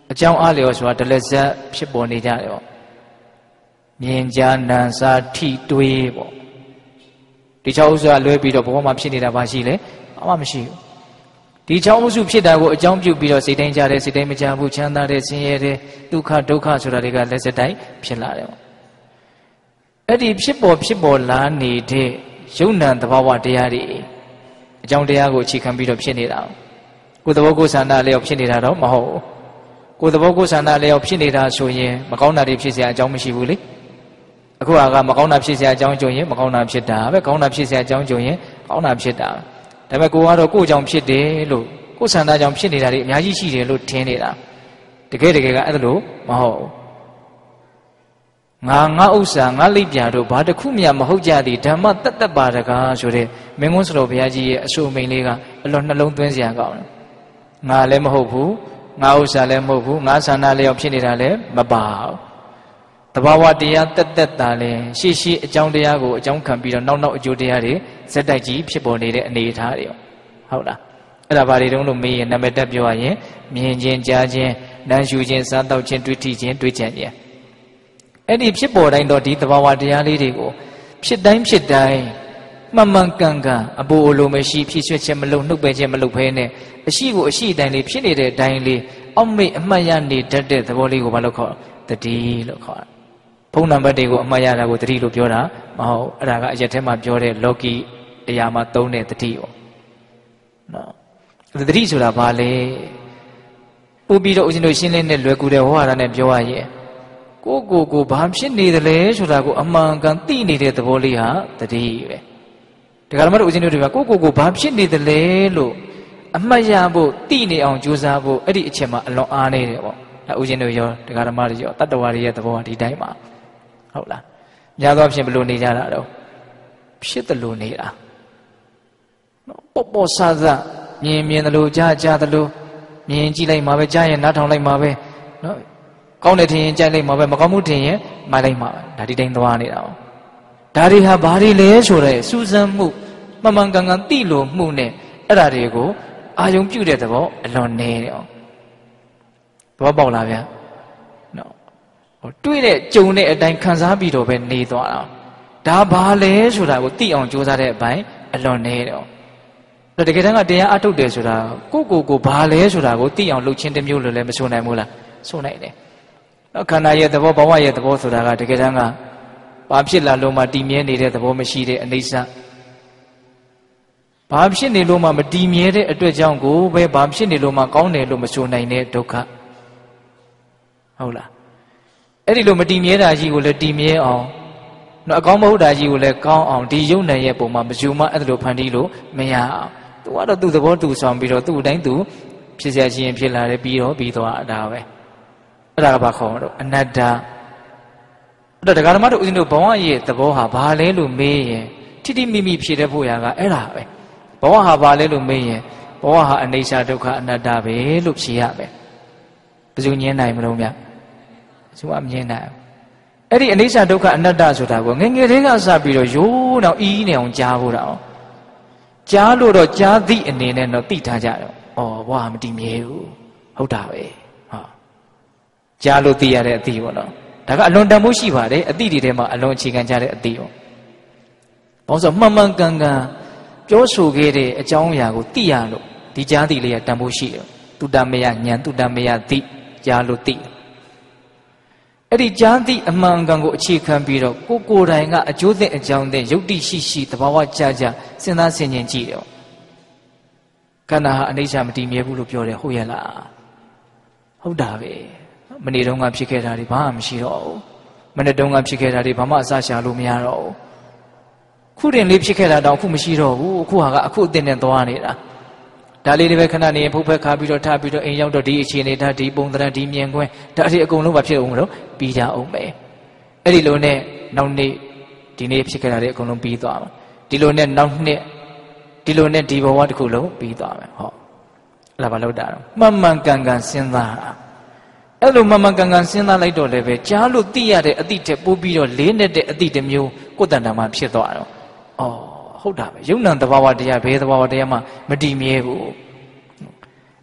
အကြောင်းအားလျော်စွာဒလဇတ်ဖြစ်ပေါ်နေကြတယ်ပေါ့မြင်ကြနံစာထိတွေးပေါ့ဒီ၆ဥစ္စာလွဲပြီးတော့ဘဝမှာဖြစ်နေတာဘာရှိလဲဘာမှမရှိဘူးဒီ၆ဥစ္စုဖြစ်တာကိုအကြောင်းပြုပြီးတော့စိတ်တိုင်းကြတယ်စိတ်တိုင်းမကြဘူးချမ်းသာတယ်ဆင်းရဲတယ်ဒုက္ခဒုက္ခဆိုတာတွေကလက်စတိုင်းဖြစ်လာတယ်ပေါ့အဲ့ဒီဖြစ်ပေါ်ဖြစ်ပေါ်လာနေတဲ့ယုံ nant သဘာဝတရားတွေအကြောင်းတရားကိုအခြေခံပြီးတော့ဖြစ်နေတာကိုယ်သဘောကိုယ်ဆန္ဒလျောက်ဖြစ်နေတာတော့မဟုတ်ဘူးကိုယ်သဘောကိုယ်ဆန္ဒလျောက်ဖြစ်နေတာဆိုရင်မကောင်းတာတွေဖြစ်เสียအကြောင်းမရှိဘူးလေအခုဟာကမကောင်းတာဖြစ်เสียအကြောင်းကြုံရင်မကောင်းတာဖြစ်တာပဲကောင်းတာဖြစ်เสียအကြောင်းကြုံရင်ကောင်းတာဖြစ်တာဒါပေမဲ့ကိုကတော့ကိုယ်ကြောင့်ဖြစ်တယ်လို့ကိုယ်ဆန္ဒကြောင့်ဖြစ်နေတာတွေအများကြီးရှိတယ်လို့ထင်နေတာတကယ်တကယ်ကအဲ့ဒါလို့မဟုတ်ဘူးငါငါဥစ္စာငါလိပ်ပြာတို့ဘာတစ်ခုမှမဟုတ်ကြသည်ဓမ္မတတ်တတ်ပါတကားဆိုတဲ့မင်းကုန်းစတော်ဘုရားကြီးရဲ့အဆိုအမိန်လေးကအလွန်နှလုံးသွင်းစရာကောင်းတယ်ငါလည်းမဟုတ်ဘူးငါဥစ္စာလည်းမဟုတ်ဘူးငါဆန္ဒလျောက်ဖြစ်နေတာလည်းမပါဘူးတဘာဝတရားတက်တက်တာလဲရှေ့ရှေ့အကြောင်းတရားကိုအကြောင်းခံပြီးတော့နောက်နောက်အကျိုးတရားတွေဇက်တိုက်ကြီးဖြစ်ပေါ်နေတဲ့အနေအထားတွေဟုတ်လားအဲ့ဒါဘာတွေတုံးလို့မေးရင်နာမည်တက်ပြောရရင်မြင်ခြင်းကြားခြင်းနားရှုခြင်းစားတော့ခြင်းတွေးထိခြင်းတွေးကြံခြင်းအဲ့ဒီဖြစ်ပေါ်တိုင်းတော့ဒီတဘာဝတရားလေးတွေကိုဖြစ်တိုင်းဖြစ်တိုင်းမှန်မှန်ကန်ကန်အပူအလိုမရှိဖြစ်ရွှေ့ခြင်းမလုပ်နှုတ်ပယ်ခြင်းမလုပ်ဖဲနဲ့အရှိကိုအရှိတိုင်းလေးဖြစ်နေတဲ့အတိုင်းလေးအောက်မေ့အမှတ်ရနေတတ်တဲ့သဘောလေးကိုဘာလို့ခေါ်တတိလို့ခေါ်တယ်ဖုန်းနံပါတ်တွေကိုအမှတ်ရတာကိုတတိလို့ပြောတာမဟုတ်အဲ့ဒါကအရက်ထဲမှာပြောတဲ့လောကီအရာမှာသုံးတဲ့တတိပေါ့နော်တတိဆိုတာဘာလဲပို့ပြီးတော့ဦးဇင်းတို့ရှင်းလင်းတဲ့လွယ်ကူတဲ့ဝါဒနဲ့ပြောရရင်ကိုကိုကိုဘာဖြစ်နေတယ်လဲဆိုတာကိုအမှန်ကန်သိနေတဲ့သဘောလေးဟာတတိပဲဒါကြမှာတော့ဦးဇင်းတို့တွေကကိုကိုကိုဘာဖြစ်နေတယ်လဲလို့အမှတ်ရဖို့သိနေအောင်ကြိုးစားဖို့အဲ့ဒီအချက်မှာအလွန်အားနေတယ်ပေါ့အဲဦးဇင်းတို့ရောဒကာဓမ္မတွေရောတတ္တဝါတွေရဲ့သဘောကဒီတိုင်းပါဟုတ်လားများသောအားဖြင့်ဘယ်လိုနေကြတာတော့ဖြစ်တယ်လို့နေတာနော်ပေါ့ပေါ့ဆဆမြင်မြင်တယ်လို့ကြားကြားတယ်လို့မြင်ကြည့်လိုက်မှာပဲကြားရင်နားထောင်လိုက်မှာပဲနော်ကောင်းတယ်ထင်ရင်ကြိုက်လိုက်မှာပဲမကောင်းမှုထင်ရင်မိုက်လိုက်မှာပဲဒါဒီတိုင်းသွားနေတာပေါ့ဒါတွေဟာဘာတွေလဲဆိုတဲ့စူးစမ်းမှုမှန်မှန်ကန်ကန်သိလို့မှုနဲ့အဲ့ဒါတွေကိုအာယုံပြုတဲ့သဘောအလွန်နေတယ်။ဘောပေါက်လားဗျာ။နော်။ဟိုတွေးတဲ့ကြုံတဲ့အတိုင်းခံစားပြီးတော့ပဲနေသွားတာ။ဒါဘာလဲဆိုတာကိုသိအောင်ကြိုးစားတဲ့အပိုင်းအလွန်နေတယ်။ဒါတကယ်တမ်းကတရားအထုတ်တယ်ဆိုတာကိုကိုကိုဘာလဲဆိုတာကိုသိအောင်လုပ်ချင်းတစ်မျိုးလို့လည်းမဆိုနိုင်ဘူးလား။ဆိုနိုင်တယ်။နော်ခန္ဓာရဲ့သဘောဘဝရဲ့သဘောဆိုတာကတကယ်တမ်းကဘာဖြစ်လာလို့မှတည်မြဲနေတဲ့သဘောမရှိတဲ့အနိစ္စဘာဖြစ်နေလို့မှမတည်မြဲတဲ့အတွက်ကြောင့်ကိုပဲဘာဖြစ်နေလို့မှကောင်းတယ်လို့မဆိုနိုင်တဲ့ဒုက္ခဟုတ်လားအဲ့ဒီလိုမတည်မြဲတာကြီးကိုလည်းတည်မြဲအောင်နော်အကောင်းမဟုတ်တာကြီးကိုလည်းကောင်းအောင်ဒီယုံနိုင်ရဲ့ပုံမှာမယူမအဲ့လိုဖန်တီးလို့မရအောင်သူကတော့သူ့သဘောသူဆောင်ပြီးတော့သူ့အတိုင်းသူဖြစ်ရခြင်းဖြစ်လာတယ်ပြီးတော့ပြီးသွားတာပဲအဲ့ဒါကဘာခေါ်တော့အနတ္တအဲ့ဒါဒကာဓမ္မတို့ဦးဇင်းတို့ဘဝရဲ့သဘောဟာဘာလဲလို့မေးရင်ထိတိမိမိဖြေတဲ့ဖို့ရာကအဲ့ဒါပဲဘဝဟာဘာလဲလို့မေးရင်ဘဝဟာအနိစ္စဒုက္ခအနတ္တပဲလို့ဖြေရမယ်ဘယ်သူညင်းနိုင်မလို့မြတ်ဘယ်သူမှမညင်းနိုင်အဲ့ဒီအနိစ္စဒုက္ခအနတ္တဆိုတာကိုငယ်ငယ်လေးကစပြီးတော့ရိုးတော့အီးနေအောင်ကြားဖို့တော့ကြားလို့တော့ကြားသည့်အနေနဲ့တော့သိထားကြတော့ဩဘဝမတည်မြဲဘူးဟုတ်တာပဲဟာကြားလို့သိရတဲ့အသိပေါ့နော်ဒါကအလွန်တန်ဖို့ရှိပါတယ်အသိတွေထဲမှာအလွန်အခြေခံကြတဲ့အသိပေါ့ဘာလို့ဆိုမှန်မှန်ကန်ကန်ပြောဆိုခဲ့တဲ့အကြောင်းအရာကိုသိရလို့ဒီကြားသိလေးကတန်ဖို့ရှိတယ်တုတ္တမယဉာဏ်တုတ္တမယသိကြားလို့သိအဲ့ဒီကြားသိအမှန်ကန်ကိုအခြေခံပြီးတော့ကိုကိုယ်တိုင်ကအကျိုးသက်အကြောင်းသက်ယုတ်တိရှိရှိသဘာဝကြကြစဉ်းစားဆင်ခြင်ကြည့်တယ်ခန္ဓာဟာအနိစ္စမတည်မြဲဘူးလို့ပြောတယ်ဟုတ်ရဲ့လားဟုတ်တာပဲမနေ့တုန်းကဖြစ်ခဲ့တာတွေဘာမှမရှိတော့ဘူးမနေ့တုန်းကဖြစ်ခဲ့တာတွေဘာမှအစရှာလို့မရတော့ဘူးခုတင်လေးဖြစ်ခဲ့တာတော့အခုမရှိတော့ဘူးအခုဟာကအခုအသင်နဲ့သွားနေတာဒါလေးတွေပဲခဏနေဖုတ်ဖက်ခါပြီးတော့ထားပြီးတော့အိမ်ရောက်တော့ဒီအခြေအနေဒါဒီပုံသဏ္ဍာန်ဒီမြင်ကွင်းဒါအထိအကုန်လုံးမဖြစ်အောင်လို့ပြီးကြအောင်ပဲအဲ့ဒီလိုနဲ့နောက်နေ့ဒီနေ့ဖြစ်ခဲ့တာတွေအကုန်လုံးပြီးသွားမှာဒီလိုနဲ့နောက်နှစ်ဒီလိုနဲ့ဒီဘဝတစ်ခုလုံးပြီးသွားမယ်ဟောအဲ့ဒါဘာလို့တာတော့မှန်မှန်ကန်ကန်စဉ်းစားတာအဲ့လိုမှန်မှန်ကန်ကန်စဉ်းစားလိုက်တော့လည်းပဲကြားလို့သိရတဲ့အသည့်တက်ပို့ပြီးတော့လေးနဲ့တဲ့အသည့်တစ်မျိုးကိုယ်တန်တာမှဖြစ်သွားတော့ဩဟုတ်တာပဲယုံ nant သဘာဝတရားဘယ်သဘာဝတရားမှမတည်မြဲဘူး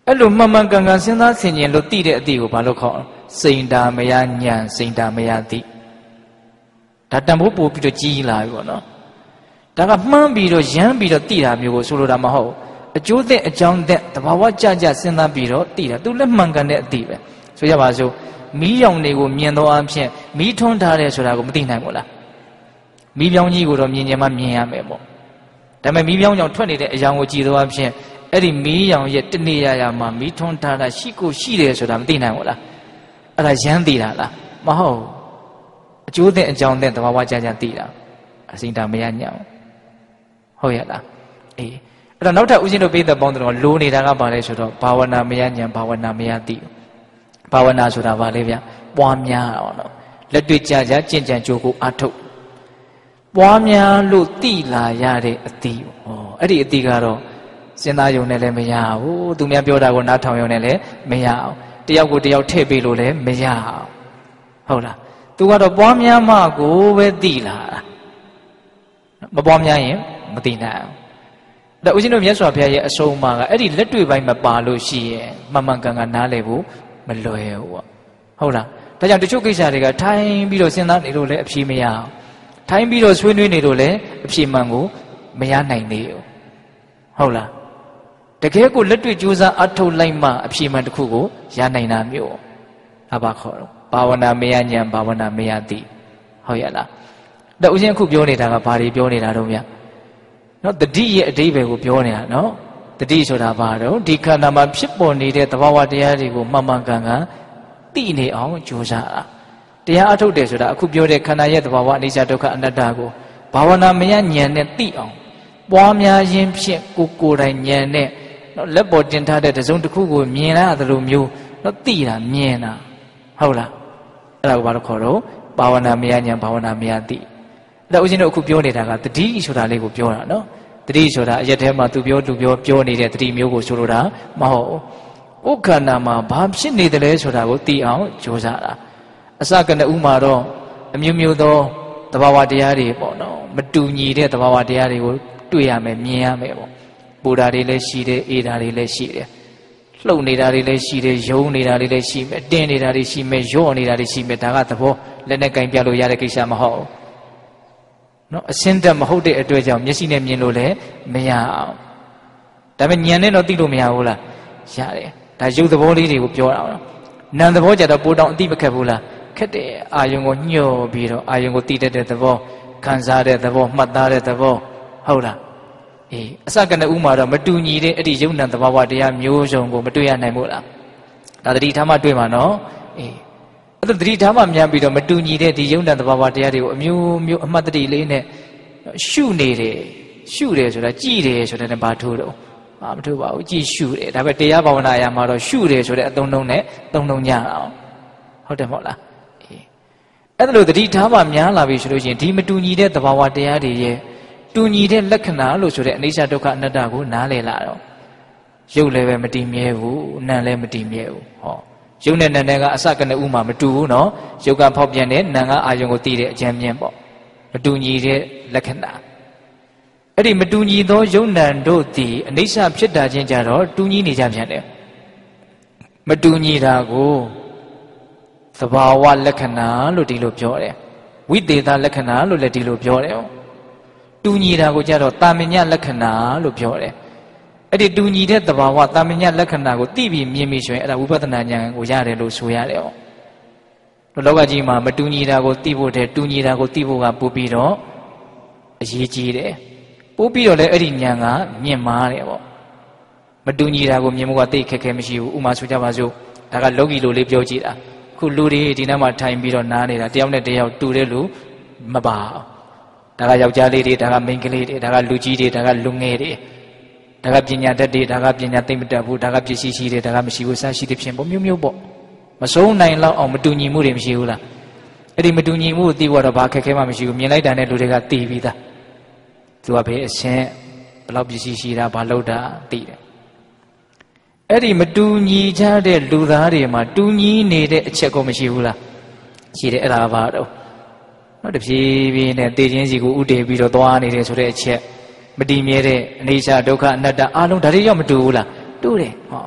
အဲ့လိုမှန်မှန်ကန်ကန်စဉ်းစားဆင်ခြင်လို့သိတဲ့အသည့်ကိုဘာလို့ခေါ်စိန်တာမယဉာဏ်စိန်တာမယသိဒါတန်ဖိုးပို့ပြီးတော့ကြီးလာပြီပေါ့နော်ဒါကမှန်းပြီးတော့ရမ်းပြီးတော့သိတာမျိုးကိုဆိုလိုတာမဟုတ်အကျိုးသက်အကြောင်းသက်တဘာဝကြကြစဉ်းစားပြီးတော့သိတာသူလက်မှန်ကန်တဲ့အသည့်ပဲဆိုရပါစို့မီးရောင်တွေကိုမြင်တော့အဖြစ်မီးထွန်းထားတယ်ဆိုတာကိုမသိနိုင်ဘူးလားမီးပြောင်းကြီးကိုတော့မြင်ကြမှာမြင်ရမယ်ပေါ့ဒါပေမဲ့မီးပြောင်းကြောင့်ထွက်နေတဲ့အရာကိုကြည့်တော့အဖြစ်အဲ့ဒီမီးရောင်ရဲ့တနေရာရာမှာမီးထွန်းထားတာရှိကိုရှိတယ်ဆိုတာမသိနိုင်ဘူးလားအဲ့ဒါရမ်းသိတာလားမဟုတ်အကျိုးသက်အကြောင်းသက်တဘာဝကြကြသိတာအစိမ့်တာမရညံ့ဟုတ်ရလားအေးအဲ့တော့နောက်ထပ်ဦးဇင်းတို့ပြည့်တဲ့ပေါင်းတော်လိုနေတာကဘာလဲဆိုတော့ဘာဝနာမရညံဘာဝနာမရသိဘာဝနာဆိုတာဘာလဲဗျပွားများအောင်နော်လက်တွေ့ကြကြကြင်ကြံကြိုးကိုအထုတ်ပွားများလို့သိလာရတဲ့အသည့်ဩအဲ့ဒီအသည့်ကတော့စဉ်းစားယုံနဲ့လည်းမရဘူးသူများပြောတာကိုနားထောင်ယုံနဲ့လည်းမရအောင်တယောက်ကိုတယောက်ထည့်ပေးလို့လည်းမရအောင်ဟုတ်လားသူကတော့ပွားများမှကိုပဲသိလာတာမပွားများရင်မသိနိုင်အောင်ဒါဦးဇင်းတို့မြတ်စွာဘုရားရဲ့အဆုံးအမကအဲ့ဒီလက်တွေ့ပိုင်းမပါလို့ရှိရင်မှန်မှန်ကန်ကန်နားလည်ဖို့မလွယ်ဘူးပေါ့ဟုတ်လားဒါကြောင့်တချို့ကိစ္စတွေကထိုင်ပြီးတော့စဉ်းစားနေလို့လည်းအဖြေမရအောင်ထိုင်ပြီးတော့ဆွေးနွေးနေလို့လည်းအဖြေမှန်ကိုမရနိုင်သေးဘူးဟုတ်လားတကယ်ကိုလက်တွေ့ကြိုးစားအထုတ်လိုက်မှအဖြေမှန်တစ်ခုကိုရနိုင်တာမျိုးအဘခေါ်တော့ဘာဝနာမယဉာဏ်ဘာဝနာမယသိဟုတ်ရလားဒါဦးဇင်းအခုပြောနေတာကဘာတွေပြောနေတာတော့ဗျနော်တတိရဲ့အဓိပ္ပာယ်ကိုပြောနေတာနော်တတိဆိုတာဘာတော့ဒီခန္ဓာမှာဖြစ်ပေါ်နေတဲ့သဘာဝတရားတွေကိုမှန်မှန်ကန်ကန်သိနေအောင်ကြိုးစားတာတရားအထုတ်တယ်ဆိုတာအခုပြောတဲ့ခန္ဓာရဲ့သဘာဝအနိစ္စဒုက္ခအနတ္တကိုဘာဝနာမယဉာဏ်နဲ့သိအောင်ပွားများခြင်းဖြင့်ကိုကိုယ်တိုင်ဉာဏ်နဲ့နော်လက်ပေါ်တင်ထားတဲ့တစုံတစ်ခုကိုမြင်ရသလိုမျိုးနော်သိတာမြင်တာဟုတ်လားအဲ့ဒါကိုဘာလို့ခေါ်တော့ဘာဝနာမယဉာဏ်ဘာဝနာမယသိအဲ့ဒါဦးဇင်းတို့အခုပြောနေတာကတတိဆိုတာလေးကိုပြောတာနော်တတိဆိုတာအရက်ထဲမှာသူပြောသူပြောပြောနေတဲ့တတိမျိုးကိုဆိုလိုတာမဟုတ်ဘူးဥက္ခန္ဓာမှာဘာဖြစ်နေတယ်လဲဆိုတာကိုသိအောင်ကြိုးစားတာအစကနဦးမှာတော့အမျိုးမျိုးသောသဘာဝတရားတွေပေါ့နော်မတူညီတဲ့သဘာဝတရားတွေကိုတွေ့ရမယ်မြင်ရမယ်ပေါ့ပူတာတွေလည်းရှိတယ်အေးတာတွေလည်းရှိတယ်လှုပ်နေတာတွေလည်းရှိတယ်ယုံနေတာတွေလည်းရှိမယ်တင်းနေတာတွေရှိမယ်ရော့နေတာတွေရှိမယ်ဒါကသဘောလက်နဲ့ကင်ပြလို့ရတဲ့ကိစ္စမဟုတ်ဘူးနော်အစင်းတက်မဟုတ်တဲ့အတွက်ကြောင့်မျက်စိနဲ့မြင်လို့လည်းမရအောင်ဒါပေမဲ့ဉာဏ်နဲ့တော့သိလို့မရဘူးလားရတယ်ဒါရုပ်သဘောလေးတွေကိုပြောတာနော်နာမ်သဘောကြတော့ပိုတောင်အတိမခက်ဘူးလားခက်တယ်အာယုံကိုညှို့ပြီးတော့အာယုံကိုသိတတ်တဲ့သဘောခံစားတဲ့သဘောမှတ်သားတဲ့သဘောဟုတ်လားအေးအစကနဦးမှာတော့မတူညီတဲ့အဲ့ဒီယုံနာသဘာဝတရားမျိုးစုံကိုမတွေ့ရနိုင်ဘူးလားဒါတတိထားမှတွေ့မှာနော်အေးအဲ့ဒါတတိထားမှမြန်ပြီးတော့မတူညီတဲ့ဒီယုံနာသဘာဝတရားတွေကိုအမျိုးမျိုးအမှတ်တတိလေးနဲ့ရှုနေတယ်ရှုတယ်ဆိုတာကြည်တယ်ဆိုတဲ့ဘာထိုးတော့အာမထိုးပါဘူးကြည်ရှုတယ်ဒါပေမဲ့တရားဘာဝနာအရာမှာတော့ရှုတယ်ဆိုတဲ့အသုံးနှုန်းနဲ့သုံးနှုန်းကြအောင်ဟုတ်တယ်မဟုတ်လားအေးအဲ့ဒါလို့တတိထားမှများလာပြီဆိုလို့ရှိရင်ဒီမတူညီတဲ့သဘာဝတရားတွေရဲ့တူညီတဲ့လက္ခဏာလို့ဆိုတဲ့အနိစ္စဒုက္ခအနတ္တကိုနားလည်လာတော့ရုပ်လည်းပဲမတည်မြဲဘူးနာမ်လည်းမတည်မြဲဘူးဟောရုပ်နဲ့နာမ်နဲ့ကအစကနဦးမှာမတူဘူးနော်ရုပ်ကဖောက်ပြန်တဲ့နာမ်ကအာယုံကိုတည်တဲ့အကျဉ်းမြင့်ပေါ့မတူညီတဲ့လက္ခဏာအဲ့ဒီမတူညီသောယုံနာမ်တို့သည်အနိစ္စဖြစ်တာချင်းကြတော့တူညီနေကြပြန်တယ်မတူညီတာကိုသဘာဝလက္ခဏာလို့ဒီလိုပြောတယ်ဝိသေသလက္ခဏာလို့လည်းဒီလိုပြောတယ်တူညီတာကိုကြတော့တာမညလက္ခဏာလို့ပြောတယ်အဲ့ဒီတူညီတဲ့သဘာဝတာမညလက္ခဏာကိုသိပြီးမြင်ပြီးဆိုရင်အဲ့ဒါဝိပဿနာဉာဏ်ကိုရတယ်လို့ဆိုရတယ်ဟောလောကကြီးမှာမတူညီတာကိုသိဖို့တဲ့တူညီတာကိုသိဖို့ကပို့ပြီးတော့အရေးကြီးတယ်ပို့ပြီးတော့လည်းအဲ့ဒီဉာဏ်ကမြင့်မားတယ်ပေါ့မတူညီတာကိုမြင်ဖို့ကသိခက်ခဲမရှိဘူးဥမာဆိုကြပါစို့ဒါကလောကီလိုလေးပြောကြည့်တာခုလူတွေဒီနားမှာထိုင်ပြီးတော့နားနေတာတယောက်နဲ့တယောက်တူတဲ့လူမပါဒါကယောက်ျားလေးတွေဒါကမိန်းကလေးတွေဒါကလူကြီးတွေဒါကလူငယ်တွေဒါကပညာတတ်တွေဒါကပညာသိမ့်မတတ်ဘူးဒါကပစ္စည်းရှိတယ်ဒါကမရှိဘူးစရှိတဲ့ဖြင့်ပုံမျိုးမျိုးပေါ့မဆုံးနိုင်လောက်အောင်မတူညီမှုတွေမရှိဘူးလားအဲ့ဒီမတူညီမှုကိုသိဖို့တော့ဘာခက်ခဲမှမရှိဘူးမြင်လိုက်တာနဲ့လူတွေကသိပြီးသားသူကဘယ်အရှင်ဘယ်လောက်ပစ္စည်းရှိတာဘာလို့တာသိတယ်အဲ့ဒီမတူညီကြတဲ့လူသားတွေမှာတူညီနေတဲ့အချက်ကိုမရှိဘူးလားရှိတယ်အဲ့ဒါဘာတော့နော်တဖြည်းဖြည်းနဲ့တေခြင်းစီကိုဥတည်ပြီးတော့သွားနေတယ်ဆိုတဲ့အချက်မတည်မြဲတဲ့အနိစ္စဒုက္ခအနတ္တအလုံးဒါတွေရောက်မတူဘူးလားတူတယ်ဟော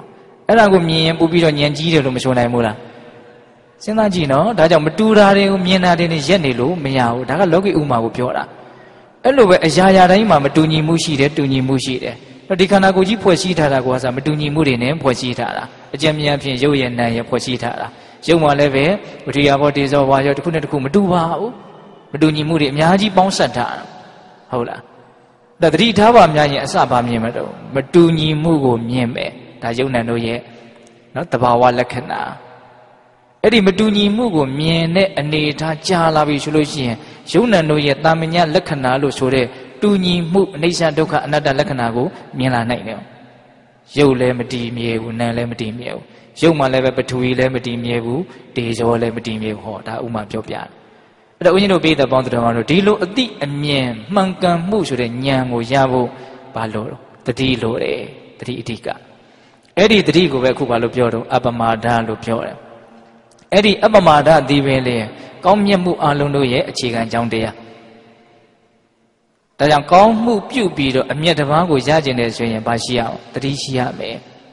အဲ့ဒါကိုမြင်ရင်ပို့ပြီးတော့ဉာဏ်ကြီးတယ်လို့မဆိုနိုင်ဘူးလားစဉ်းစားကြည့်နော်ဒါကြောင့်မတူတာတွေကိုမြင်တာတွေနဲ့ရက်နေလို့မရဘူးဒါကလောကီဥမာကိုပြောတာအဲ့လိုပဲအရာရာတိုင်းမှာမတူညီမှုရှိတယ်တူညီမှုရှိတယ်ဒီခန္ဓာကိုယ်ကြီးဖွဲ့စည်းထားတာကိုကစားမတူညီမှုတွေနဲ့ဖွဲ့စည်းထားတာအကျဉ်းမြတ်ဖြင့်ရုပ်ရည်နာမ်ရဖွဲ့စည်းထားတာရုပ်မှလည်းပဲဝိရိယဘောတေဇောဝါရောတစ်ခုနဲ့တစ်ခုမတူပါဘူးမတူညီမှုတွေအများကြီးပေါင်းစပ်ထားတာဟုတ်လားဒါသတိထားပါများရင်အစပါမြင်မတော့မတူညီမှုကိုမြင်မယ်ဒါယုံနံတို့ရဲ့နော်တဘာဝလက္ခဏာအဲ့ဒီမတူညီမှုကိုမြင်တဲ့အနေထားကြာလာပြီဆိုလို့ရှိရင်ယုံနံတို့ရဲ့တာမညာလက္ခဏာလို့ဆိုတဲ့တူညီမှုအနိစ္စဒုက္ခအနတ္တလက္ခဏာကိုမြင်လာနိုင်တယ်ရုပ်လည်းမတည်မြဲဘူးနာမ်လည်းမတည်မြဲဘူးရုပ်မှလည်းပဲပထဝီလည်းမတည်မြဲဘူးတေဇောလည်းမတည်မြဲဘူးဟောဒါဥမာပြောပြတယ်အဲ့တော့ဦးဇင်းတို့ပြည်သက်ပေါင်းတော်တော်တို့ဒီလိုအတိအမြင်မှန်ကန်မှုဆိုတဲ့ဉာဏ်ကိုရဖို့ဘာလို့တတိလိုတယ်တတိအဓိကအဲ့ဒီတတိကိုပဲအခုဘာလို့ပြောတော့အပမာဒလို့ပြောတယ်အဲ့ဒီအပမာဒဒီပင်လေကောင်းမြတ်မှုအလုံးတို့ရဲ့အခြေခံကြောင်းတရားဒါကြောင့်ကောင်းမှုပြုပြီးတော့အမျက်တစ်ပါးကိုရကျင်တယ်ဆိုရင်ဘာရှိရအောင်တတိရှိရမယ်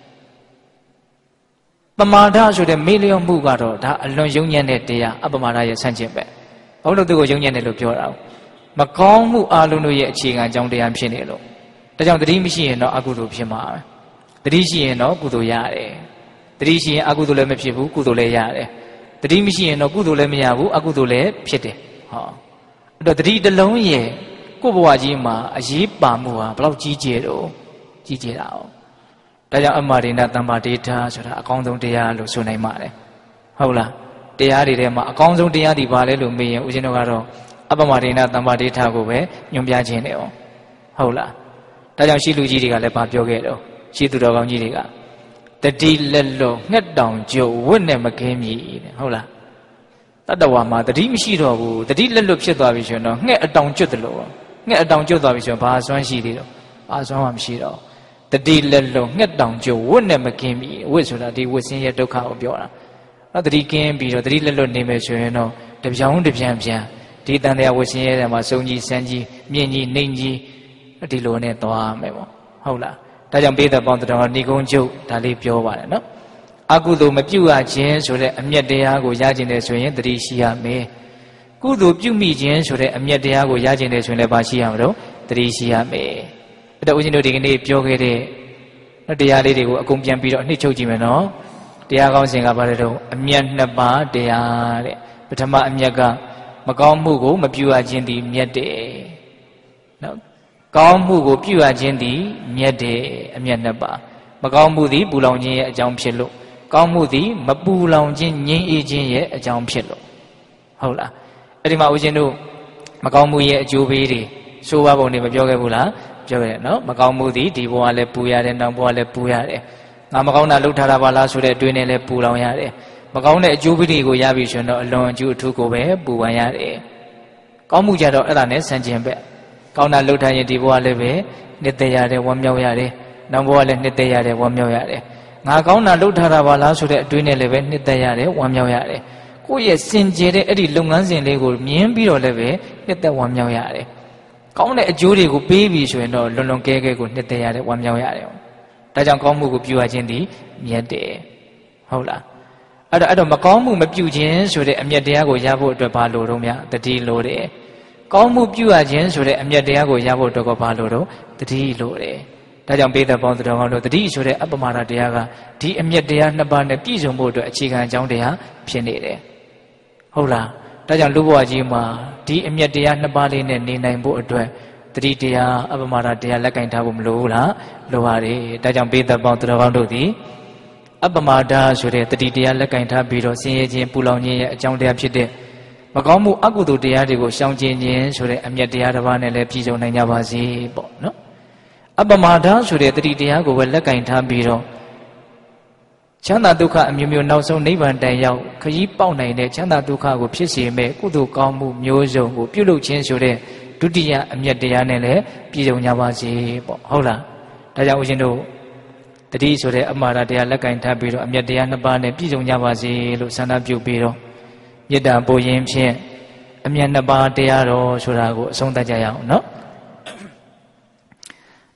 ပမာဒဆိုတဲ့မေ့လျော့မှုကတော့ဒါအလွန်ယုံညံ့တဲ့တရားအပမာဒရဲ့ဆန့်ကျင်ဘက်ဘာလို့သူကိုယုံညံ့တယ်လို့ပြောတာမကောင်းမှုအလုံးတို့ရဲ့အခြေခံကြောင်းတရားဖြစ်နေလို့ဒါကြောင့်တတိမရှိရင်တော့အကုသိုလ်ဖြစ်မှာပဲတတိရှိရင်တော့ကုသိုလ်ရတယ်တတိရှိရင်အကုသိုလ်လည်းမဖြစ်ဘူးကုသိုလ်လည်းရတယ်တတိမရှိရင်တော့ကုသိုလ်လည်းမရဘူးအကုသိုလ်လည်းဖြစ်တယ်ဟောအဲ့တော့တတိတစ်လုံးရဲ့ကိုယ့်ဘဝကြီးမှာအရေးပါမှုဟာဘယ်လောက်ကြီးကျယ်တော့ကြီးကျယ်တာ哦ဒါကြောင့်အမရိဏတမ္ပါဒေထာဆိုတာအကောင်းဆုံးတရားလို့ဆိုနိုင်ပါတယ်ဟုတ်လားတရားတွေထဲမှာအကောင်းဆုံးတရားဒီပါလဲလို့မေးရင်ဦးဇင်းတို့ကတော့အပမရိဏတမ္ပါဒေထာကိုပဲညွှန်ပြခြင်းတယ်哦ဟုတ်လားဒါကြောင့်ရှိလူကြီးတွေကလည်းဗာပြောခဲ့တော့ရှိသူတော်ကောင်းကြီးတွေကတတိလက်လို့ငှက်တောင်ကြုတ်ဝတ်နဲ့မကင်းမြည်တဲ့ဟုတ်လားတတ္တဝါမှာတတိမရှိတော့ဘူးတတိလက်လို့ဖြစ်သွားပြီဆိုရင်တော့ငှက်အတောင်ကျွတ်တယ်လို့ငှက်အတောင်ကျွတ်သွားပြီဆိုရင်ဘာအစွမ်းရှိသေးတော့ဘာအစွမ်းမှမရှိတော့တတိလက်လုံးငှက်တောင်ကျုပ်ဝတ်နဲ့မကင်းပြီဝတ်ဆိုတာဒီဝတ်စင်းရဲ့ဒုက္ခကိုပြောတာနော်တတိကင်းပြီးတော့တတိလက်လွတ်နေမယ်ဆိုရင်တော့တပြောင်းတပြန်ပြန်ဒီတန်တရားဝတ်စင်းရဲ့ထဲမှာစုံကြီးစမ်းကြီးမြင့်ကြီးနှိမ်ကြီးဒီလိုနဲ့သွားမယ်ပေါ့ဟုတ်လားဒါကြောင့်ပေးတဲ့ပေါင်းတော်ဏီကုန်းကျုပ်ဒါလေးပြောပါတယ်နော်အကုသိုလ်မပြုရခြင်းဆိုတဲ့အမျက်တရားကိုရခြင်းတယ်ဆိုရင်တတိရှိရမယ်ကုသိုလ်ပြုမိခြင်းဆိုတဲ့အမျက်တရားကိုရခြင်းတယ်ဆိုရင်လည်းပါရှိရမှာတော့တတိရှိရမယ်အဲ့တော့ဦးဇင်းတို့ဒီကနေ့ပြောခဲ့တဲ့တရားလေးတွေကိုအကုန်ပြန်ပြီးတော့အနှစ်ချုပ်ကြည့်မယ်နော်တရားကောင်းစဉ်ကဘာလဲတော့အမျက်နှစ်ပါးတရားတဲ့ပထမအမျက်ကမကောင်းမှုကိုမပြုရခြင်းသည်မြတ်တယ်နော်ကောင်းမှုကိုပြုရခြင်းသည်မြတ်တယ်အမျက်နှစ်ပါးမကောင်းမှုသည်ပူလောင်ခြင်းရဲ့အကြောင်းဖြစ်လို့ကောင်းမှုသည်မပူလောင်ခြင်းငြိမ်းအေးခြင်းရဲ့အကြောင်းဖြစ်လို့ဟုတ်လားအဲ့ဒီမှာဦးဇင်းတို့မကောင်းမှုရဲ့အကျိုးပေးတွေဆိုးဝါးပုံတွေမပြောခဲ့ဘူးလားပြောခဲ့တယ်နော်မကောင်းမှုသည်ဒီဘဝလည်းပူရတယ်နောက်ဘဝလည်းပူရတယ်ငါမကောင်းတာလုပ်ထားတာပါလားဆိုတဲ့အတွင်းနဲ့လည်းပူလောင်ရတယ်မကောင်းတဲ့အကျိုးပေးတွေကိုရပြီဆိုရင်တော့အလွန်အကျိုးအထူးကိုပဲပူပန်ရတယ်ကောင်းမှုကြတော့အဲ့ဒါနဲ့ဆန့်ကျင်ဘက်ကောင်းတာလုပ်ထားရင်ဒီဘဝလည်းပဲနှစ်သက်ရတယ်ဝမ်းမြောက်ရတယ်နောက်ဘဝလည်းနှစ်သက်ရတယ်ဝမ်းမြောက်ရတယ်ငါကောင်းတာလုပ်ထားတာပါလားဆိုတဲ့အတွင်းနဲ့လည်းပဲနှစ်သက်ရတယ်ဝမ်းမြောက်ရတယ်ကိုယ့်ရဲ့စင်ကြယ်တဲ့အဲ့ဒီလုပ်ငန်းစဉ်လေးကိုမြင်ပြီးတော့လည်းပဲနှစ်သက်ဝမ်းမြောက်ရတယ်ကောင်းတဲ့အကျိုးတွေကိုပေးပြီဆိုရင်တော့လွန်လွန်ကဲကဲကိုနှစ်သက်ရတယ်ဝမ်းမြောက်ရတယ်ဒါကြောင့်ကောင်းမှုကိုပြုရခြင်းသည်မြတ်တယ်ဟုတ်လားအဲ့တော့အဲ့တော့မကောင်းမှုမပြုခြင်းဆိုတဲ့အမျက်တရားကိုရဖို့အတွက်ဘာလို့တော့များတတိလိုတယ်ကောင်းမှုပြုရခြင်းဆိုတဲ့အမျက်တရားကိုရဖို့အတွက်ကဘာလို့တော့တတိလိုတယ်ဒါကြောင့်ပေးသက်ပေါင်းတော်ကောင်းတို့တတိဆိုတဲ့အပမာဒတရားကဒီအမျက်တရားနှစ်ပါးနဲ့ပြည့်စုံဖို့အတွက်အခြေခံအကြောင်းတရားဖြစ်နေတယ်ဟုတ်လားဒါကြောင့်လူဘဝကြီးမှာဒီအမျက်တရားနှစ်ပါးလေးနဲ့နေနိုင်ဖို့အတွက်တတိတရားအပမာဒတရားလက်ကင်ထားဖို့မလိုဘူးလားလိုပါတယ်ဒါကြောင့်ပေးသက်ပေါင်းတော်ကောင်းတို့သည်အပမာဒဆိုတဲ့တတိတရားလက်ကင်ထားပြီးတော့ဆင်းရဲခြင်းပူလောင်ခြင်းရဲ့အကြောင်းတရားဖြစ်တဲ့မကောင်းမှုအကုသိုလ်တရားတွေကိုရှောင်ကျဉ်ခြင်းဆိုတဲ့အမျက်တရားတစ်ပါးနဲ့လည်းပြည့်စုံနိုင်ကြပါစေပေါ့နော်အပမာဒဆိုတဲ့တတိတရားကိုပဲလက်ကင်ထားပြီးတော့ချမ်းသာဒုက္ခအမျိုးမျိုးနောက်ဆုံးနိဗ္ဗာန်တိုင်ရောက်ခရီးပေါက်နိုင်တဲ့ချမ်းသာဒုက္ခကိုဖြစ်စေမဲ့ကုသိုလ်ကောင်းမှုမျိုးစုံကိုပြုလုပ်ခြင်းဆိုတဲ့ဒုတိယအမျက်တရားနဲ့လည်းပြည့်စုံကြပါစေပေါ့ဟုတ်လားဒါကြောင့်ဦးဇင်းတို့တတိဆိုတဲ့အမှားတရားလက်ကင်ထားပြီးတော့အမျက်တရားနှစ်ပါးနဲ့ပြည့်စုံကြပါစေလို့ဆန္ဒပြုပြီးတော့မေတ္တာပို့ရင်းဖြင့်အမျက်နှစ်ပါးတရားတော်ဆိုတာကိုအဆုံးသတ်ကြရအောင်နော်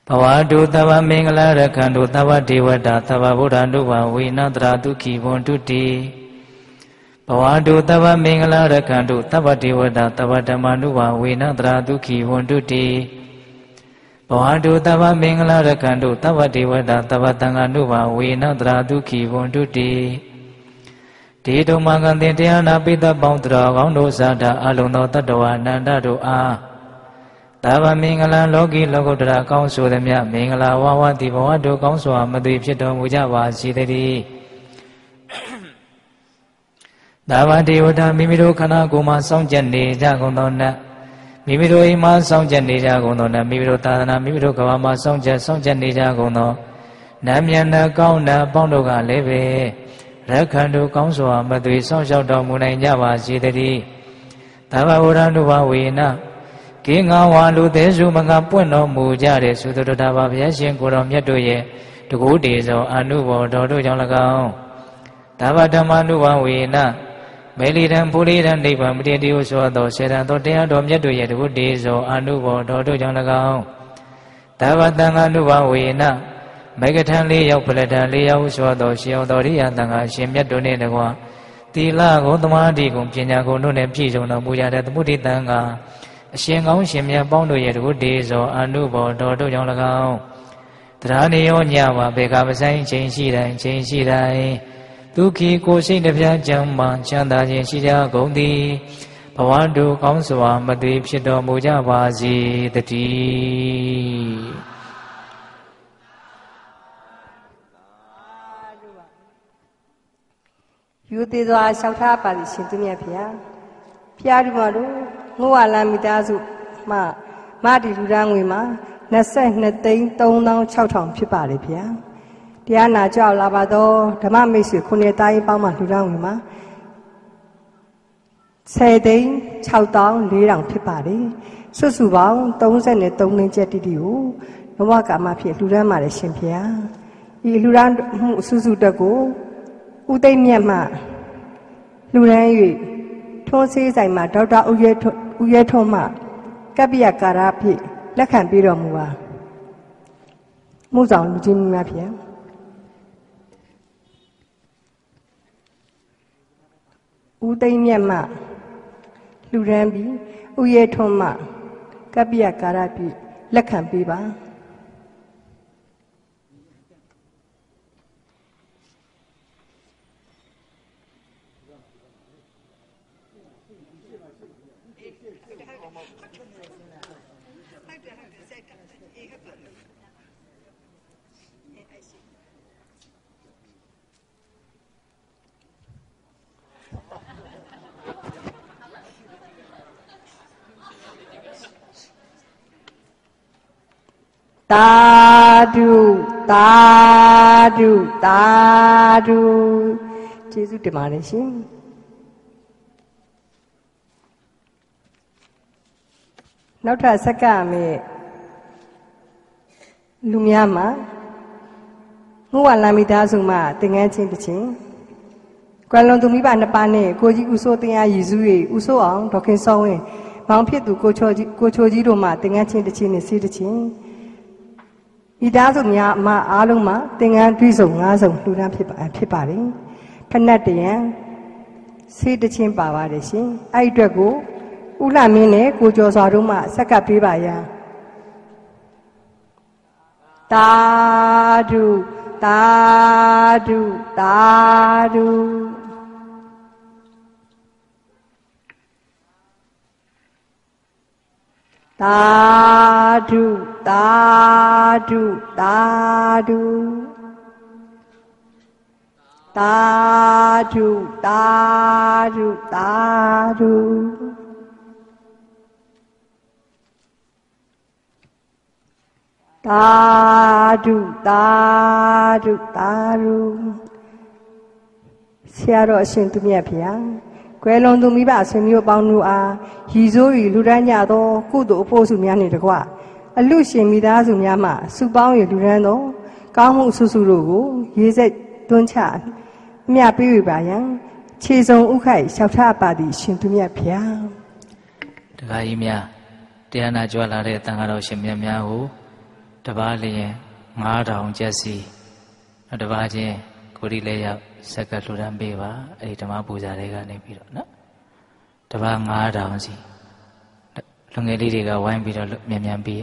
Bawadu tava mingala rakhandu tava devata tava buddhanduva vinatra dukhi vontuti. Bawadu tava mingala rakhandu tava devata tava dhammanuva vinatra dukhi vontuti. Bawadu tava mingala rakhandu tava devata tava thanganuva vinatra dukhi vontuti. Dedo magantin dhyana pita paudra gaundo sada alunno tattva nanda doa. Tava mingala loki lokuttara kaung sudamya mingala wawati bawadu kaung swa madhi phit tormu java sithati. Tava devata mimiro khana ko ma saung chat ne ja gon tho nat mimiro ai ma saung chat ne ja gon tho nat mimiro thadana mimiro kaba ma saung chat saung chat ne ja gon tho nat myan na kaung na paung dok ka le be rakhandu kaung swa madhi saung lyauk tormu nain java sithati. Tava buddhanduva vina Kinga walu desu manga puno muja de sudodava vyashin kuro myato ye tuku deso anubo dodo jang lagao. Tava dhammanuva vina melidan pulidan nibbam mriti usodo sedan to teya do myato ye tuku deso anubo dodo jang lagao. Tava thanganuva vina megatan liyauk paladan liyauk usodo siyauk do riya thanga shin myato ne taqwa tila ko thamadi ko panya ko no ne phit sung no muja de thamudi thanga A shin kaung shin mya paung do ye tuku deso anubo dodo jang lagao. Tharani yo nyava beka pasai chain shi dai chain shi dai dukhi ko siat tapya chamma chanda chin shi ja gon thi bawadu kaung swa madhi phit tormu java si thati. Yu te doa lyauk tha pa thi shin tu mya phya phya du ma lu ngô à la mi ta su ma ma ti lu ra ngwe ma twenty-twoသိန်းthree thousand six thousandဖြစ်ပါတယ်ဗျာတရားနာကြောက်လာပါတော့ဓမ္မမိတ်ဆွေခုနှစ်တိုင်းပေါင်းမှလူတော်ငွေမှာtenသိန်းsix thousand four thousandဖြစ်ပါတယ်စွတ်စုပေါင်းthirty-threeသိန်းကျပ်တိတိကိုဘဝကာမဖြစ်လူရမ်းပါတယ်ရှင်ဗျာဒီလူရမ်းမှုအစုစုတက်ကိုဥသိမ့်မြတ်မှလူရမ်း၍ထွန်းဆေးဆိုင်မှာဒေါက်တာဦးရဲဦးရဲထွန်းမှကပ္ပိယကာရဖြစ်လက်ခံပြီးတော်မူပါမှုဆောင်လူကြီးများဖြင့်ဦးသိမ့်မြတ်မှလူရန်ပြီးဦးရဲထွန်းမှကပ္ပိယကာရဖြစ်လက်ခံပေးပါတာဓုတာဓုတာဓုကျေးဇူးတင်ပါတယ်ရှင်နောက်ထပ်ဆက်ကမဲ့လူများမှာငုဝလမ်းမိသားစုမှတင်ငန်းချင်းတစ်ချင်းကွယ်လွန်သူမိဘနှစ်ပါးနဲ့ကိုကြီးဦးစိုးတင်ရရည်စူး၍ဦးစိုးအောင်ဒေါခင်စောဝင်းမောင်ဖြစ်သူကိုချိုကြီးကိုချိုကြီးတို့မှတင်ငန်းချင်းတစ်ချင်းနဲ့စီးတစ်ချင်းဤသားစုများအမအားလုံးမှာတင်ငန်းတွိဆုံ၅ဆုံလှူဒါန်းဖြစ်ပါဖြစ်ပါတယ်ဖနက်တရံစီးတစ်ချင်းပါပါတယ်ရှင်အဲ့ဒီအတွက်ကိုဦးလှမင်းနဲ့ကိုကျော်စွာတို့မှဆက်ကပ်ပေးပါရန်တာဓုတာဓုတာဓုတာဓုတာဓုတာဓုတာဓုတာဓုတာဓုတာဓုတာဓုတာဓုဆရာတော်အရှင်သူမြတ်ဗျာကွယ်လွန်သူမိဘဆွေမျိုးပေါင်းတို့အားရည်စိုး၍လူဒန်းကြသောကုသိုလ်အဖို့စုများနှင့်တကွအလူရှင်မိသားစုများမှစုပေါင်း၍လူဒန်းသောကောင်းမှုအဆုစုတို့ကိုရေးဆက်တွန်းချအမြပေးဝေပါရန်ခြေစုံဥခိုက်လျှောက်ထားပါသည်ရှင်သူမြတ်ဗျာတရားကြီးများတရားနာကြွလာတဲ့တန်ခါတော်ရှင်မြတ်များကိုတပါးလျင်ငါးထောင်ကျပ်စီတပါးချင်းကိုရီလေးရောက်ဆက်ကလှူဒန်းပေးပါအဲ့ဒီဓမ္မပူဇာတွေကနေပြီးတော့နော်တပါးငါးထောင်စီလူငယ်လေးတွေကဝိုင်းပြီးတော့မြန်မြန်ပေးရ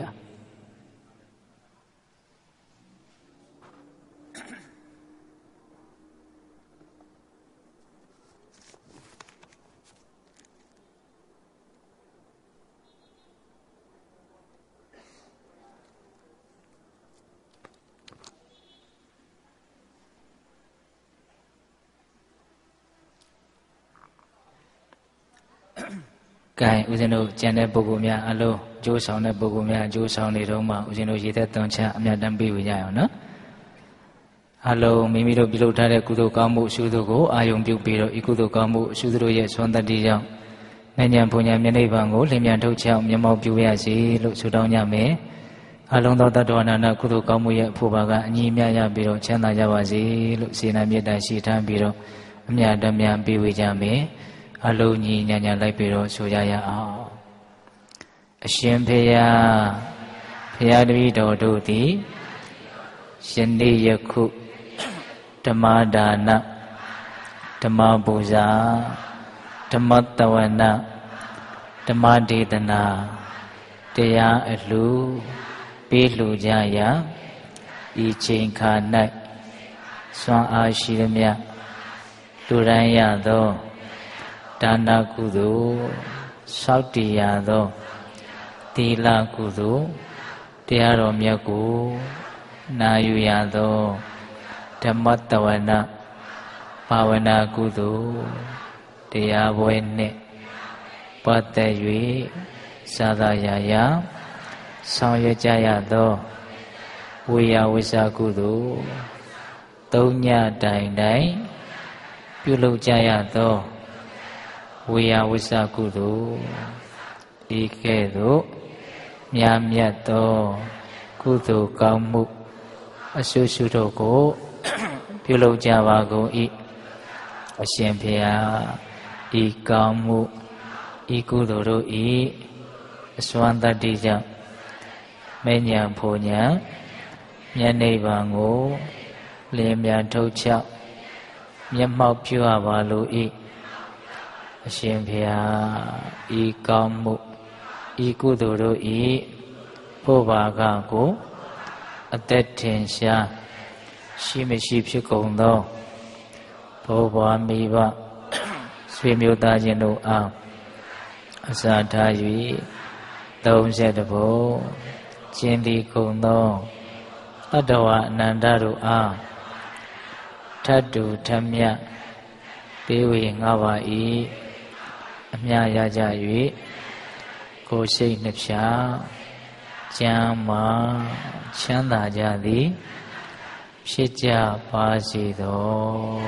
ကဲဦးဇင်းတို့ကျန်တဲ့ပုဂ္ဂိုလ်များအလုံးကြိုးဆောင်တဲ့ပုဂ္ဂိုလ်များကြိုးဆောင်နေတော့မှဦးဇင်းတို့ရည်သက်သွန်ချအမြတ်တမ်းပေးဝကြရအောင်နော်အလုံးမိမိတို့ပြုလုပ်ထားတဲ့ကုသိုလ်ကောင်းမှုအရှုသို့ကိုအာယုံပြုပြီးတော့ဤကုသိုလ်ကောင်းမှုအရှုသို့ရဲ့သွန်တတိကြောင့်ဉာဏ်ဉာဏ်ဘုံဉာဏ်မျက်နှိပ်ပံကိုလင်းမြန်ထုတ်ချောင်းမျက်မှောက်ပြုရစီလို့ဆုတောင်းကြမယ်အလုံးသောတတ္တဝနာနာကုသိုလ်ကောင်းမှုရဲ့အဖို့ပါကအညီအမျှရပြီးတော့ချမ်းသာကြပါစေလို့စေနာမေတ္တာရှိထားပြီးတော့အမြတ်တမ်းပေးဝကြမယ်အလုံးညီညာညာလိုက်ပြီးတော့ဆိုကြရအောင်အရှင်ဖေယဖေယတပည့်တော်တို့သည်ရှင်နေ့ယခုဓမ္မဒါနဓမ္မပူဇာဓမ္မတဝနာဓမ္မဒေသနာတရားအလှပေးလှူကြရာဤချိန်ခါ၌စွမ်းအားရှိသမျှလူတိုင်းရသောဒါနကုသိုလ်စောင့်တည်ရသောသီလကုသိုလ်တရားတော်မြတ်ကိုနာယူရသောဓမ္မတဝနာဘာဝနာကုသိုလ်တရားပွဲနှင့်ပတ်သက်၍သာသာရာရာဆောင်ရွက်ကြရသောဝေယဝိစာကုသိုလ်သုံးညတိုင်တိုင်ပြုလုပ်ကြရသောဝေယဝိစာကုသိုလ်ဤကဲ့သို့မြတ်မြတ်သောကုသိုလ်ကောင်းမှုအရှုရှုတို့ကိုပြုလုပ်ကြပါကုန်၏အရှင်ဖေယဤကောင်းမှုဤကုသိုလ်တို့ဤအစွမ်းတတ္တိကြောင့်မဉ္ဇဉ်ဖို့ညာမျက်နှိပ်ပံကိုလင်းမြန်ထုတ်ချောက်မျက်မှောက်ပြုအပ်ပါလို၏အရှင်ဖေယဤကောင်းမှုဤကုသိုလ်တို့ဤဖို့ပါကကိုအသက်ထင်ရှားရှိမရှိဖြစ်ကုန်သောဘိုးဘွားမိဘဆွေမျိုးသားချင်းတို့အားအစာထား၍သုံးဆယ်တဘုံကျင်းလီကုန်သောတတ္တဝအနန္တတို့အားထတ်တူထမြတ်ပေးဝေငှပါ၏အမြရကြ၍ကိုယ်စိတ်နှဖြာကျမ်းမာချမ်းသာကြသည်ဖြစ်ကြပါစေသော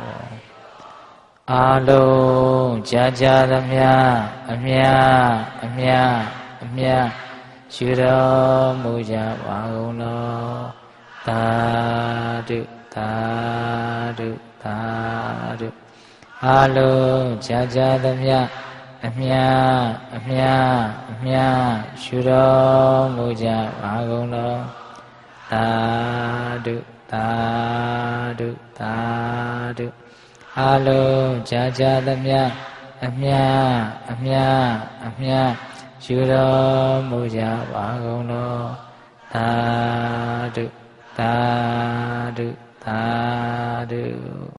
အာလုံးကြာကြာသမျှအမြအမြအမြရှိတော်မူကြပါကုန်လောသာဓုသာဓုသာဓုအာလုံးကြာကြာသမျှအမြအမြအမြရှိတော်မူကြပါကုန်လောသာဓုသာဓုသာဓုအာလုံးကြာကြာသမျှအမြအမြအမြရှိတော်မူကြပါကုန်လောသာဓုသာဓုသာဓု